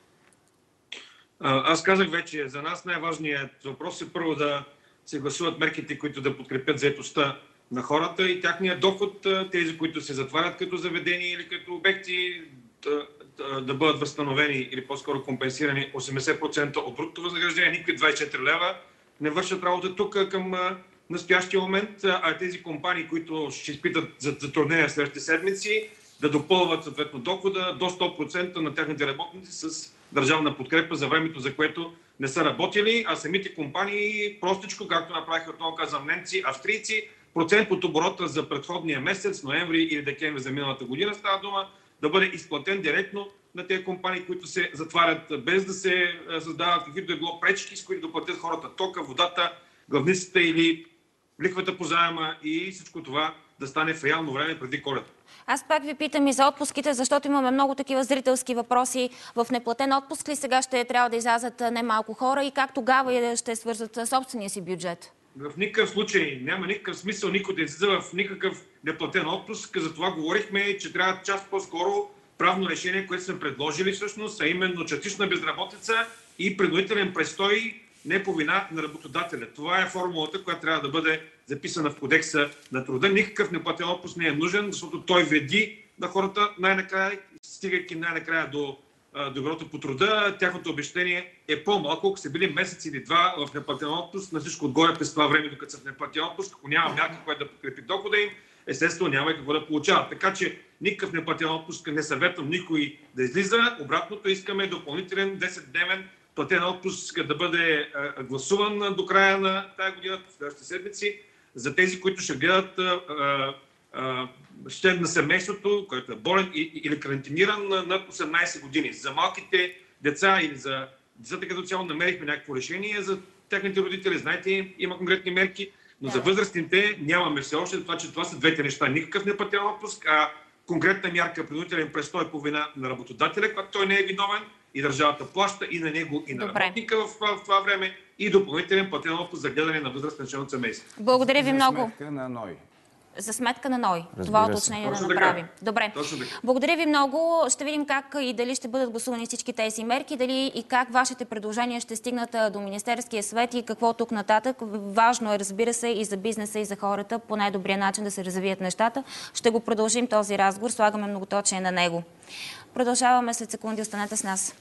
Аз казах вече, за нас най-важният въпрос е първо да се гласуват мерките, които да подкрепят заетостта на хората и тяхния доход, тези, които се затварят като заведения или като обекти, да, да, да бъдат възстановени или по-скоро компенсирани осемдесет процента от брутното възнаграждение, никакви двайсет и четири лева не вършат работа тук към настоящия момент, а тези компании, които ще изпитат затруднения в следващите седмици, да допълват съответно дохода до сто процента на техните работници с държавна подкрепа за времето, за което не са работили, а самите компании простичко, както направиха, отново казвам, немци, австрийци, процент от оборота за предходния месец, ноември или декември за миналата година става дума, да бъде изплатен директно на тези компании, които се затварят, без да се създават каквито да било пречки, с които да платят хората тока, водата, главницата или лихвата по заема и всичко това да стане в реално време преди Коледа. Аз пак ви питам и за отпуските, защото имаме много такива зрителски въпроси. В неплатен отпуск ли сега ще трябва да излязат немалко хора и как тогава ще свързват собствения си бюджет? В никакъв случай няма никакъв смисъл никой да излиза в никакъв неплатен отпуск. За това говорихме, че трябва част по-скоро правно решение, което сме предложили всъщност, а именно частична безработица и принудителен престой не по вина на работодателя. Това е формулата, която трябва да бъде записана в кодекса на труда. Никакъв неплатен отпуск не е нужен, защото той вреди на хората най-накрая, стигайки най-накрая до доброто по труда. Тяхното обещание е по-малко, ако са били месец или два в неплатен отпуск, на всичко отгоре през това време, докато са в неплатен отпуск. Ако няма мярка, която да подкрепи дохода им, естествено няма и какво да получават. Така че никакъв неплатен отпуск не съветвам никой да излиза. Обратното, искаме допълнителен десетдневен платен отпуск да бъде а, гласуван до края на тази година, в следващите седмици, за тези, които ще гледат а, а, член на семейството, който е болен и, или карантиниран над осемнайсет години. За малките деца или за децата като цяло намерихме някакво решение, за техните родители, знаете, има конкретни мерки, но да. За възрастните нямаме все още, това, че това са двете неща. Никакъв неплатен отпуск, а конкретна мярка, принудителен престой по вина на работодателя, когато той не е виновен, и държавата плаща и на него, и на Добре. работника в, в това време, и допълнителен платен отпуск за гледане на възрастен член от семейство. Благодаря ви много. За сметка на НОИ. За сметка на НОИ. Това уточнение да направим. Добре. Благодаря ви много. Ще видим как и дали ще бъдат гласувани всички тези мерки, дали и как вашите предложения ще стигнат до Министерския съвет и какво тук нататък. Важно е, разбира се, и за бизнеса, и за хората по най-добрия начин да се развият нещата. Ще го продължим този разговор. Слагаме многоточие на него. Продължаваме след секунди. Останете с нас.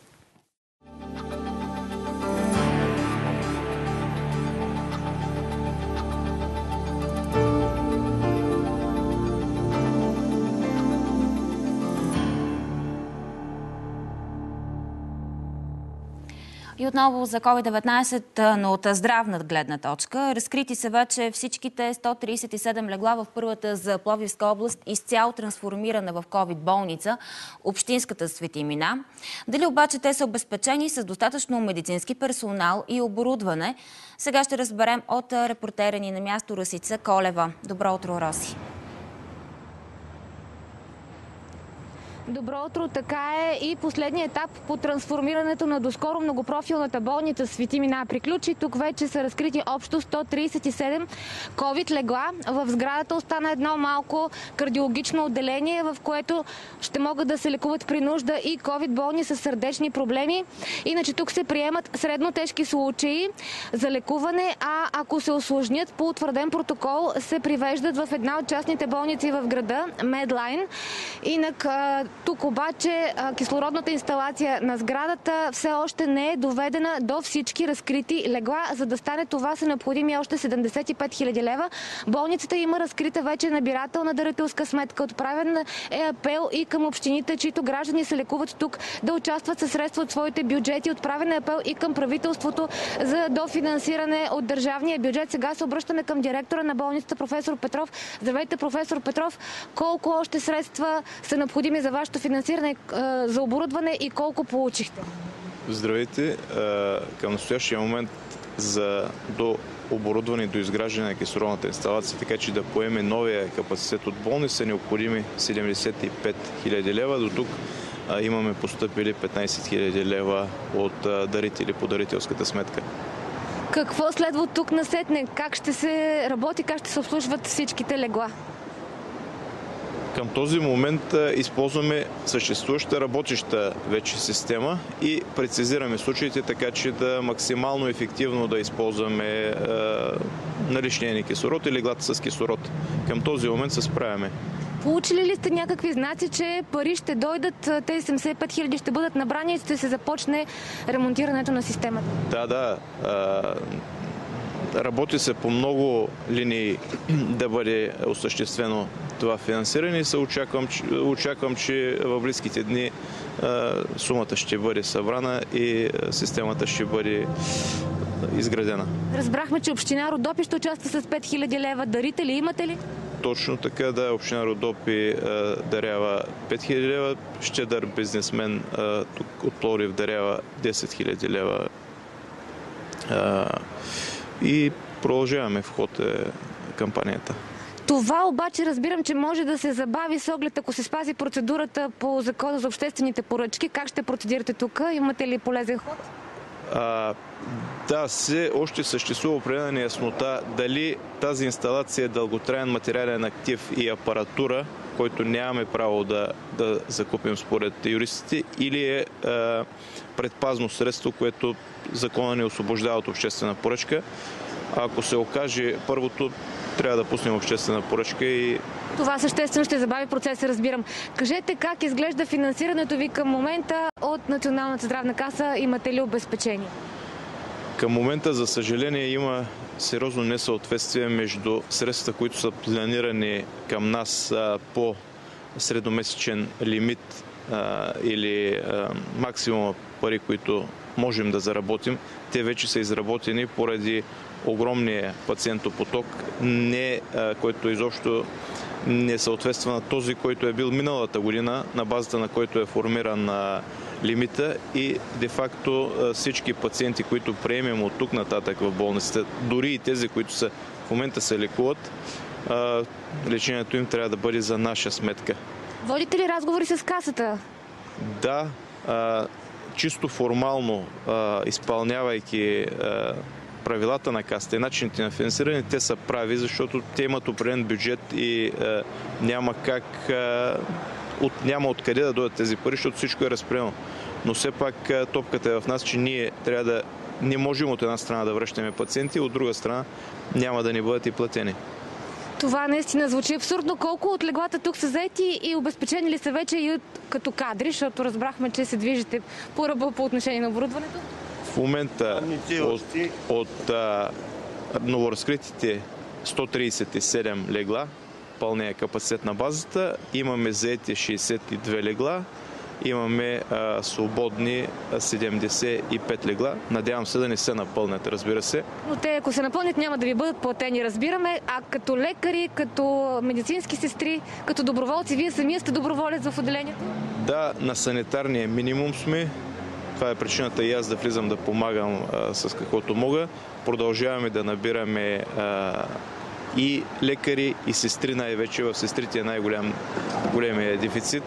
И отново за ковид деветнайсет, но от здравна гледна точка. Разкрити са вече всичките сто трийсет и седем легла в първата за Пловдивска област, изцяло трансформирана в ковид болница, общинската Свети Мина. Дали обаче те са обезпечени с достатъчно медицински персонал и оборудване? Сега ще разберем от репортера ни на място Росица Колева. Добро утро, Роси. Добро утро, така е и последният етап по трансформирането на доскоро многопрофилната болница Свети Мина приключи. Тук вече са разкрити общо сто трийсет и седем ковид легла. В сградата остана едно малко кардиологично отделение, в което ще могат да се лекуват при нужда и ковид болни с сърдечни проблеми. Иначе тук се приемат средно тежки случаи за лекуване, а ако се усложнят по утвърден протокол, се привеждат в една от частните болници в града, Медлайн. Инак Тук обаче кислородната инсталация на сградата все още не е доведена до всички разкрити легла. За да стане това са необходими още седемдесет и пет хиляди лева. Болницата има разкрита вече набирателна дарителска сметка. Отправен е апел и към общините, чието граждани се лекуват тук, да участват със средства от своите бюджети. Отправен е апел и към правителството за дофинансиране от държавния бюджет. Сега се обръщаме към директора на болницата, професор Петров. Здравейте, професор Петров. Колко още средства са необходими за вашето финансиране за оборудване и колко получихте? Здравейте. Към настоящия момент за до оборудване и до изграждане на кислородната инсталация, така че да поеме новия капацитет от болни, са необходими седемдесет и пет хиляди лева. До тук имаме постъпили петнайсет хиляди лева от дарители по дарителската сметка. Какво следва от тук насетне? Как ще се работи, как ще се обслужват всичките легла? Към този момент използваме съществуваща работеща вече система и прецизираме случаите, така че да максимално ефективно да използваме е, наличния ни кислород и леглата с кислород. Към този момент се справяме. Получили ли сте някакви знаци, че пари ще дойдат, тези седемдесет и пет хиляди ще бъдат набрани и ще се започне ремонтирането на системата? Да, да. Работи се по много линии да бъде осъществено това финансиране и се очаквам, очаквам, че в близките дни сумата ще бъде събрана и системата ще бъде изградена. Разбрахме, че община Родопи ще участва с пет хиляди лева. Дарители имате ли? Точно така, да. Община Родопи дарява пет хиляди лева. Щедър бизнесмен тук от Пловдив дарява десет хиляди лева. И продължаваме в ход е кампанията. Това обаче разбирам, че може да се забави с оглед, ако се спази процедурата по Закона за обществените поръчки. Как ще процедирате тук? Имате ли полезен ход? А, да, все още съществува определена неяснота дали тази инсталация е дълготраен материален актив и апаратура, който нямаме право да, да закупим според юристите, или е а, предпазно средство, което закона не освобождава от обществена поръчка. Ако се окаже първото, трябва да пуснем обществена поръчка и... Това съществено ще забави процеса, разбирам. Кажете как изглежда финансирането ви към момента от Националната здравна каса? Имате ли обезпечение? Към момента, за съжаление, има сериозно несъответствие между средствата, които са планирани към нас а, по средномесечен лимит а, или а, максимум пари, които можем да заработим. Те вече са изработени поради огромния пациентопоток, не, а, който изобщо не съответства на този, който е бил миналата година, на базата на който е формиран а, лимита, и де-факто всички пациенти, които приемем от тук нататък в болницата, дори и тези, които са, в момента се лекуват, а, лечението им трябва да бъде за наша сметка. Водите ли разговори с касата? Да, а, чисто формално, а, изпълнявайки а, правилата на касата и начините на финансиране, те са прави, защото те имат определен бюджет и а, няма как, а, от, няма откъде да дойдат тези пари, защото всичко е разпределено. Но все пак а, топката е в нас, че ние трябва да не можем от една страна да връщаме пациенти, от друга страна няма да ни бъдат и платени. Това наистина звучи абсурдно. Колко от леглата тук са заети и обезпечени ли са вече и от, като кадри, защото разбрахме, че се движите по ръба по отношение на оборудването? В момента от, от а, новоразкритите сто трийсет и седем легла, пълния капацитет на базата, имаме заети шейсет и две легла, имаме а, свободни седемдесет и пет легла. Надявам се да не се напълнят, разбира се. Но те, ако се напълнят, няма да ви бъдат платени, разбираме. А като лекари, като медицински сестри, като доброволци, вие самия сте доброволец в отделението? Да, на санитарния минимум сме. Това е причината и аз да влизам да помагам а, с каквото мога. Продължаваме да набираме а, и лекари, и сестри, най-вече в сестрите е най-голям големия дефицит.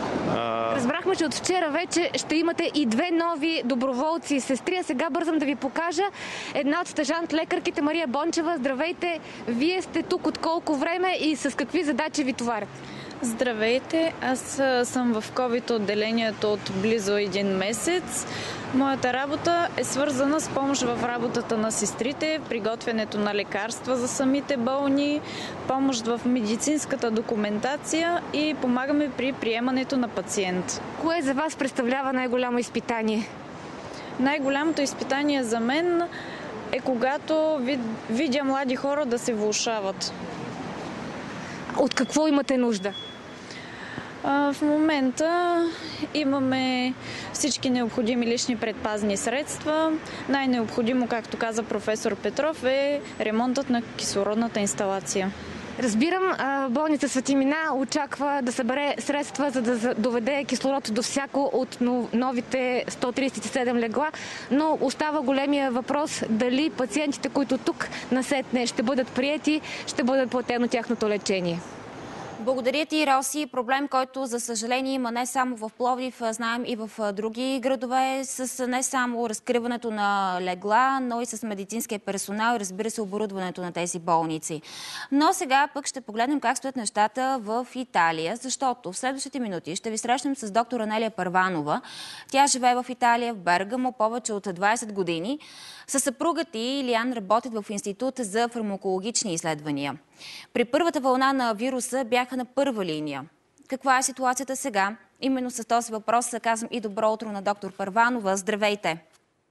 Разбрахме, че от вчера вече ще имате и две нови доброволци и сестри. А сега бързам да ви покажа една от стажант лекарките, Мария Бончева. Здравейте! Вие сте тук от колко време и с какви задачи ви товарят? Здравейте, аз а, съм в ковид отделението от близо един месец. Моята работа е свързана с помощ в работата на сестрите, приготвянето на лекарства за самите болни, помощ в медицинската документация и помагаме при приемането на пациент. Кое за вас представлява най-голямо изпитание? Най-голямото изпитание за мен е когато вид, видя млади хора да се влошават. От какво имате нужда? А, в момента имаме всички необходими лични предпазни средства. Най-необходимо, както каза професор Петров, е ремонтът на кислородната инсталация. Разбирам, болница Свети Мина очаква да събере средства, за да доведе кислород до всяко от новите сто тридесет и седем легла, но остава големия въпрос дали пациентите, които тук насетне ще бъдат приети, ще бъдат платено тяхното лечение. Благодаря ти, Роси. Проблем, който за съжаление има не само в Пловдив, знаем и в други градове, с не само разкриването на легла, но и с медицинския персонал и разбира се оборудването на тези болници. Но сега пък ще погледнем как стоят нещата в Италия, защото в следващите минути ще ви срещнем с доктор Анелия Първанова. Тя живее в Италия, в Бергамо, повече от двадесет години. Със съпругът и Илиан работят в Института за фармакологични изследвания. При първата вълна на вируса бяха на първа линия. Каква е ситуацията сега? Именно с този въпрос казвам и добро утро на доктор Първанова. Здравейте!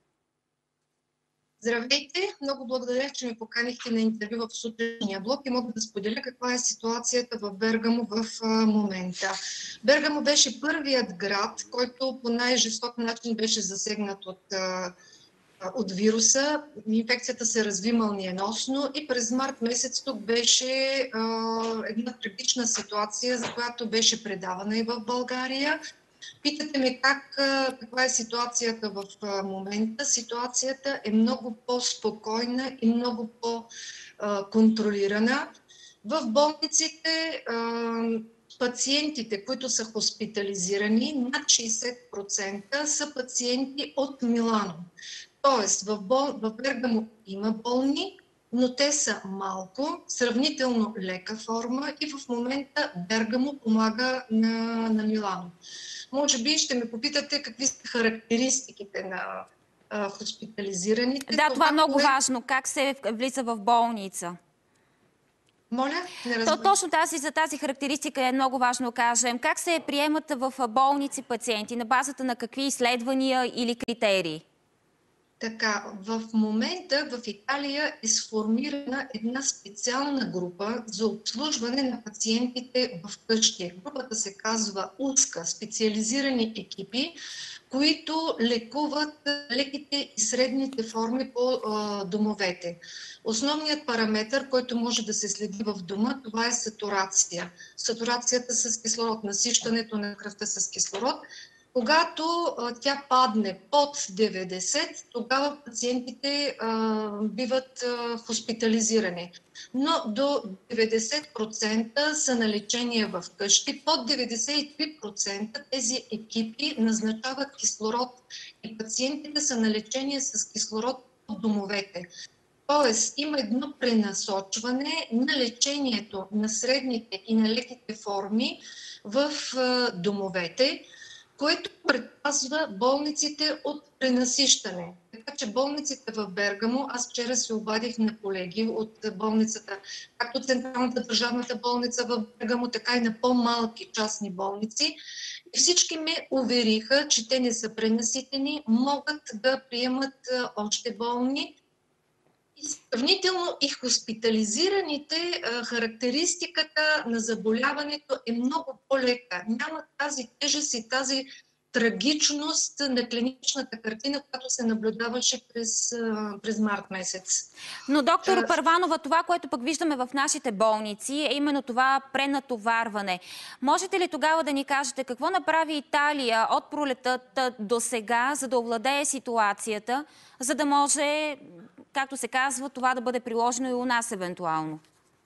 Здравейте! Много благодаря, че ме поканихте на интервю в сутрешния блок и мога да споделя каква е ситуацията в Бергамо в момента. Бергамо беше първият град, който по най-жесток начин беше засегнат от от вируса. Инфекцията се разви мълниеносно и през март месец тук беше а, една трагична ситуация, за която беше предавана и в България. Питате ме как, каква е ситуацията в момента. Ситуацията е много по-спокойна и много по-контролирана. В болниците а, пациентите, които са хоспитализирани, над шейсет процента са пациенти от Милано. Тоест, в, бол... в Бергамо има болни, но те са малко, сравнително лека форма и в момента Бергамо помага на, на Милано. Може би ще ме попитате какви са характеристиките на а, хоспитализираните. Да, това е много важно. Как се влиза в болница? Моля? Не То, точно тази, за тази характеристика е много важно да кажем. Как се приемат в болници пациенти? На базата на какви изследвания или критерии? Така, в момента в Италия е сформирана една специална група за обслужване на пациентите в къщи. Групата се казва УСКА, специализирани екипи, които лекуват леките и средните форми по а, домовете. Основният параметр, който може да се следи в дома, това е сатурация. Сатурацията с кислород, насищането на кръвта с кислород. Когато а, тя падне под деветдесет, тогава пациентите а, биват а, хоспитализирани. Но до деветдесет процента са на лечение в къщи. Под деветдесет и три процента тези екипи назначават кислород и пациентите са на лечение с кислород в домовете. Тоест има едно пренасочване на лечението на средните и на леките форми в а, домовете, което предпазва болниците от пренасищане. Така че болниците в Бергамо, аз вчера се обадих на колеги от болницата, както Централната държавната болница в Бергамо, така и на по-малки частни болници. И всички ме увериха, че те не са пренаситени, могат да приемат още болни. И сравнително и хоспитализираните, характеристиката на заболяването е много по-лека. Няма тази тежест и тази трагичност на клиничната картина, която се наблюдаваше през, през март месец. Но доктор Първанова, това, което пък виждаме в нашите болници, е именно това пренатоварване. Можете ли тогава да ни кажете какво направи Италия от пролета до сега, за да овладее ситуацията, за да може, както се казва, това да бъде приложено и у нас евентуално?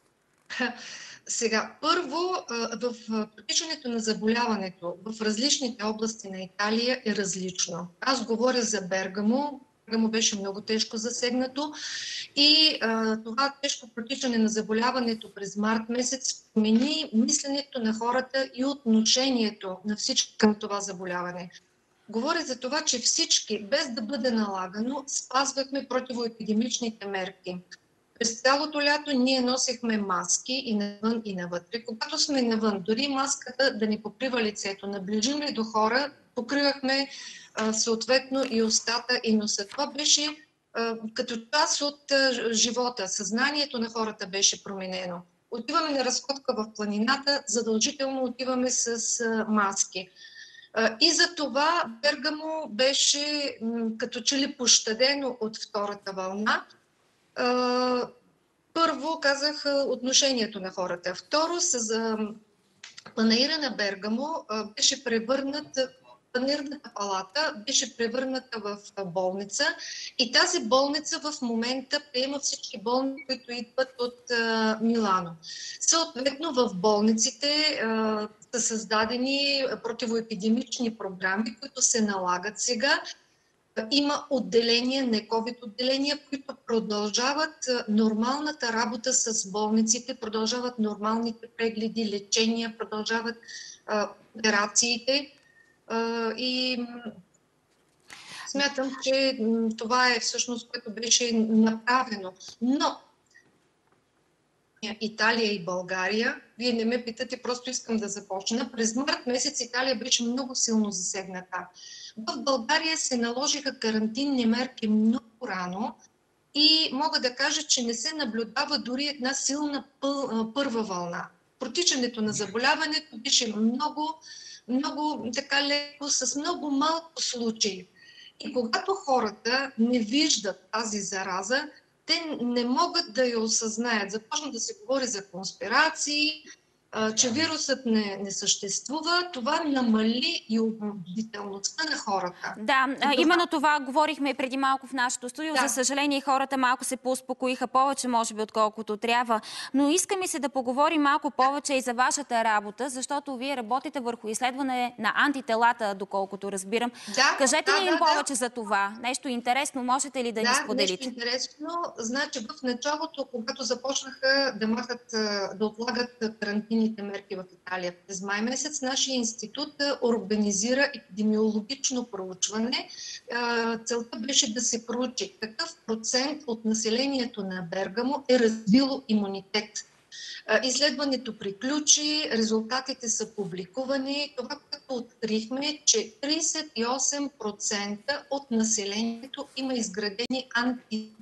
Сега, първо, в протичането на заболяването в различните области на Италия е различно. Аз говоря за Бергамо, Бергамо беше много тежко засегнато и а, това тежко протичане на заболяването през март месец промени мисленето на хората и отношението на всички към това заболяване. Говоря за това, че всички, без да бъде налагано, спазвахме противоепидемичните мерки. През цялото лято ние носехме маски и навън, и навътре. Когато сме навън, дори маската да ни покрива лицето, наближим ли до хора, покривахме а, съответно и устата и носа. Това беше а, като част от а, живота. Съзнанието на хората беше променено. Отиваме на разходка в планината, задължително отиваме с а, маски. И за това Бергамо беше като че ли пощадено от втората вълна. Първо казах отношението на хората. Второ, с панаира на Бергамо беше превърнат, панирната палата беше превърната в болница и тази болница в момента приема всички болни, които идват от Милано. Съответно в болниците са създадени противоепидемични програми, които се налагат сега. Има отделения, не ковид отделения, които продължават нормалната работа с болниците, продължават нормалните прегледи, лечения, продължават а, операциите. А, и смятам, че това е всъщност, което беше направено. Но Италия и България, вие не ме питате, просто искам да започна. През март месец Италия беше много силно засегната. В България се наложиха карантинни мерки много рано и мога да кажа, че не се наблюдава дори една силна първа вълна. Протичането на заболяването беше много, много така леко, с много малко случаи. И когато хората не виждат тази зараза, те не могат да я осъзнаят. Започна да се говори за конспирации, че вирусът не, не съществува, това намали и убедителността на хората. Да, това... именно това говорихме и преди малко в нашото студио. Да. За съжаление, хората малко се поуспокоиха повече, може би, отколкото трябва. Но иска ми се да поговорим малко повече и за вашата работа, защото вие работите върху изследване на антителата, доколкото разбирам. Да, Кажете да, ли им да, повече да. за това? Нещо интересно, можете ли да, да ни споделите? Да, нещо интересно. Значи в началото, когато започнаха да махат, да отлагат карантини мерки в Италия през май месец, нашия институт организира епидемиологично проучване. Целта беше да се проучи какъв процент от населението на Бергамо е развило имунитет. Изследването приключи, резултатите са публикувани. Това, което открихме, че тридесет и осем процента от населението има изградени антитела.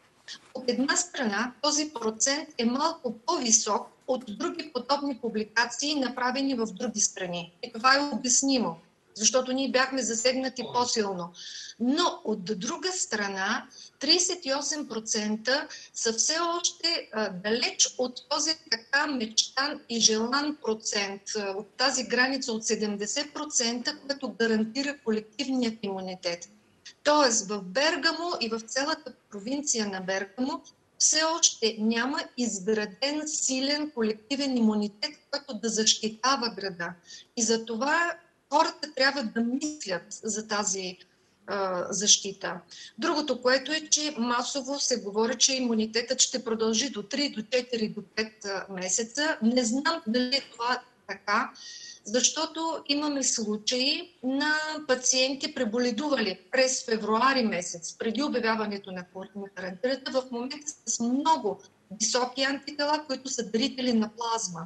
От една страна, този процент е малко по-висок от други подобни публикации, направени в други страни. И това е обяснимо, защото ние бяхме засегнати по-силно. Но от друга страна, тридесет и осем процента са все още а, далеч от този така мечтан и желан процент, от тази граница от седемдесет процента, което гарантира колективният имунитет. Тоест в Бергамо и в цялата провинция на Бергамо все още няма изграден силен колективен имунитет, който да защитава града. И за това хората трябва да мислят за тази а, защита. Другото, което е, че масово се говори, че имунитетът ще продължи до три, до четири, до пет месеца. Не знам дали е това така, защото имаме случаи на пациенти преболедували през февруари месец, преди обявяването на карантината, в момента с много високи антитела, които са дарители на плазма.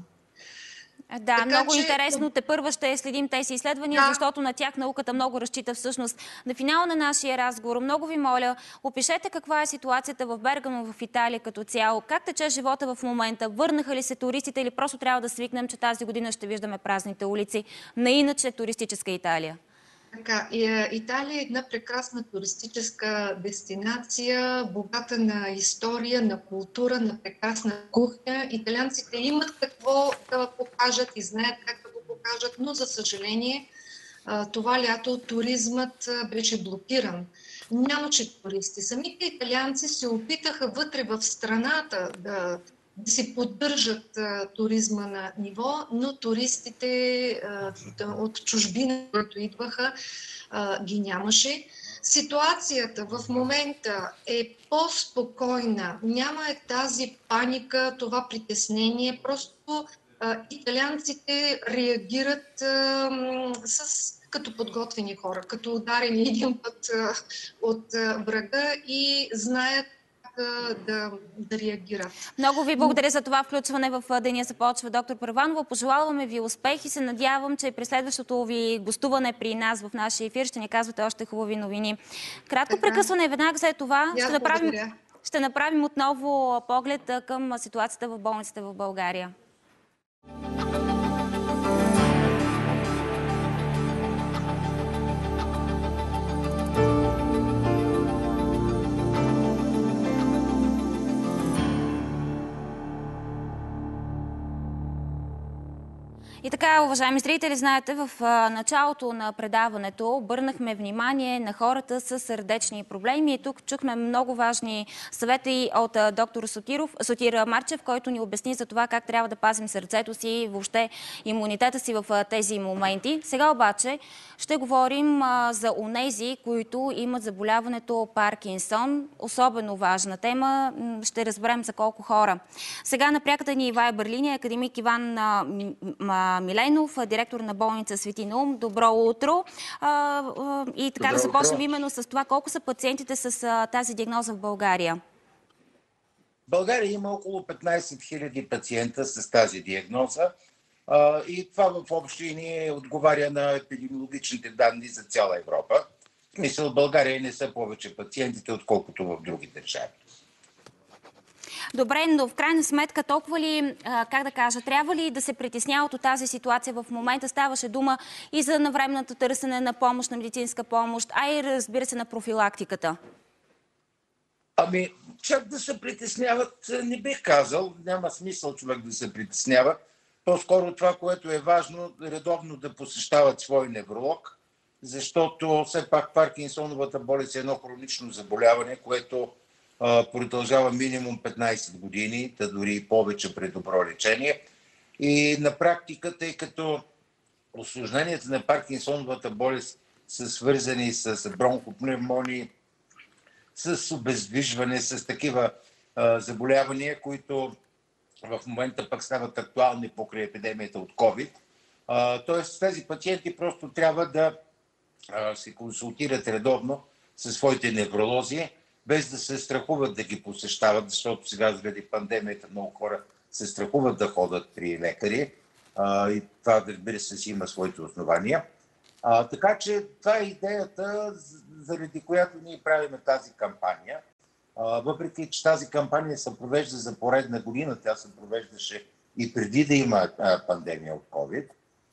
Да, така, много че... интересно. Тепърва ще следим тези изследвания, да. защото на тях науката много разчита всъщност. На финала на нашия разговор, много ви моля, опишете каква е ситуацията в Бергамо, в Италия като цяло. Как тече живота в момента? Върнаха ли се туристите или просто трябва да свикнем, че тази година ще виждаме празните улици на иначе туристическа Италия? Така, Италия е една прекрасна туристическа дестинация, богата на история, на култура, на прекрасна кухня. Италианците имат какво да покажат и знаят как да го покажат, но за съжаление това лято туризмът беше блокиран. Нямаше туристи. Самите италианци се опитаха вътре в страната да да си поддържат а, туризма на ниво, но туристите а, от чужбина, които идваха, а, ги нямаше. ситуацията в момента е по-спокойна, няма е тази паника, това притеснение, просто а, италианците реагират а, с, като подготвени хора, като ударени един път а, от а, врага и знаят Да, да реагират. Много ви благодаря за това включване в Деня започва, доктор Първанова. Пожелаваме ви успех и се надявам, че при следващото ви гостуване при нас в нашия ефир ще ни казвате още хубави новини. Кратко така. Прекъсване веднага след това ще направим, ще направим отново поглед към ситуацията в болниците в България. И така, уважаеми зрители, знаете, в началото на предаването обърнахме внимание на хората с сърдечни проблеми. И тук чухме много важни съвети от доктор Сотиров, Сотир Марчев, който ни обясни за това как трябва да пазим сърцето си и въобще имунитета си в тези моменти. Сега обаче ще говорим за онези, които имат заболяването Паркинсон. Особено важна тема. Ще разберем за колко хора. Сега на пряката ни Вайбър линия академик Иван Миленов, директор на болница Свети Наум. Добро утро. И така да започнем именно с това. Колко са пациентите с тази диагноза в България? В България има около петнайсет хиляди пациента с тази диагноза. И това в общи линии отговаря на епидемиологичните данни за цяла Европа. В смисъл, в България не са повече пациентите, отколкото в други държави. Добре, но в крайна сметка толкова ли, как да кажа, трябва ли да се притесняват от тази ситуация в момента? Ставаше дума и за навременното търсене на помощ, на медицинска помощ, а и разбира се на профилактиката. Ами, чак да се притесняват, не бих казал. Няма смисъл човек да се притеснява. По-скоро това, което е важно, редовно да посещават свой невролог, защото все пак Паркинсоновата болест е едно хронично заболяване, което продължава минимум петнайсет години, да дори и повече при добро лечение. И на практика, тъй като осложненията на Паркинсоновата болест са свързани с бронхопневмонии, с обездвижване, с такива а, заболявания, които в момента пък стават актуални покрай епидемията от COVID. Тоест тези пациенти просто трябва да а, се консултират редовно със своите невролози, без да се страхуват да ги посещават, защото сега заради пандемията много хора се страхуват да ходят при лекари. А, и това, разбира се, си има своите основания. А, така че това е идеята, заради която ние правим тази кампания. А, въпреки че тази кампания се провежда за поредна година, тя се провеждаше и преди да има а, пандемия от COVID,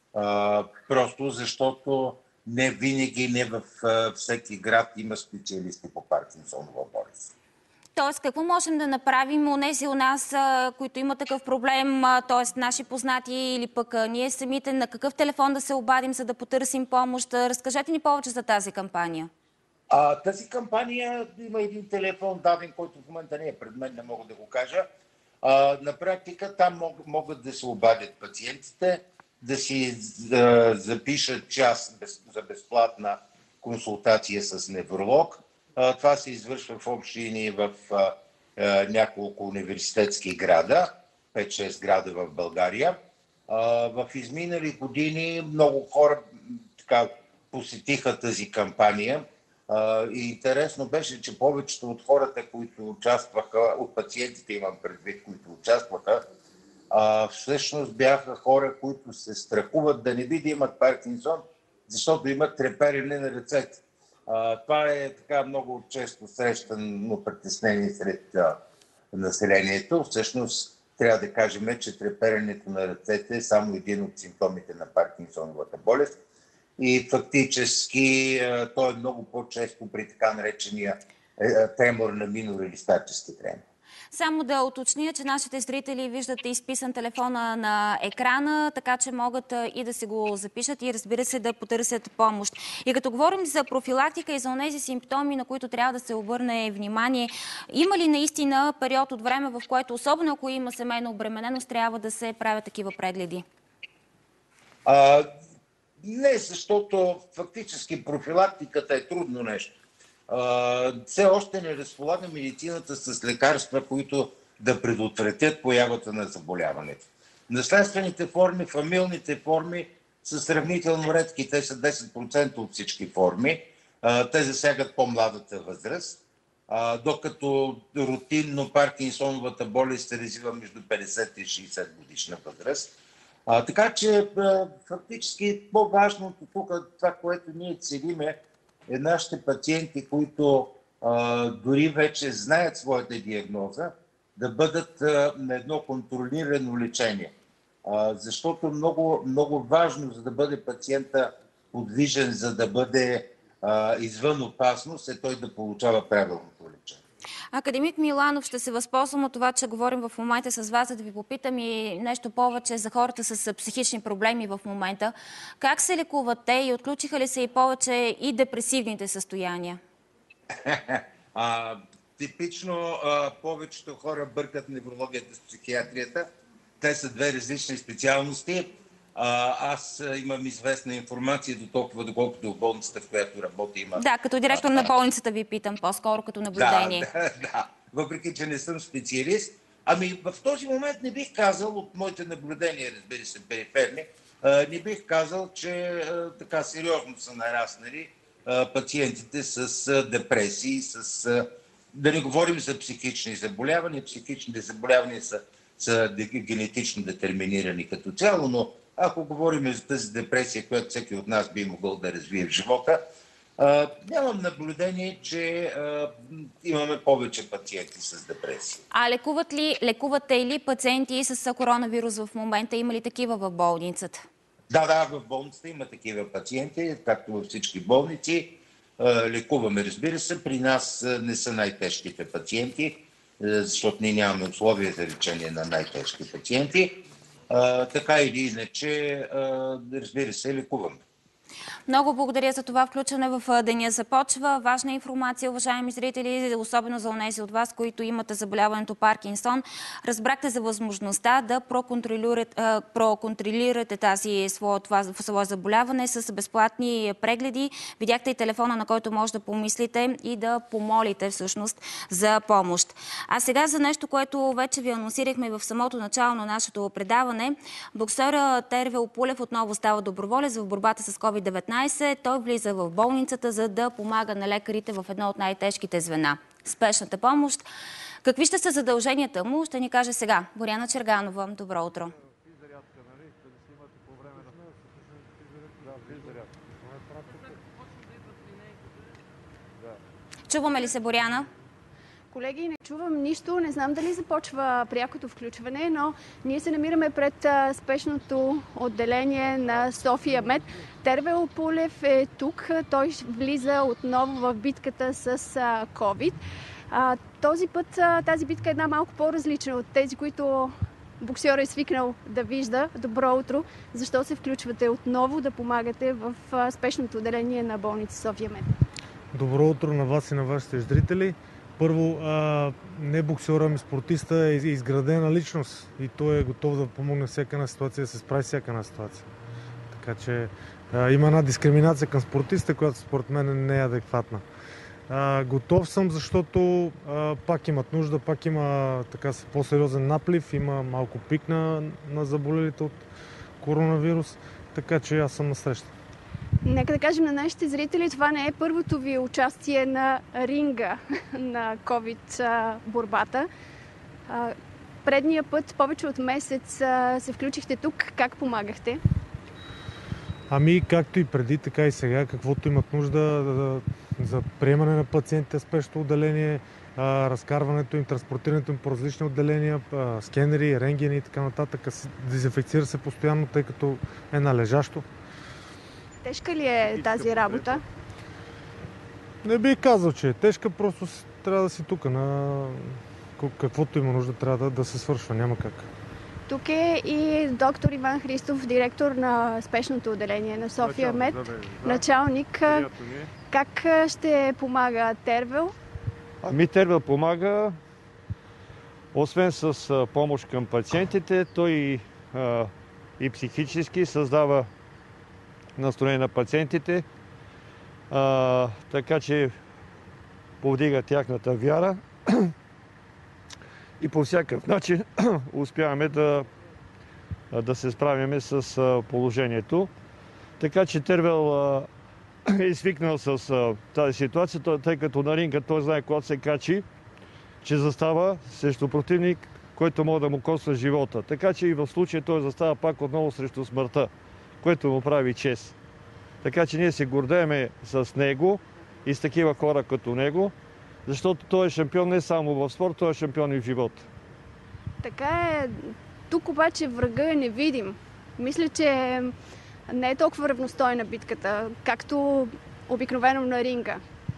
а, просто защото не винаги, не във всеки град има специалисти по Паркинсонова болест. Тоест, какво можем да направим онези у нас, които имат такъв проблем, т.е. наши познати или пък ние самите, на какъв телефон да се обадим, за да потърсим помощ? Разкажете ни повече за тази кампания. А, тази кампания има един телефон даден, който в момента не е пред мен, не мога да го кажа. А, на практика там мог, могат да се обадят пациентите, да си да запишат час без, за безплатна консултация с невролог. А, това се извършва в общи линии в а, а, няколко университетски града, пет-шест града в България. А, в изминали години много хора така, посетиха тази кампания. Uh, и интересно беше, че повечето от хората, които участваха, от пациентите имам предвид, които участваха, uh, всъщност бяха хора, които се страхуват да не би да имат Паркинсон, защото имат треперене на ръцете. Uh, това е така много често срещано притеснение сред uh, населението. Всъщност трябва да кажем, че треперенето на ръцете е само един от симптомите на Паркинсоновата болест. И фактически той е много по-често при така наречения тремор на минор или старчески тремор. Само да уточня, че нашите зрители виждат изписан телефона на екрана, така че могат и да се го запишат и разбира се да потърсят помощ. И като говорим за профилактика и за онези симптоми, на които трябва да се обърне внимание, има ли наистина период от време, в което, особено ако има семейна обремененост, трябва да се правят такива прегледи? А... Не, защото фактически профилактиката е трудно нещо. все още не разполага медицината с лекарства, които да предотвратят появата на заболяването. Наследствените форми, фамилните форми са сравнително редки. Те са десет процента от всички форми. Те засягат по-младата възраст, докато рутинно Паркинсоновата болест се развива между петдесет и шейсет годишна възраст. А, така че фактически по-важното тук, това, което ние целиме, е нашите пациенти, които а, дори вече знаят своята диагноза, да бъдат а, на едно контролирано лечение. А, защото много, много важно, за да бъде пациента подвижен, за да бъде а, извън опасност, е той да получава правилното лечение. Академик Миланов, ще се възползвам от това, че говорим в момента с вас, за да ви попитам и нещо повече за хората с психични проблеми в момента. Как се лекуват те и отключиха ли се и повече и депресивните състояния? А, типично а, повечето хора бъркат неврологията с психиатрията. Те са две различни специалности. А, аз имам известна информация до толкова, доколкото в болницата, в която работя, има... Да, като директор на болницата ви питам, по-скоро като наблюдение. Да, да, да. Въпреки че не съм специалист. Ами в този момент не бих казал, от моите наблюдения, разбира се, периферни, не бих казал, че така сериозно са нараснали пациентите с депресии, с... Да не говорим за психични заболявания. Психичните заболявания са, са генетично детерминирани като цяло, но ако говорим за тази депресия, която всеки от нас би могъл да развие в живота, а, нямам наблюдение, че а, имаме повече пациенти с депресия. А лекуват ли, лекувате ли пациенти с коронавирус в момента? Има ли такива в болницата? Да, да, в болницата има такива пациенти, както във всички болници. А, лекуваме, разбира се. При нас не са най-тежките пациенти, защото ние нямаме условия за лечение на най-тежки пациенти. А, така или иначе, а, разбира се, лекуваме. Много благодаря за това включване в Деня започва. Важна информация, уважаеми зрители, особено за онези от вас, които имате заболяването Паркинсон. Разбрахте за възможността да проконтролирате, проконтролирате тази свое, това свое заболяване с безплатни прегледи. Видяхте и телефона, на който може да помислите и да помолите всъщност за помощ. А сега за нещо, което вече ви анонсирахме в самото начало на нашето предаване. Боксера Тервел Пулев отново става доброволец в борбата с ковид деветнайсет. Той влиза в болницата, за да помага на лекарите в едно от най-тежките звена – спешната помощ. Какви ще са задълженията му, ще ни каже сега Боряна Черганова. Добро утро. Чуваме ли се, Боряна? Колеги, не чувам нищо. Не знам дали започва прякото включване, но ние се намираме пред а, спешното отделение на София Мед. Тервел Пулев е тук. Той влиза отново в битката с а, COVID. А, този път а, тази битка е една малко по-различна от тези, които боксера е свикнал да вижда. Добро утро! Защо се включвате отново да помагате в а, спешното отделение на болница София Мед? Добро утро на вас и на вашите зрители. Първо, а, не боксера, ми спортиста е изградена личност и той е готов да помогне всяка една ситуация, да се справи всяка една ситуация. Така че а, има една дискриминация към спортиста, която според мен не е адекватна. А, готов съм, защото а, пак имат нужда, пак има така по-сериозен наплив, има малко пик на, на заболелите от коронавирус, така че аз съм насреща. Нека да кажем на нашите зрители, това не е първото ви участие на ринга на COVID борбата. Предния път, повече от месец, се включихте тук. Как помагахте? Ами, както и преди, така и сега, каквото имат нужда за приемане на пациентите в спешното отделение, разкарването им, транспортирането им по различни отделения, скенери, рентгени и така нататък. Дезинфекцира се постоянно, тъй като е належащо. Тежка ли е тази работа? Не бих казал, че е тежка, просто трябва да си тук. На каквото има нужда, трябва да, да се свършва, няма как. Тук е и доктор Иван Христов, директор на спешното отделение на София Мед. Да, началник. Как ще помага Тервел? Ами Тервел помага, освен с помощ към пациентите, той а, и психически създава настроение на пациентите, а, така че повдига тяхната вяра и по всякакъв начин успяваме да, да се справяме с положението. Така че Тервел е свикнал с тази ситуация, тъй като на ринга той знае, когато се качи, че застава срещу противник, който може да му коства живота. Така че и в случая той застава пак отново срещу смъртта, което му прави чест. Така че ние се гордееме с него и с такива хора като него, защото той е шампион не само в спорт, той е шампион и в живота. Така е. Тук обаче врага е невидим. Мисля, че не е толкова равностойна битката, както обикновено на ринга.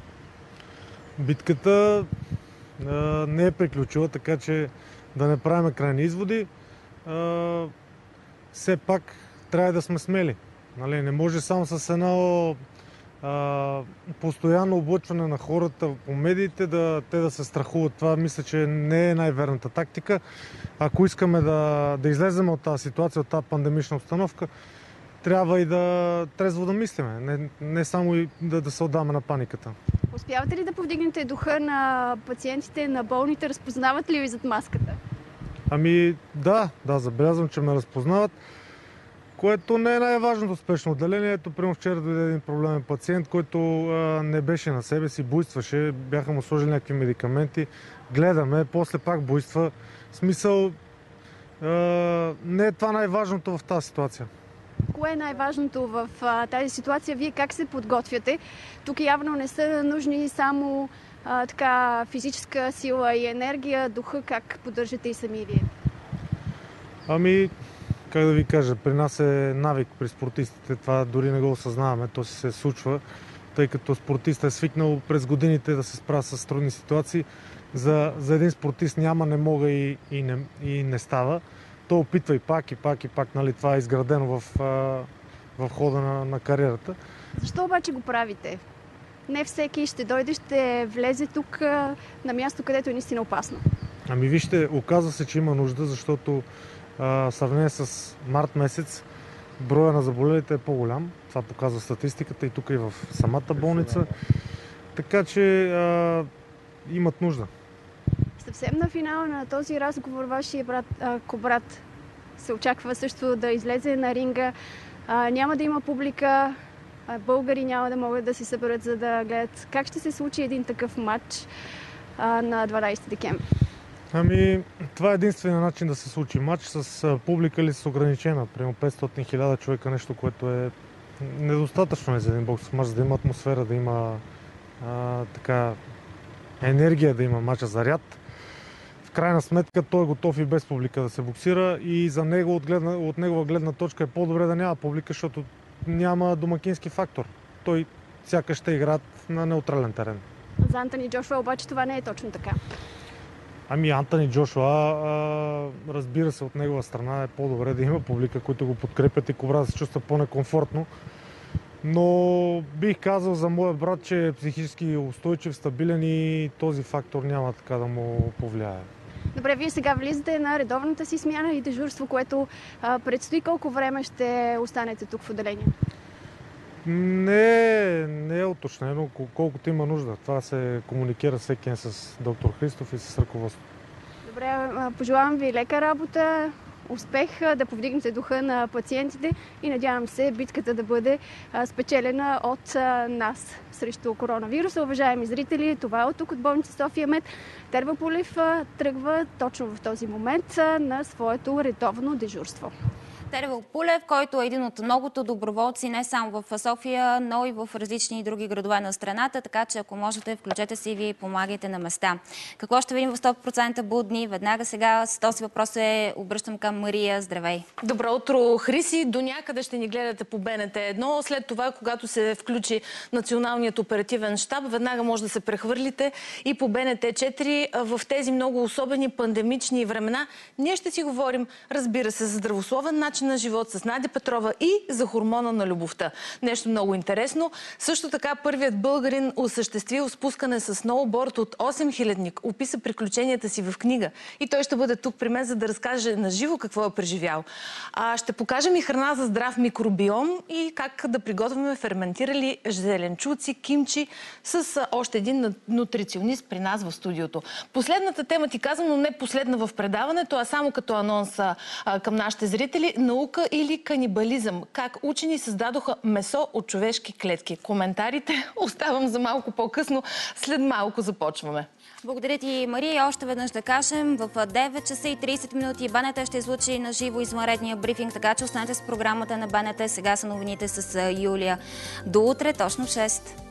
Битката а, не е приключила, така че да не правим крайни изводи. А, все пак трябва да сме смели. Нали? Не може само с едно а, постоянно облъчване на хората по медиите да, те да се страхуват. Това мисля, че не е най-верната тактика. Ако искаме да, да излезем от тази ситуация, от тази пандемична обстановка, трябва и да трезво да мислиме, не, не само и да, да се отдаме на паниката. Успявате ли да повдигнете духа на пациентите, на болните? Разпознават ли ви зад маската? Ами да, да, забелязвам, че ме разпознават, което не е най-важното спешно отделение. Ето, примерно вчера дойде един проблемен пациент, който а, не беше на себе си, буйстваше, бяха му сложили някакви медикаменти, гледаме, после пак буйства. В смисъл, а, не е това най-важното в тази ситуация. Кое е най-важното в а, тази ситуация? Вие как се подготвяте? Тук явно не са нужни само а, така физическа сила и енергия, духа. Как поддържате и сами вие? Ами, как да ви кажа, при нас е навик при спортистите. Това дори не го осъзнаваме, то си се случва, тъй като спортист е свикнал през годините да се справя с трудни ситуации. За, за един спортист няма, не мога и, и, не, и не става. То опитва и пак, и пак, и пак. Нали, това е изградено в, в хода на, на кариерата. Защо обаче го правите? Не всеки ще дойде, ще влезе тук на място, където е наистина опасно. Ами вижте, оказва се, че има нужда, защото в сравнение с март месец броя на заболелите е по-голям. Това показва статистиката и тук и в самата болница. Така че а, имат нужда. Съвсем на финала на този разговор вашия брат а, Кобрат се очаква също да излезе на ринга. А, няма да има публика, а, българи няма да могат да се съберат, за да гледат. Как ще се случи един такъв матч а, на дванадесети декември? Ами, това е единствения начин да се случи матч с а, публика или с ограничена. Примерно петстотин хиляди човека, нещо, което е недостатъчно е за един боксов матч, да има атмосфера, да има а, така енергия, да има матча заряд. В крайна сметка той е готов и без публика да се боксира и за него от, гледна, от негова гледна точка е по-добре да няма публика, защото няма домакински фактор. Той сякаш ще играят на неутрален терен. За Антони Джошуа обаче това не е точно така. Ами Антони Джошуа, а, разбира се, от негова страна е по-добре да има публика, които го подкрепят и Кобрат да се чувства по-некомфортно. Но бих казал за моя брат, че е психически устойчив, стабилен и този фактор няма така да му повлияе. Добре, вие сега влизате на редовната си смяна и дежурство, което а, предстои. Колко време ще останете тук в отделение? Не, не е уточнено, колкото има нужда. Това се комуникира всеки ден с доктор Христов и с ръководството. Добре, пожелавам ви лека работа, успех да повдигнете духа на пациентите и надявам се битката да бъде спечелена от нас срещу коронавируса. Уважаеми зрители, това е от тук от болница София Мед. Тервел Пулев тръгва точно в този момент на своето редовно дежурство. Тервел Пулев, който е един от многото доброволци не само в София, но и в различни други градове на страната, така че ако можете, включете си и вие и помагайте на места. Какво ще видим в сто процента будни? Веднага сега с този въпрос се обръщам към Мария. Здравей! Добро утро, Хриси! До някъде ще ни гледате по Б Н Т едно. След това, когато се включи Националният оперативен щаб, веднага може да се прехвърлите и по Б Н Т четири в тези много особени пандемични времена. Ние ще си говорим, разбира се, за здравословен начин начин на живот с Надя Петрова и за хормона на любовта. Нещо много интересно. Също така първият българин осъществил спускане с сноуборд от осем хилядник. Описа приключенията си в книга. И той ще бъде тук при мен, за да разкаже на живо какво е преживял. А, ще покажем и храна за здрав микробиом и как да приготвяме ферментирали зеленчуци, кимчи с още един нутриционист при нас в студиото. Последната тема ти казвам, но не последна в предаването, а само като анонс а, към нашите зрители. Наука или канибализъм? Как учени създадоха месо от човешки клетки? Коментарите оставам за малко по-късно. След малко започваме. Благодаря ти, Мария. И още веднъж да кажем, в девет часа и трийсет минути БНТ ще излучи на живо извънредния брифинг, така че останете с програмата на БНТ. Сега са новините с Юлия. До утре, точно в шест.